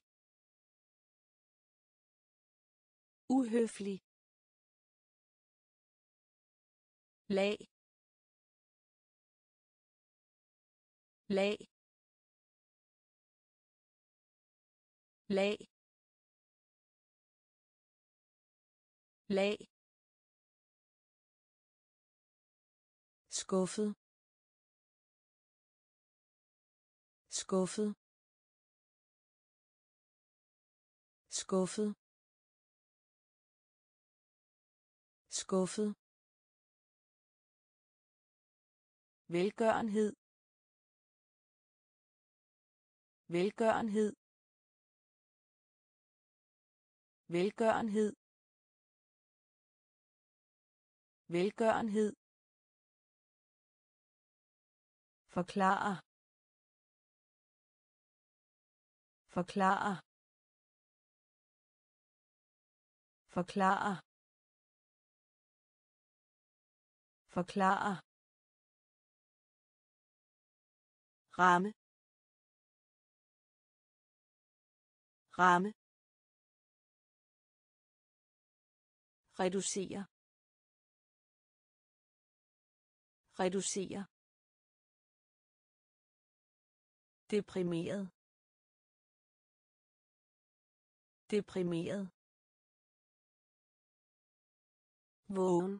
uhøflig lag lag lag lag skuffet skuffet skuffet skuffet velgørenhed velgørenhed velgørenhed velgørenhed forklare forklare forklare forklare ramme ramme reducere reducere deprimeret deprimeret vågen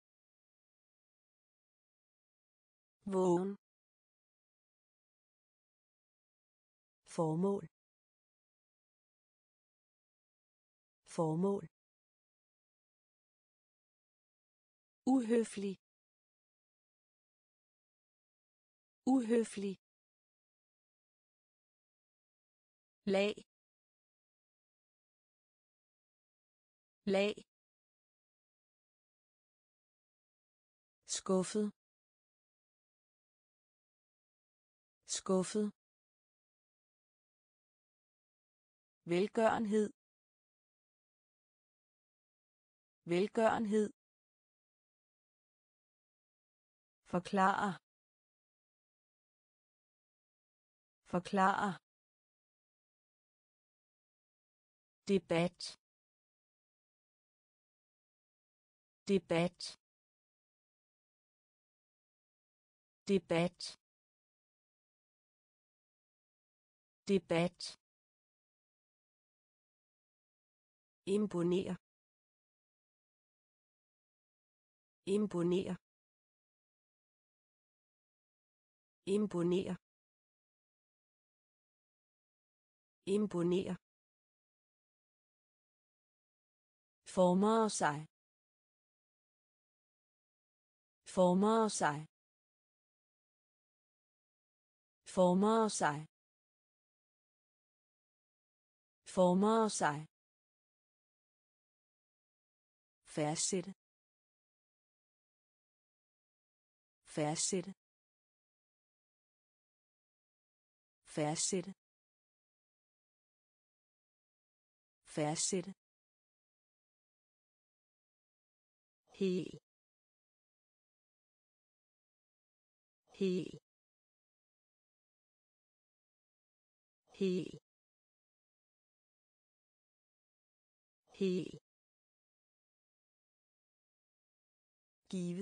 vågen formål formål uhøflig uhøflig lag lag skuffet skuffet velgørenhed velgørenhed forklare forklare debat debat debat debat imponere imponere imponere imponere former sig former sig former sig former sig fastsætte fastsætte fastsætte fastsætte hel hel hel hel give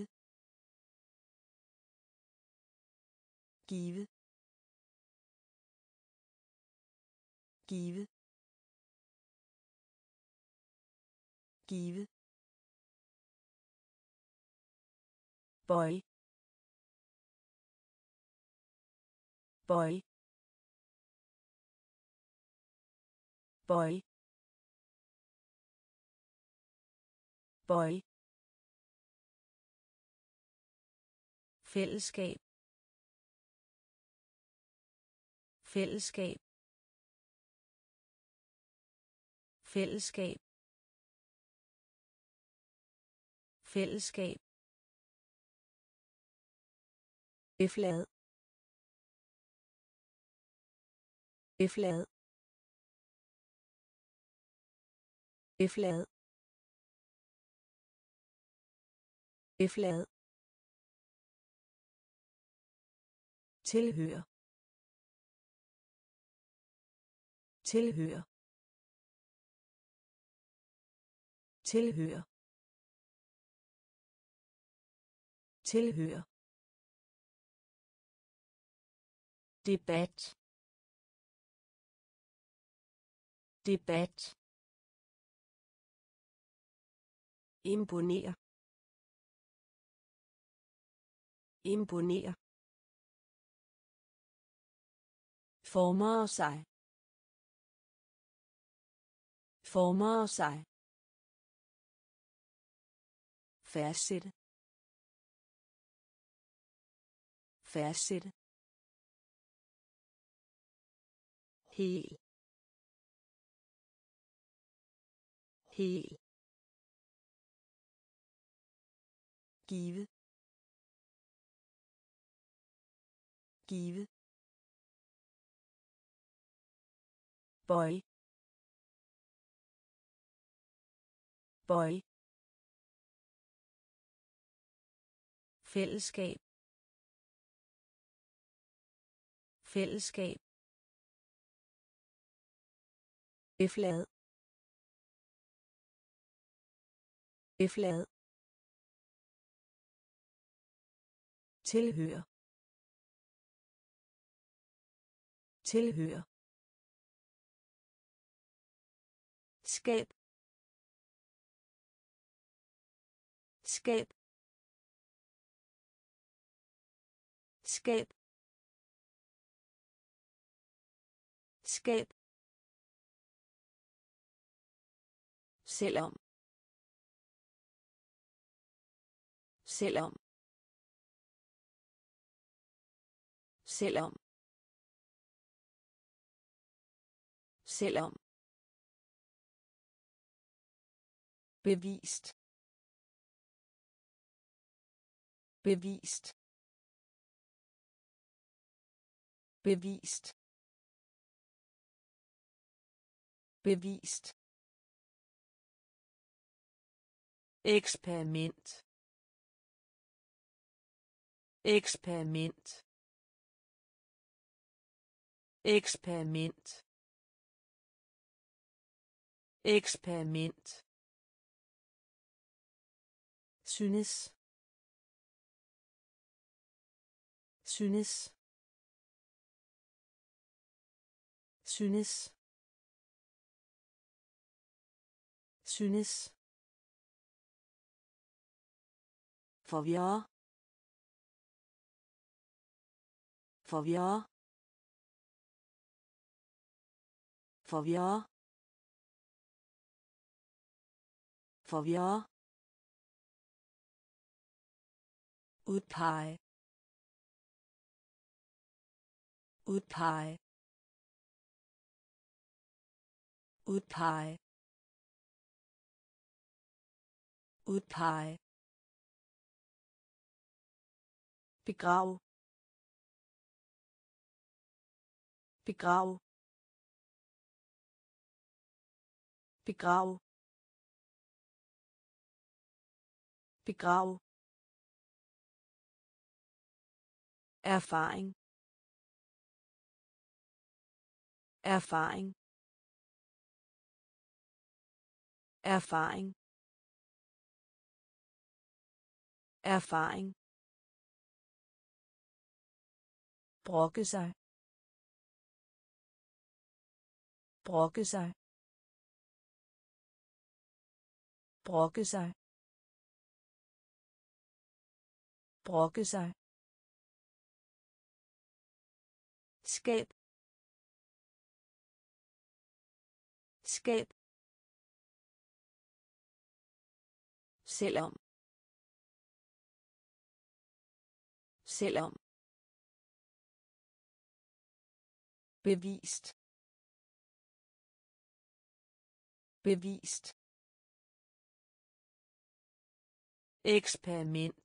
give give give boy boy boy boy fællesskab fællesskab fællesskab fællesskab, eflad, eflad, eflad, eflad, tilhør, tilhør, tilhør, tilhør, debat, debat, imponer, imponer, former sig, former sig, fastsætte, fastsætte, hel, hel, give, give, bøj, bøj, fællesskab, fællesskab, eflad, eflad, tilhør, tilhør, skab, skab, skab, skab, selvom, selvom, selvom, selvom, bevist, bevist, bevist, bevist, eksperiment, eksperiment, eksperiment, eksperiment, synes, synes, synes, synes, forvirre, forvirre, forvirre, forvirre, udpege, udpege, udpege, udpege, begrav, begrav, begrav, begrav, erfaring, erfaring, erfaring, erfaring, brokke sig, brokke sig, brokke sig, brokke sig, skab, skab, selvom, selvom, bevist, bevist, eksperiment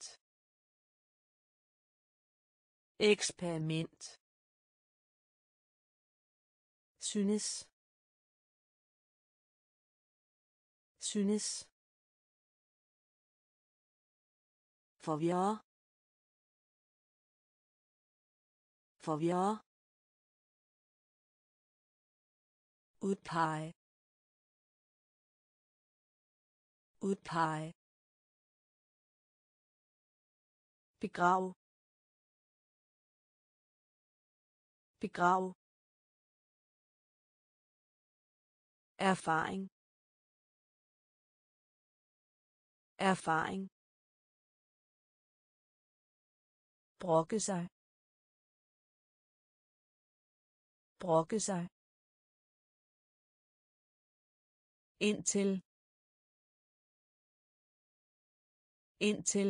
eksperiment synes synes forvirre forvirre udpege udpege begrav begrav erfaring erfaring brokke sig brokke sig indtil indtil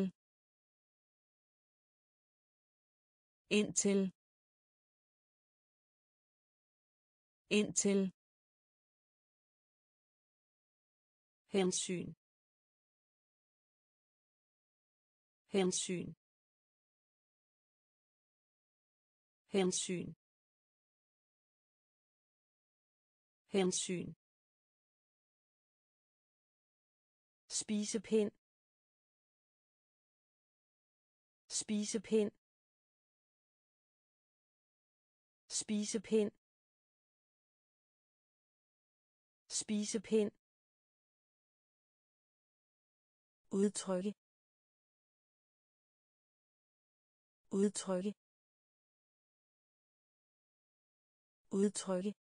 indtil indtil hensyn hensyn hensyn hensyn spisepind spisepind spisepind spisepind udtrykke udtrykke udtrykke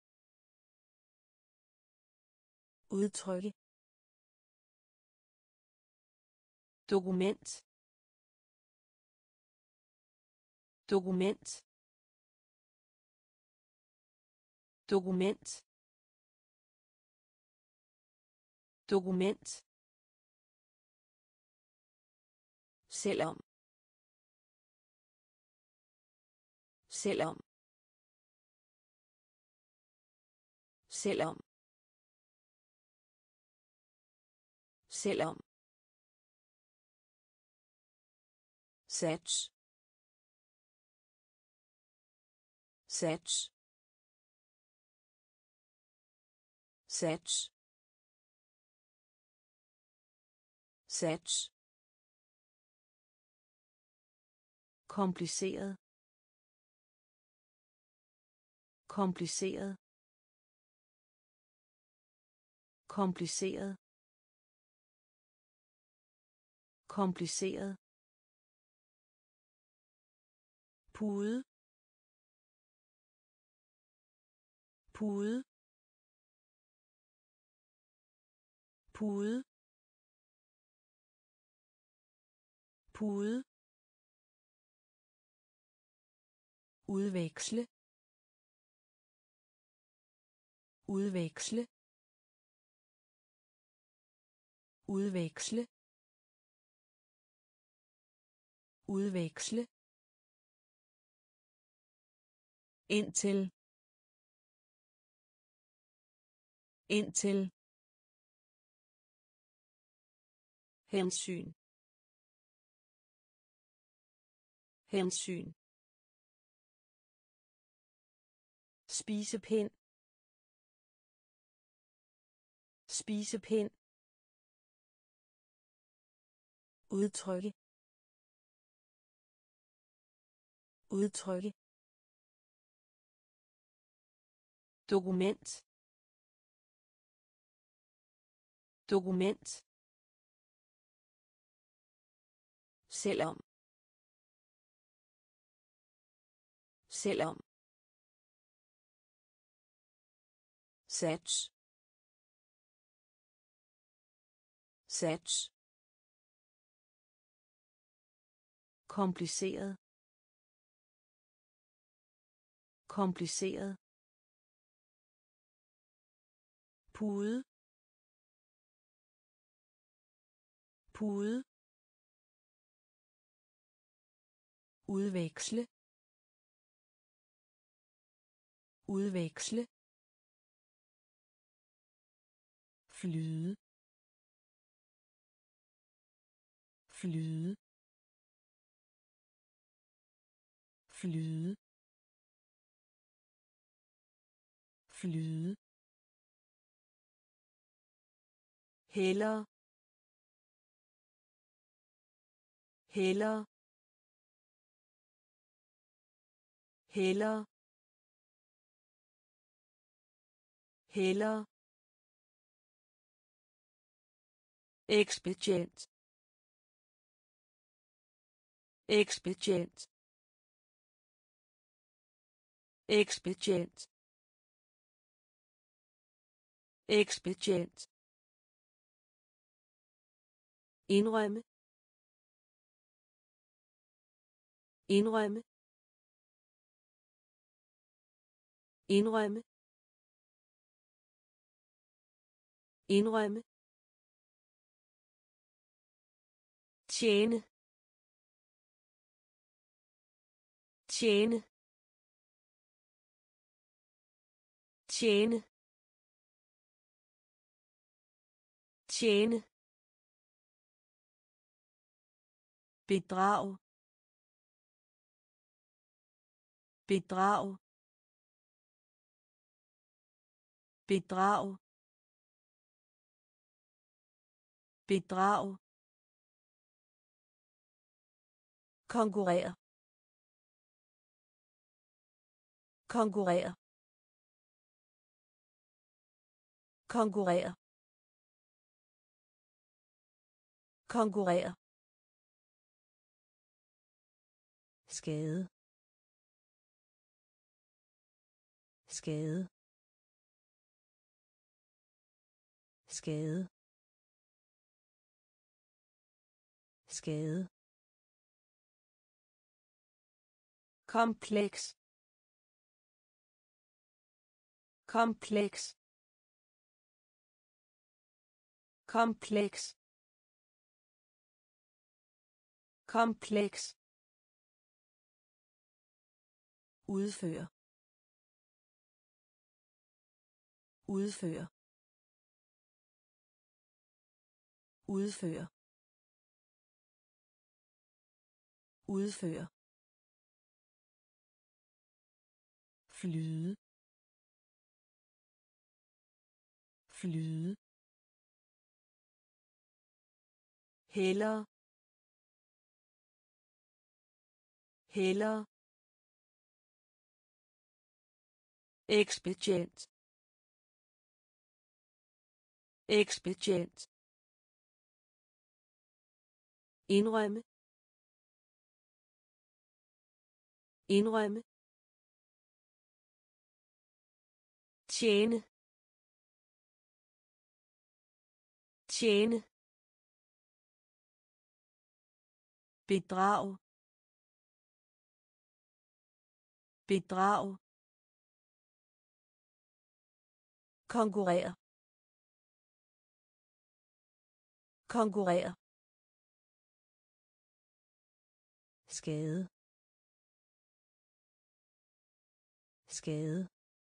udtrykke dokument dokument dokument dokument selvom selvom selvom selvom sats sats sats sats kompliceret kompliceret kompliceret kompliceret pude pude pude pude udveksle udveksle udveksle udveksle indtil indtil hensyn hensyn spisepind spisepind udtrykke udtrykke dokument dokument selvom selvom sats sats kompliceret kompliceret pude pude udveksle udveksle flyde flyde flyde flyde hellere hellere hellere hellere ekspedient ekspedient ekspedient ekspedient indrømme indrømme indrømme indrømme tjene tjene tjene tjene bedrag bedrag bedrag bedrag konkurrere konkurrere konkurrere konkurrere skade skade skade skade kompleks kompleks kompleks kompleks udføre udføre udføre udføre flyde flyde hellere hellere ekspedient ekspedient indrømme indrømme tjene tjene bedrag bedrag konkurrere konkurrere skade skade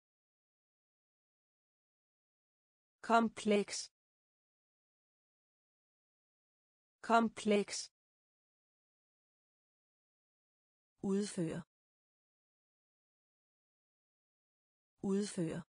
kompleks kompleks udføre udføre